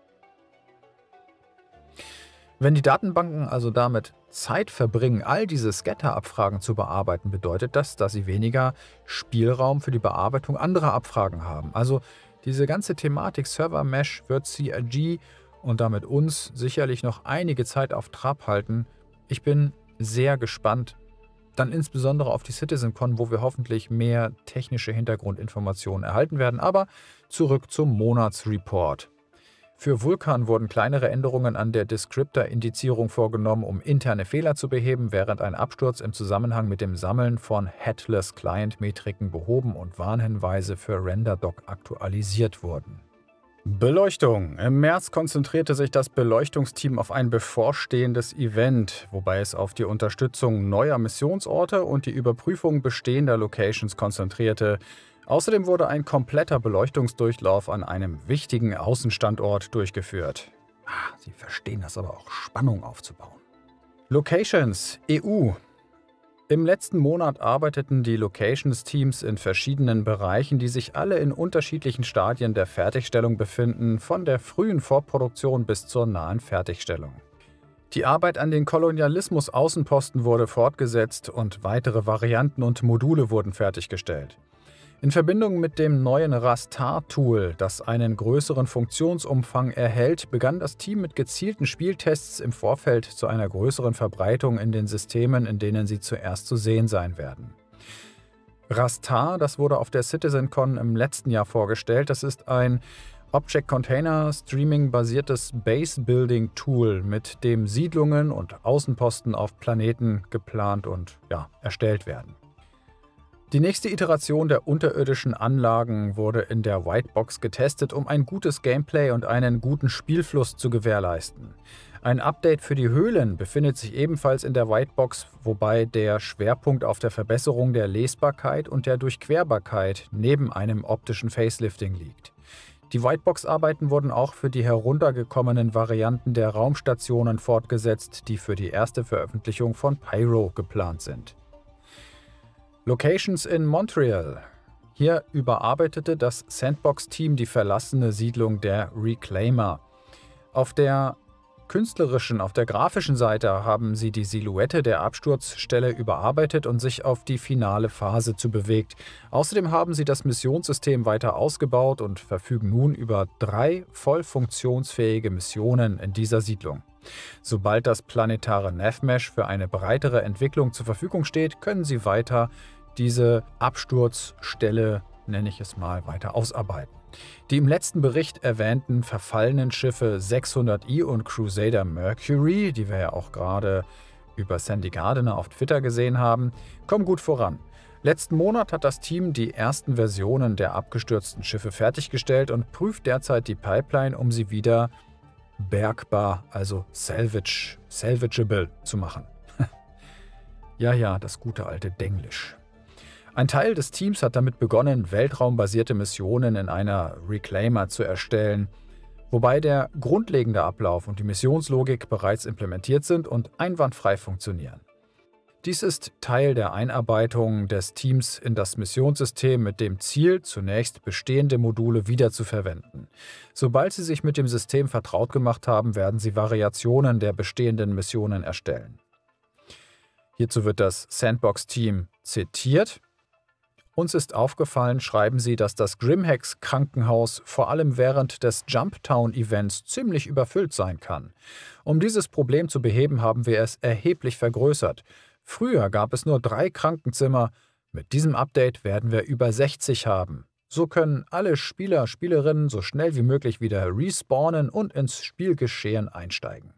Wenn die Datenbanken also damit Zeit verbringen, all diese Scatter-Abfragen zu bearbeiten, bedeutet das, dass sie weniger Spielraum für die Bearbeitung anderer Abfragen haben. Also diese ganze Thematik Server-Mesh wird CRG und damit uns sicherlich noch einige Zeit auf Trab halten. Ich bin sehr gespannt, dann insbesondere auf die CitizenCon, wo wir hoffentlich mehr technische Hintergrundinformationen erhalten werden. Aber zurück zum Monatsreport. Für Vulkan wurden kleinere Änderungen an der Descriptor-Indizierung vorgenommen, um interne Fehler zu beheben, während ein Absturz im Zusammenhang mit dem Sammeln von Headless-Client-Metriken behoben und Warnhinweise für RenderDoc aktualisiert wurden. Beleuchtung. Im März konzentrierte sich das Beleuchtungsteam auf ein bevorstehendes Event, wobei es auf die Unterstützung neuer Missionsorte und die Überprüfung bestehender Locations konzentrierte. Außerdem wurde ein kompletter Beleuchtungsdurchlauf an einem wichtigen Außenstandort durchgeführt. Sie verstehen das aber auch, Spannung aufzubauen. Locations EU. Im letzten Monat arbeiteten die Locations-Teams in verschiedenen Bereichen, die sich alle in unterschiedlichen Stadien der Fertigstellung befinden, von der frühen Vorproduktion bis zur nahen Fertigstellung. Die Arbeit an den Kolonialismus-Außenposten wurde fortgesetzt und weitere Varianten und Module wurden fertiggestellt. In Verbindung mit dem neuen Rastar-Tool, das einen größeren Funktionsumfang erhält, begann das Team mit gezielten Spieltests im Vorfeld zu einer größeren Verbreitung in den Systemen, in denen sie zuerst zu sehen sein werden. Rastar, das wurde auf der CitizenCon im letzten Jahr vorgestellt, das ist ein Object-Container-Streaming-basiertes Base-Building-Tool, mit dem Siedlungen und Außenposten auf Planeten geplant und erstellt werden. Die nächste Iteration der unterirdischen Anlagen wurde in der Whitebox getestet, um ein gutes Gameplay und einen guten Spielfluss zu gewährleisten. Ein Update für die Höhlen befindet sich ebenfalls in der Whitebox, wobei der Schwerpunkt auf der Verbesserung der Lesbarkeit und der Durchquerbarkeit neben einem optischen Facelifting liegt. Die Whitebox-Arbeiten wurden auch für die heruntergekommenen Varianten der Raumstationen fortgesetzt, die für die erste Veröffentlichung von Pyro geplant sind. Locations in Montreal. Hier überarbeitete das Sandbox-Team die verlassene Siedlung der Reclaimer. Auf der grafischen Seite haben sie die Silhouette der Absturzstelle überarbeitet und sich auf die finale Phase zu bewegt. Außerdem haben sie das Missionssystem weiter ausgebaut und verfügen nun über 3 voll funktionsfähige Missionen in dieser Siedlung. Sobald das planetare Navmesh für eine breitere Entwicklung zur Verfügung steht, können sie weiter diese Absturzstelle, nenne ich es mal, weiter ausarbeiten. Die im letzten Bericht erwähnten verfallenen Schiffe 600i und Crusader Mercury, die wir ja auch gerade über Sandy Gardiner auf Twitter gesehen haben, kommen gut voran. Letzten Monat hat das Team die ersten Versionen der abgestürzten Schiffe fertiggestellt und prüft derzeit die Pipeline, um sie wieder bergbar, also salvageable zu machen. Ja, das gute alte Denglisch. Ein Teil des Teams hat damit begonnen, weltraumbasierte Missionen in einer Reclaimer zu erstellen, wobei der grundlegende Ablauf und die Missionslogik bereits implementiert sind und einwandfrei funktionieren. Dies ist Teil der Einarbeitung des Teams in das Missionssystem mit dem Ziel, zunächst bestehende Module wiederzuverwenden. Sobald sie sich mit dem System vertraut gemacht haben, werden sie Variationen der bestehenden Missionen erstellen. Hierzu wird das Sandbox-Team zitiert. Uns ist aufgefallen, schreiben sie, dass das Grimhex-Krankenhaus vor allem während des Jumptown-Events ziemlich überfüllt sein kann. Um dieses Problem zu beheben, haben wir es erheblich vergrößert. Früher gab es nur 3 Krankenzimmer. Mit diesem Update werden wir über 60 haben. So können alle Spieler, Spielerinnen so schnell wie möglich wieder respawnen und ins Spielgeschehen einsteigen.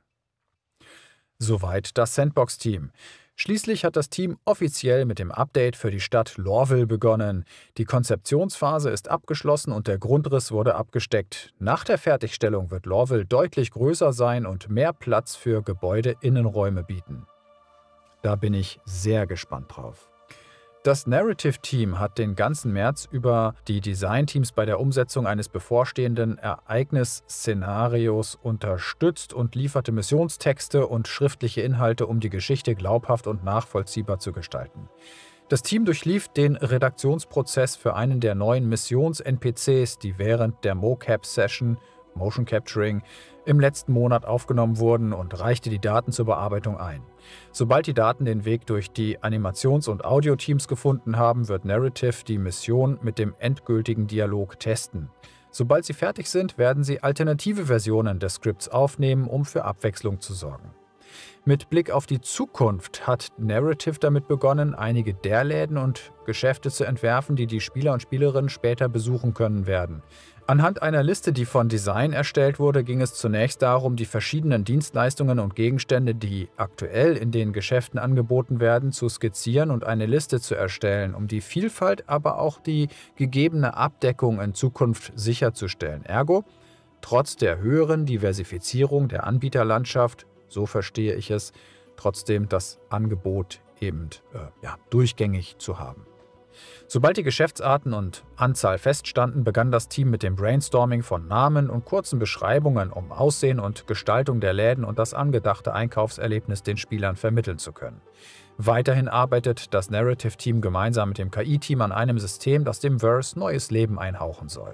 Soweit das Sandbox-Team. Schließlich hat das Team offiziell mit dem Update für die Stadt Lorville begonnen. Die Konzeptionsphase ist abgeschlossen und der Grundriss wurde abgesteckt. Nach der Fertigstellung wird Lorville deutlich größer sein und mehr Platz für Gebäudeinnenräume bieten. Da bin ich sehr gespannt drauf. Das Narrative-Team hat den ganzen März über die Designteams bei der Umsetzung eines bevorstehenden Ereignis-Szenarios unterstützt und lieferte Missionstexte und schriftliche Inhalte, um die Geschichte glaubhaft und nachvollziehbar zu gestalten. Das Team durchlief den Redaktionsprozess für einen der neuen Missions-NPCs, die während der Mocap-Session Motion Capturing im letzten Monat aufgenommen wurden, und reichte die Daten zur Bearbeitung ein. Sobald die Daten den Weg durch die Animations- und Audioteams gefunden haben, wird Narrative die Mission mit dem endgültigen Dialog testen. Sobald sie fertig sind, werden sie alternative Versionen des Skripts aufnehmen, um für Abwechslung zu sorgen. Mit Blick auf die Zukunft hat Narrative damit begonnen, einige der Läden und Geschäfte zu entwerfen, die die Spieler und Spielerinnen später besuchen können werden. Anhand einer Liste, die von Design erstellt wurde, ging es zunächst darum, die verschiedenen Dienstleistungen und Gegenstände, die aktuell in den Geschäften angeboten werden, zu skizzieren und eine Liste zu erstellen, um die Vielfalt, aber auch die gegebene Abdeckung in Zukunft sicherzustellen. Ergo, trotz der höheren Diversifizierung der Anbieterlandschaft, so verstehe ich es, trotzdem das Angebot eben durchgängig zu haben. Sobald die Geschäftsarten und Anzahl feststanden, begann das Team mit dem Brainstorming von Namen und kurzen Beschreibungen, um Aussehen und Gestaltung der Läden und das angedachte Einkaufserlebnis den Spielern vermitteln zu können. Weiterhin arbeitet das Narrative-Team gemeinsam mit dem KI-Team an einem System, das dem Verse neues Leben einhauchen soll.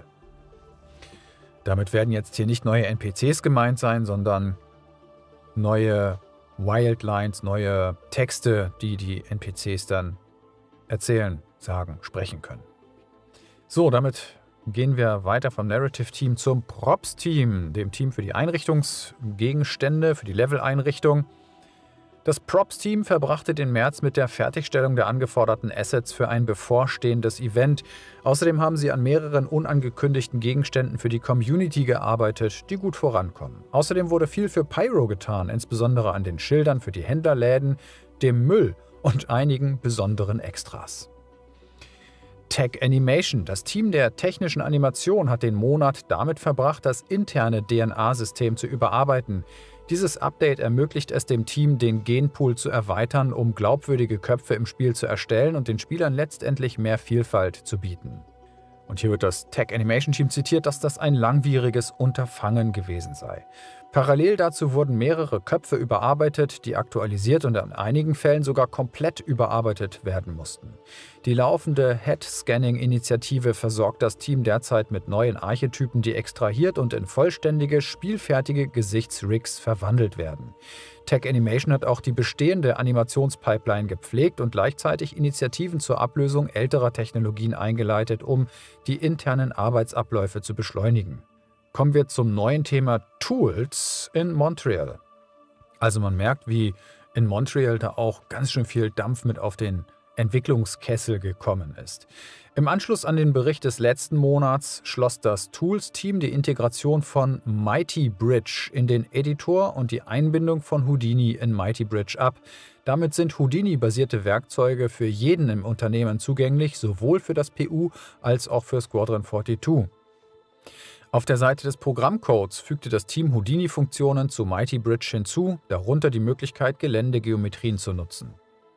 Damit werden jetzt hier nicht neue NPCs gemeint sein, sondern neue Wildlines, neue Texte, die die NPCs dann erzählen, sagen, sprechen können. So, damit gehen wir weiter vom Narrative-Team zum Props-Team, dem Team für die Einrichtungsgegenstände, für die Level-Einrichtung. Das Props-Team verbrachte den März mit der Fertigstellung der angeforderten Assets für ein bevorstehendes Event. Außerdem haben sie an mehreren unangekündigten Gegenständen für die Community gearbeitet, die gut vorankommen. Außerdem wurde viel für Pyro getan, insbesondere an den Schildern für die Händlerläden, dem Müll und einigen besonderen Extras. Tech Animation, das Team der technischen Animation, hat den Monat damit verbracht, das interne DNA-System zu überarbeiten. Dieses Update ermöglicht es dem Team, den Genpool zu erweitern, um glaubwürdige Köpfe im Spiel zu erstellen und den Spielern letztendlich mehr Vielfalt zu bieten. Und hier wird das Tech Animation Team zitiert, dass das ein langwieriges Unterfangen gewesen sei. Parallel dazu wurden mehrere Köpfe überarbeitet, die aktualisiert und in einigen Fällen sogar komplett überarbeitet werden mussten. Die laufende Head-Scanning-Initiative versorgt das Team derzeit mit neuen Archetypen, die extrahiert und in vollständige, spielfertige Gesichtsrigs verwandelt werden. Tech Animation hat auch die bestehende Animationspipeline gepflegt und gleichzeitig Initiativen zur Ablösung älterer Technologien eingeleitet, um die internen Arbeitsabläufe zu beschleunigen. Kommen wir zum neuen Thema Tools in Montreal. Also man merkt, wie in Montreal da auch ganz schön viel Dampf mit auf den Entwicklungskessel gekommen ist. Im Anschluss an den Bericht des letzten Monats schloss das Tools-Team die Integration von Mighty Bridge in den Editor und die Einbindung von Houdini in Mighty Bridge ab. Damit sind Houdini-basierte Werkzeuge für jeden im Unternehmen zugänglich, sowohl für das PU als auch für Squadron 42. Auf der Seite des Programmcodes fügte das Team Houdini-Funktionen zu Mighty Bridge hinzu, darunter die Möglichkeit, Geländegeometrien zu nutzen.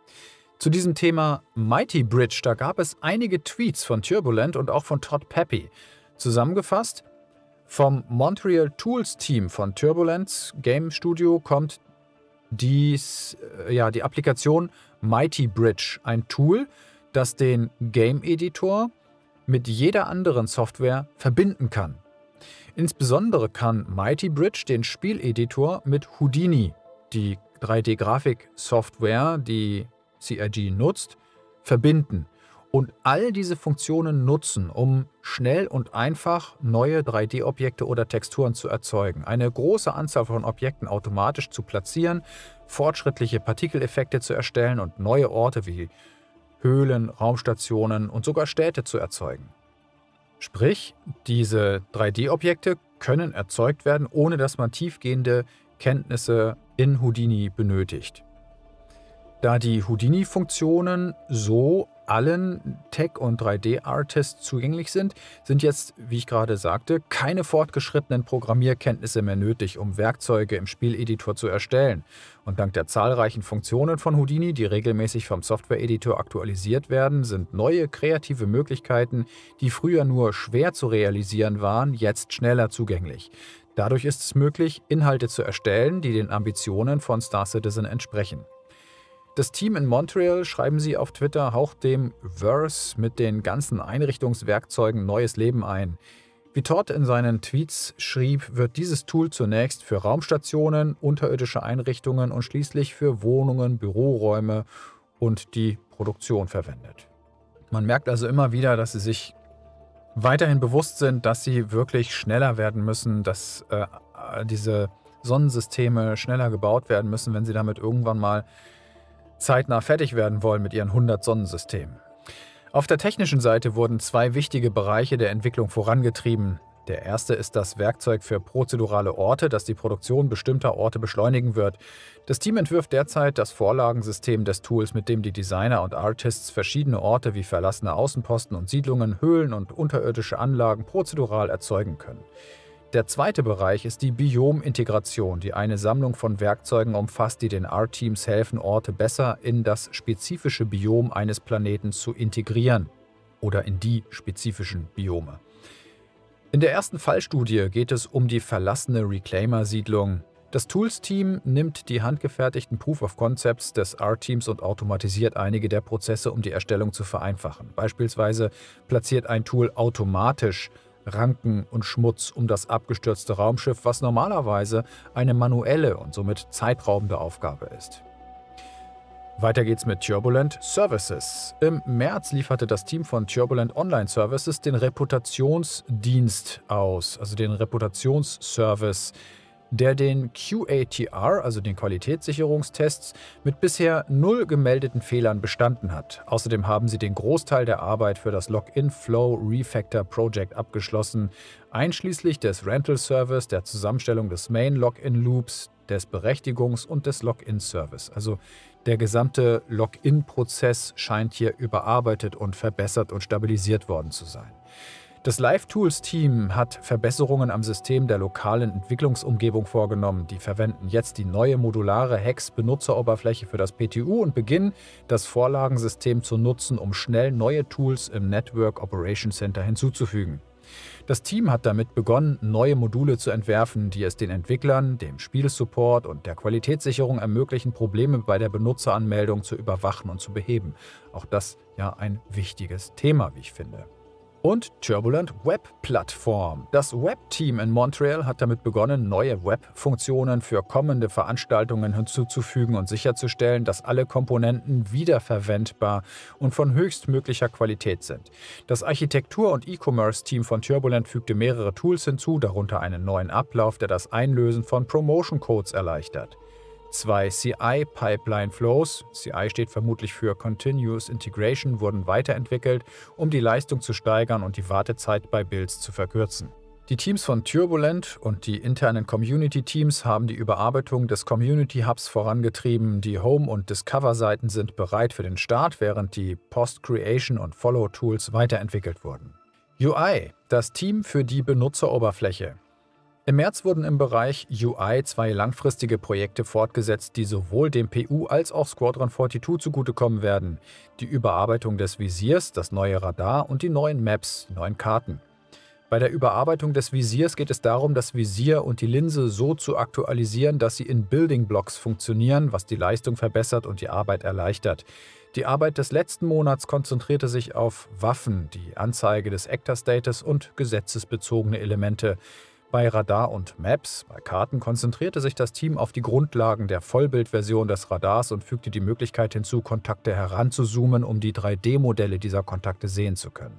Zu diesem Thema Mighty Bridge, da gab es einige Tweets von Turbulent und auch von Todd Peppy. Zusammengefasst, vom Montreal Tools Team von Turbulent Game Studio kommt die Applikation Mighty Bridge, ein Tool, das den Game Editor mit jeder anderen Software verbinden kann. Insbesondere kann Mighty Bridge den Spieleditor mit Houdini, die 3D-Grafik-Software, die CIG nutzt, verbinden und all diese Funktionen nutzen, um schnell und einfach neue 3D-Objekte oder Texturen zu erzeugen, eine große Anzahl von Objekten automatisch zu platzieren, fortschrittliche Partikeleffekte zu erstellen und neue Orte wie Höhlen, Raumstationen und sogar Städte zu erzeugen. Sprich, diese 3D-Objekte können erzeugt werden, ohne dass man tiefgehende Kenntnisse in Houdini benötigt. Da die Houdini-Funktionen so allen Tech- und 3D-Artists zugänglich sind jetzt, wie ich gerade sagte, keine fortgeschrittenen Programmierkenntnisse mehr nötig, um Werkzeuge im Spieleditor zu erstellen. Und dank der zahlreichen Funktionen von Houdini, die regelmäßig vom Software-Editor aktualisiert werden, sind neue kreative Möglichkeiten, die früher nur schwer zu realisieren waren, jetzt schneller zugänglich. Dadurch ist es möglich, Inhalte zu erstellen, die den Ambitionen von Star Citizen entsprechen. Das Team in Montreal, schreiben sie auf Twitter, haucht dem Verse mit den ganzen Einrichtungswerkzeugen neues Leben ein. Wie Todd in seinen Tweets schrieb, wird dieses Tool zunächst für Raumstationen, unterirdische Einrichtungen und schließlich für Wohnungen, Büroräume und die Produktion verwendet. Man merkt also immer wieder, dass sie sich weiterhin bewusst sind, dass sie wirklich schneller werden müssen, dass diese Sonnensysteme schneller gebaut werden müssen, wenn sie damit irgendwann mal zeitnah fertig werden wollen mit ihren 100 Sonnensystemen. Auf der technischen Seite wurden 2 wichtige Bereiche der Entwicklung vorangetrieben. Der erste ist das Werkzeug für prozedurale Orte, das die Produktion bestimmter Orte beschleunigen wird. Das Team entwirft derzeit das Vorlagensystem des Tools, mit dem die Designer und Artists verschiedene Orte wie verlassene Außenposten und Siedlungen, Höhlen und unterirdische Anlagen prozedural erzeugen können. Der zweite Bereich ist die Biom-Integration, die eine Sammlung von Werkzeugen umfasst, die den R-Teams helfen, Orte besser in das spezifische Biom eines Planeten zu integrieren oder in die spezifischen Biome. In der ersten Fallstudie geht es um die verlassene Reclaimer-Siedlung. Das Tools-Team nimmt die handgefertigten Proof-of-Concepts des R-Teams und automatisiert einige der Prozesse, um die Erstellung zu vereinfachen. Beispielsweise platziert ein Tool automatisch Ranken und Schmutz um das abgestürzte Raumschiff, was normalerweise eine manuelle und somit zeitraubende Aufgabe ist. Weiter geht's mit Turbulent Services. Im März lieferte das Team von Turbulent Online Services den Reputationsdienst aus, also den Reputationsservice, der den QATR, also den Qualitätssicherungstests, mit bisher 0 gemeldeten Fehlern bestanden hat. Außerdem haben sie den Großteil der Arbeit für das Login Flow Refactor Project abgeschlossen, einschließlich des Rental Service, der Zusammenstellung des Main Login Loops, des Berechtigungs- und des Login Service. Also der gesamte Login-Prozess scheint hier überarbeitet und verbessert und stabilisiert worden zu sein. Das Live-Tools-Team hat Verbesserungen am System der lokalen Entwicklungsumgebung vorgenommen. Die verwenden jetzt die neue modulare Hex-Benutzeroberfläche für das PTU und beginnen, das Vorlagensystem zu nutzen, um schnell neue Tools im Network Operation Center hinzuzufügen. Das Team hat damit begonnen, neue Module zu entwerfen, die es den Entwicklern, dem Spielsupport und der Qualitätssicherung ermöglichen, Probleme bei der Benutzeranmeldung zu überwachen und zu beheben. Auch das ja ein wichtiges Thema, wie ich finde. Und Turbulent Web Plattform. Das Web-Team in Montreal hat damit begonnen, neue Web-Funktionen für kommende Veranstaltungen hinzuzufügen und sicherzustellen, dass alle Komponenten wiederverwendbar und von höchstmöglicher Qualität sind. Das Architektur- und E-Commerce-Team von Turbulent fügte mehrere Tools hinzu, darunter einen neuen Ablauf, der das Einlösen von Promotion-Codes erleichtert. 2 CI-Pipeline-Flows, CI steht vermutlich für Continuous Integration, wurden weiterentwickelt, um die Leistung zu steigern und die Wartezeit bei Builds zu verkürzen. Die Teams von Turbulent und die internen Community-Teams haben die Überarbeitung des Community-Hubs vorangetrieben. Die Home- und Discover-Seiten sind bereit für den Start, während die Post-Creation- und Follow-Tools weiterentwickelt wurden. UI, das Team für die Benutzeroberfläche. Im März wurden im Bereich UI 2 langfristige Projekte fortgesetzt, die sowohl dem PU als auch Squadron 42 zugutekommen werden. Die Überarbeitung des Visiers, das neue Radar und die neuen Maps, die neuen Karten. Bei der Überarbeitung des Visiers geht es darum, das Visier und die Linse so zu aktualisieren, dass sie in Building Blocks funktionieren, was die Leistung verbessert und die Arbeit erleichtert. Die Arbeit des letzten Monats konzentrierte sich auf Waffen, die Anzeige des Actor-Status und gesetzesbezogene Elemente. Bei Radar und Maps, bei Karten, konzentrierte sich das Team auf die Grundlagen der Vollbildversion des Radars und fügte die Möglichkeit hinzu, Kontakte heranzuzoomen, um die 3D-Modelle dieser Kontakte sehen zu können.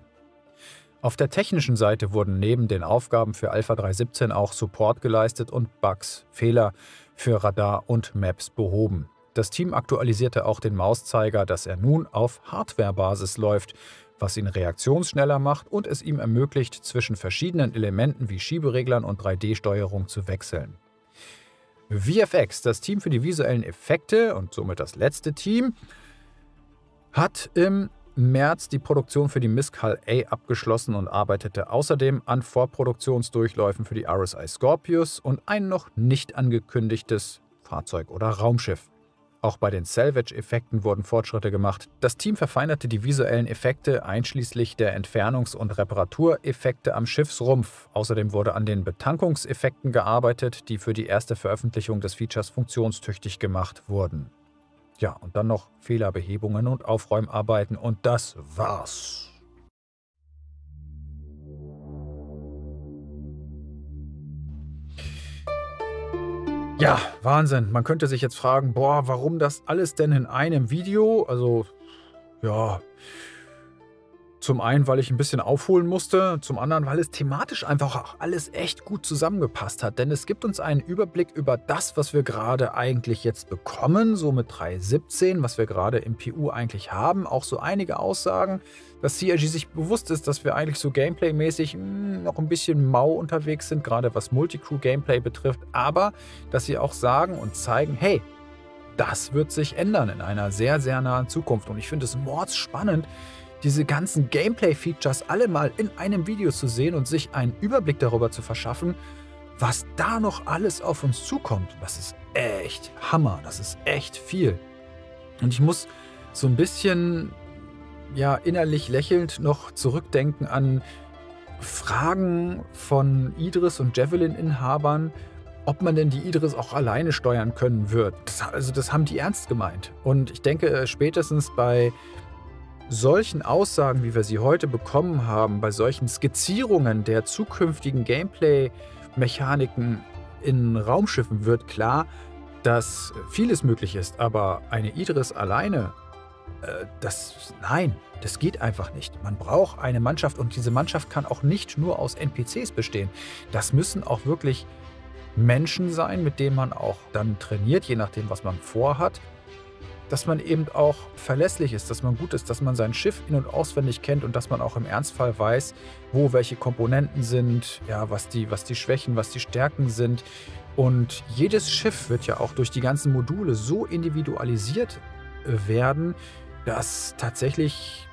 Auf der technischen Seite wurden neben den Aufgaben für Alpha 3.17 auch Support geleistet und Bugs, Fehler für Radar und Maps behoben. Das Team aktualisierte auch den Mauszeiger, dass er nun auf Hardware-Basis läuft, was ihn reaktionsschneller macht und es ihm ermöglicht, zwischen verschiedenen Elementen wie Schiebereglern und 3D-Steuerung zu wechseln. VFX, das Team für die visuellen Effekte und somit das letzte Team, hat im März die Produktion für die Mistral A abgeschlossen und arbeitete außerdem an Vorproduktionsdurchläufen für die RSI Scorpius und ein noch nicht angekündigtes Fahrzeug oder Raumschiff. Auch bei den Salvage-Effekten wurden Fortschritte gemacht. Das Team verfeinerte die visuellen Effekte einschließlich der Entfernungs- und Reparatureffekte am Schiffsrumpf. Außerdem wurde an den Betankungseffekten gearbeitet, die für die erste Veröffentlichung des Features funktionstüchtig gemacht wurden. Ja, und dann noch Fehlerbehebungen und Aufräumarbeiten und das war's. Ja, Wahnsinn. Man könnte sich jetzt fragen, boah, warum das alles denn in einem Video? Also, ja, zum einen, weil ich ein bisschen aufholen musste, zum anderen, weil es thematisch einfach auch alles echt gut zusammengepasst hat. Denn es gibt uns einen Überblick über das, was wir gerade eigentlich jetzt bekommen, so mit 3.17, was wir gerade im PU eigentlich haben. Auch so einige Aussagen, dass CIG sich bewusst ist, dass wir eigentlich so Gameplay-mäßig noch ein bisschen mau unterwegs sind, gerade was Multicrew-Gameplay betrifft. Aber, dass sie auch sagen und zeigen, hey, das wird sich ändern in einer sehr, sehr nahen Zukunft. Und ich finde es mordsspannend, diese ganzen Gameplay-Features alle mal in einem Video zu sehen und sich einen Überblick darüber zu verschaffen, was da noch alles auf uns zukommt. Das ist echt Hammer, das ist echt viel. Und ich muss so ein bisschen, ja, innerlich lächelnd noch zurückdenken an Fragen von Idris- und Javelin-Inhabern, ob man denn die Idris auch alleine steuern können wird. Das haben die ernst gemeint. Und ich denke, spätestens bei solchen Aussagen, wie wir sie heute bekommen haben, bei solchen Skizzierungen der zukünftigen Gameplay-Mechaniken in Raumschiffen wird klar, dass vieles möglich ist, aber eine Idris alleine, nein, das geht einfach nicht. Man braucht eine Mannschaft und diese Mannschaft kann auch nicht nur aus NPCs bestehen. Das müssen auch wirklich Menschen sein, mit denen man auch dann trainiert, je nachdem, was man vorhat. Dass man eben auch verlässlich ist, dass man gut ist, dass man sein Schiff in- und auswendig kennt und dass man auch im Ernstfall weiß, wo welche Komponenten sind, ja, was die Schwächen, was die Stärken sind. Und jedes Schiff wird ja auch durch die ganzen Module so individualisiert werden, dass tatsächlich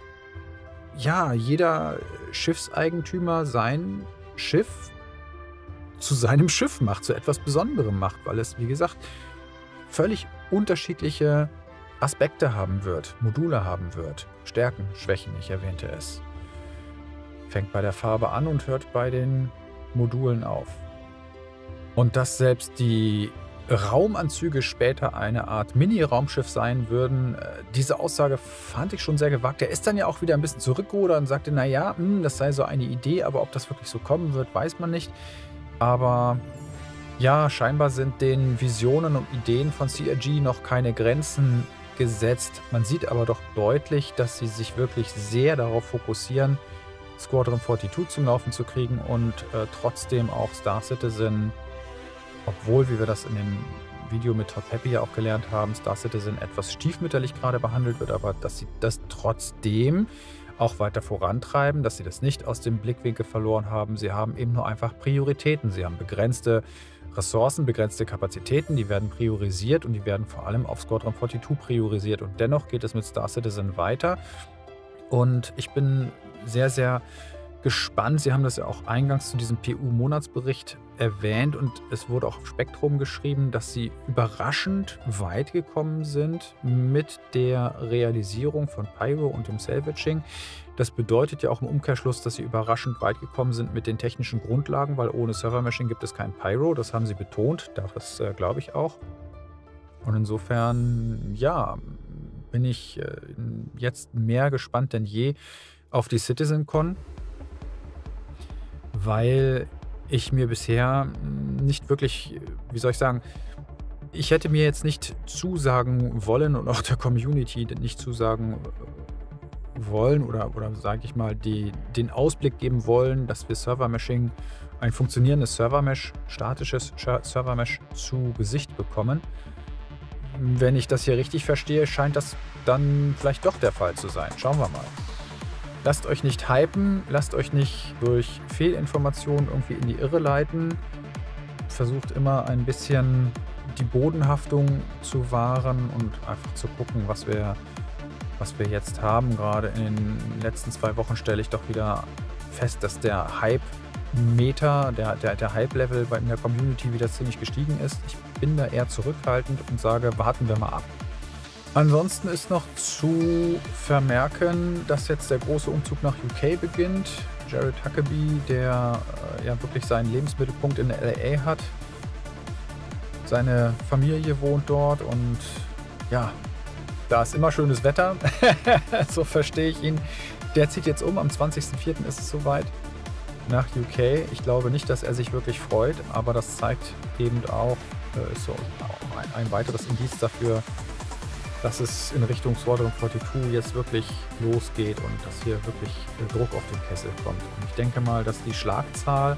ja, jeder Schiffseigentümer sein Schiff zu seinem Schiff macht, zu etwas Besonderem macht, weil es, wie gesagt, völlig unterschiedliche Aspekte haben wird, Module haben wird, Stärken, Schwächen, ich erwähnte es. Fängt bei der Farbe an und hört bei den Modulen auf. Und dass selbst die Raumanzüge später eine Art Mini-Raumschiff sein würden, diese Aussage fand ich schon sehr gewagt. Er ist dann ja auch wieder ein bisschen zurückgerudert und sagte, naja, das sei so eine Idee, aber ob das wirklich so kommen wird, weiß man nicht. Aber ja, scheinbar sind den Visionen und Ideen von CIG noch keine Grenzen gesetzt. Man sieht aber doch deutlich, dass sie sich wirklich sehr darauf fokussieren, Squadron 42 zum Laufen zu kriegen und trotzdem auch Star Citizen, obwohl, wie wir das in dem Video mit Todd Peppy ja auch gelernt haben, Star Citizen etwas stiefmütterlich gerade behandelt wird, aber dass sie das trotzdem auch weiter vorantreiben, dass sie das nicht aus dem Blickwinkel verloren haben. Sie haben eben nur einfach Prioritäten. Sie haben begrenzte Ressourcen, begrenzte Kapazitäten, die werden priorisiert und die werden vor allem auf Squadron 42 priorisiert. Und dennoch geht es mit Star Citizen weiter. Und ich bin sehr, sehr gespannt. Sie haben das ja auch eingangs zu diesem PU-Monatsbericht erwähnt und es wurde auch auf Spektrum geschrieben, dass sie überraschend weit gekommen sind mit der Realisierung von Pyro und dem Salvaging. Das bedeutet ja auch im Umkehrschluss, dass sie überraschend weit gekommen sind mit den technischen Grundlagen, weil ohne Server-Meshing gibt es kein Pyro. Das haben sie betont, das glaube ich auch. Und insofern, ja, bin ich jetzt mehr gespannt denn je auf die CitizenCon, weil ich mir bisher nicht wirklich, wie soll ich sagen, ich hätte mir jetzt nicht zusagen wollen und auch der Community nicht zusagen wollen oder sage ich mal, den Ausblick geben wollen, dass wir Server-Meshing, ein funktionierendes Server-Mesh, statisches Server-Mesh zu Gesicht bekommen. Wenn ich das hier richtig verstehe, scheint das dann vielleicht doch der Fall zu sein. Schauen wir mal. Lasst euch nicht hypen, lasst euch nicht durch Fehlinformationen irgendwie in die Irre leiten. Versucht immer ein bisschen die Bodenhaftung zu wahren und einfach zu gucken, was wir was wir jetzt haben. Gerade in den letzten 2 Wochen stelle ich doch wieder fest, dass der Hype-Meter, der Hype-Level in der Community wieder ziemlich gestiegen ist. Ich bin da eher zurückhaltend und sage, warten wir mal ab. Ansonsten ist noch zu vermerken, dass jetzt der große Umzug nach UK beginnt. Jared Huckabee, der ja wirklich seinen Lebensmittelpunkt in LA hat. Seine Familie wohnt dort und ja, da ist immer schönes Wetter. So verstehe ich ihn. Der zieht jetzt um. Am 20.04. ist es soweit nach UK. Ich glaube nicht, dass er sich wirklich freut, aber das zeigt eben auch so ein weiteres Indiz dafür, dass es in Richtung Squadron 42 jetzt wirklich losgeht und dass hier wirklich Druck auf den Kessel kommt. Und ich denke mal, dass die Schlagzahl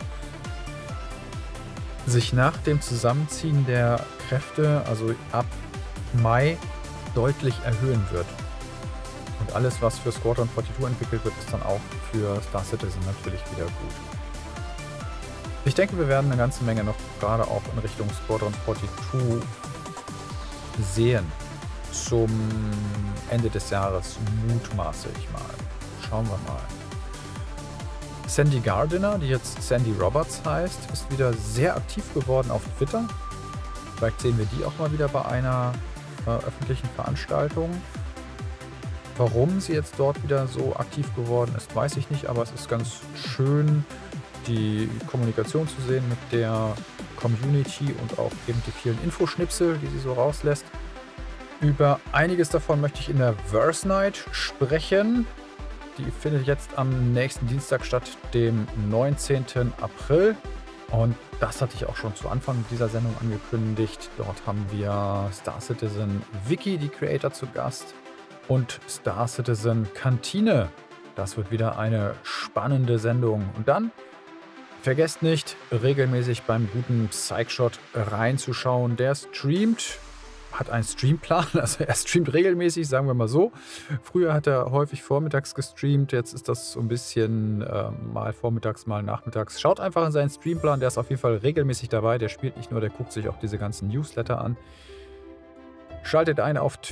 sich nach dem Zusammenziehen der Kräfte, also ab Mai, deutlich erhöhen wird. Und alles, was für Squadron 42 entwickelt wird, ist dann auch für Star Citizen natürlich wieder gut. Ich denke, wir werden eine ganze Menge noch gerade auch in Richtung Squadron 42 sehen. Zum Ende des Jahres mutmaße ich mal. Schauen wir mal. Sandy Gardiner, die jetzt Sandy Roberts heißt, ist wieder sehr aktiv geworden auf Twitter. Vielleicht sehen wir die auch mal wieder bei einer öffentlichen Veranstaltung. Warum sie jetzt dort wieder so aktiv geworden ist, weiß ich nicht, aber es ist ganz schön, die Kommunikation zu sehen mit der Community und auch eben die vielen Infoschnipsel, die sie so rauslässt. Über einiges davon möchte ich in der Verse Night sprechen. Die findet jetzt am nächsten Dienstag statt, dem 19. April. Und das hatte ich auch schon zu Anfang dieser Sendung angekündigt. Dort haben wir Star Citizen Wiki, die Creator, zu Gast. Und Star Citizen Kantine. Das wird wieder eine spannende Sendung. Und dann vergesst nicht, regelmäßig beim guten Psychshot reinzuschauen. Der streamt, hat einen Streamplan, also er streamt regelmäßig, sagen wir mal so. Früher hat er häufig vormittags gestreamt, jetzt ist das so ein bisschen mal vormittags, mal nachmittags. Schaut einfach in seinen Streamplan, der ist auf jeden Fall regelmäßig dabei. Der spielt nicht nur, der guckt sich auch diese ganzen Newsletter an. Schaltet ein auf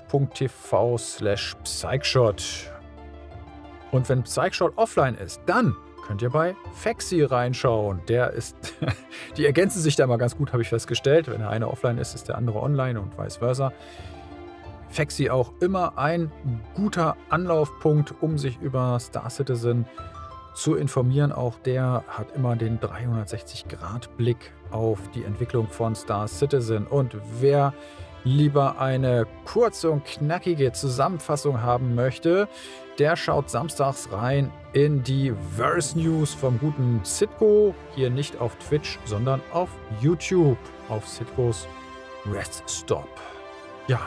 twitch.tv/Psychshot. Und wenn Psychshot offline ist, dann könnt ihr bei Faxi reinschauen. Der ist, die ergänzen sich da mal ganz gut, habe ich festgestellt. Wenn der eine offline ist, ist der andere online und vice versa. Faxi auch immer ein guter Anlaufpunkt, um sich über Star Citizen zu informieren. Auch der hat immer den 360-Grad-Blick auf die Entwicklung von Star Citizen. Und wer lieber eine kurze und knackige Zusammenfassung haben möchte, der schaut samstags rein in die Verse News vom guten Sitko. Hier nicht auf Twitch, sondern auf YouTube, auf Sitkos Rest Stop. Ja,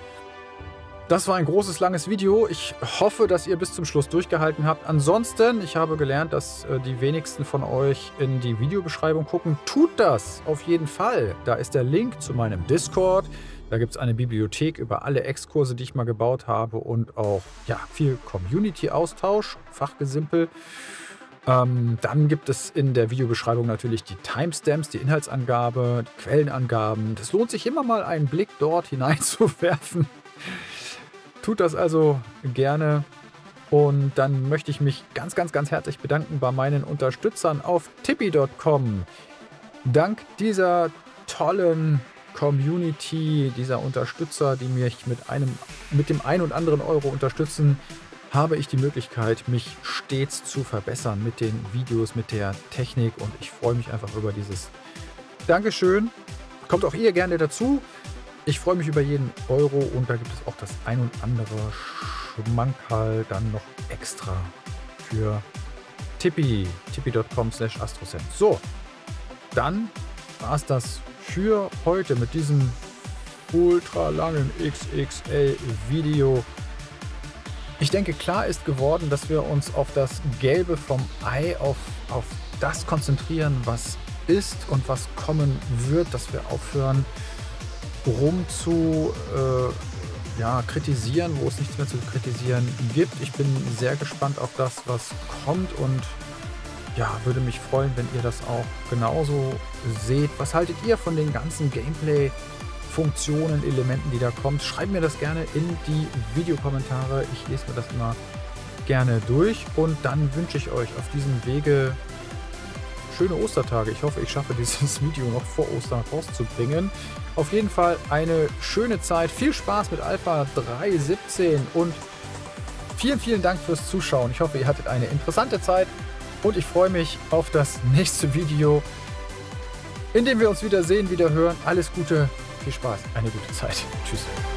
das war ein großes, langes Video. Ich hoffe, dass ihr bis zum Schluss durchgehalten habt. Ansonsten, ich habe gelernt, dass die wenigsten von euch in die Videobeschreibung gucken. Tut das auf jeden Fall. Da ist der Link zu meinem Discord. Da gibt es eine Bibliothek über alle Exkurse, die ich mal gebaut habe und auch ja, viel Community-Austausch, Fachgesimpel. Dann gibt es in der Videobeschreibung natürlich die Timestamps, die Inhaltsangabe, die Quellenangaben. Das lohnt sich immer mal einen Blick dort hineinzuwerfen. Tut das also gerne. Und dann möchte ich mich ganz, ganz, ganz herzlich bedanken bei meinen Unterstützern auf tippy.com. Dank dieser tollen Community, dieser Unterstützer, die mich mit dem ein und anderen Euro unterstützen, habe ich die Möglichkeit, mich stets zu verbessern mit den Videos, mit der Technik, und ich freue mich einfach über dieses Dankeschön. Kommt auch ihr gerne dazu. Ich freue mich über jeden Euro, und da gibt es auch das ein und andere Schmankerl dann noch extra für Tippi, tippi.com/astrocent. So, dann war es das für heute mit diesem ultra langen XXL-Video. Ich denke, klar ist geworden, dass wir uns auf das Gelbe vom Ei, auf das konzentrieren, was ist und was kommen wird, dass wir aufhören, kritisieren, wo es nichts mehr zu kritisieren gibt. Ich bin sehr gespannt auf das, was kommt, und ja, würde mich freuen, wenn ihr das auch genauso seht. Was haltet ihr von den ganzen Funktionen, Elementen, die da kommt. Schreibt mir das gerne in die Videokommentare. Ich lese mir das immer gerne durch und dann wünsche ich euch auf diesem Wege schöne Ostertage. Ich hoffe, ich schaffe dieses Video noch vor Ostern rauszubringen. Auf jeden Fall eine schöne Zeit. Viel Spaß mit Alpha 3.17 und vielen, vielen Dank fürs Zuschauen. Ich hoffe, ihr hattet eine interessante Zeit und ich freue mich auf das nächste Video, in dem wir uns wieder sehen, wieder hören. Alles Gute, viel Spaß, eine gute Zeit. Tschüss.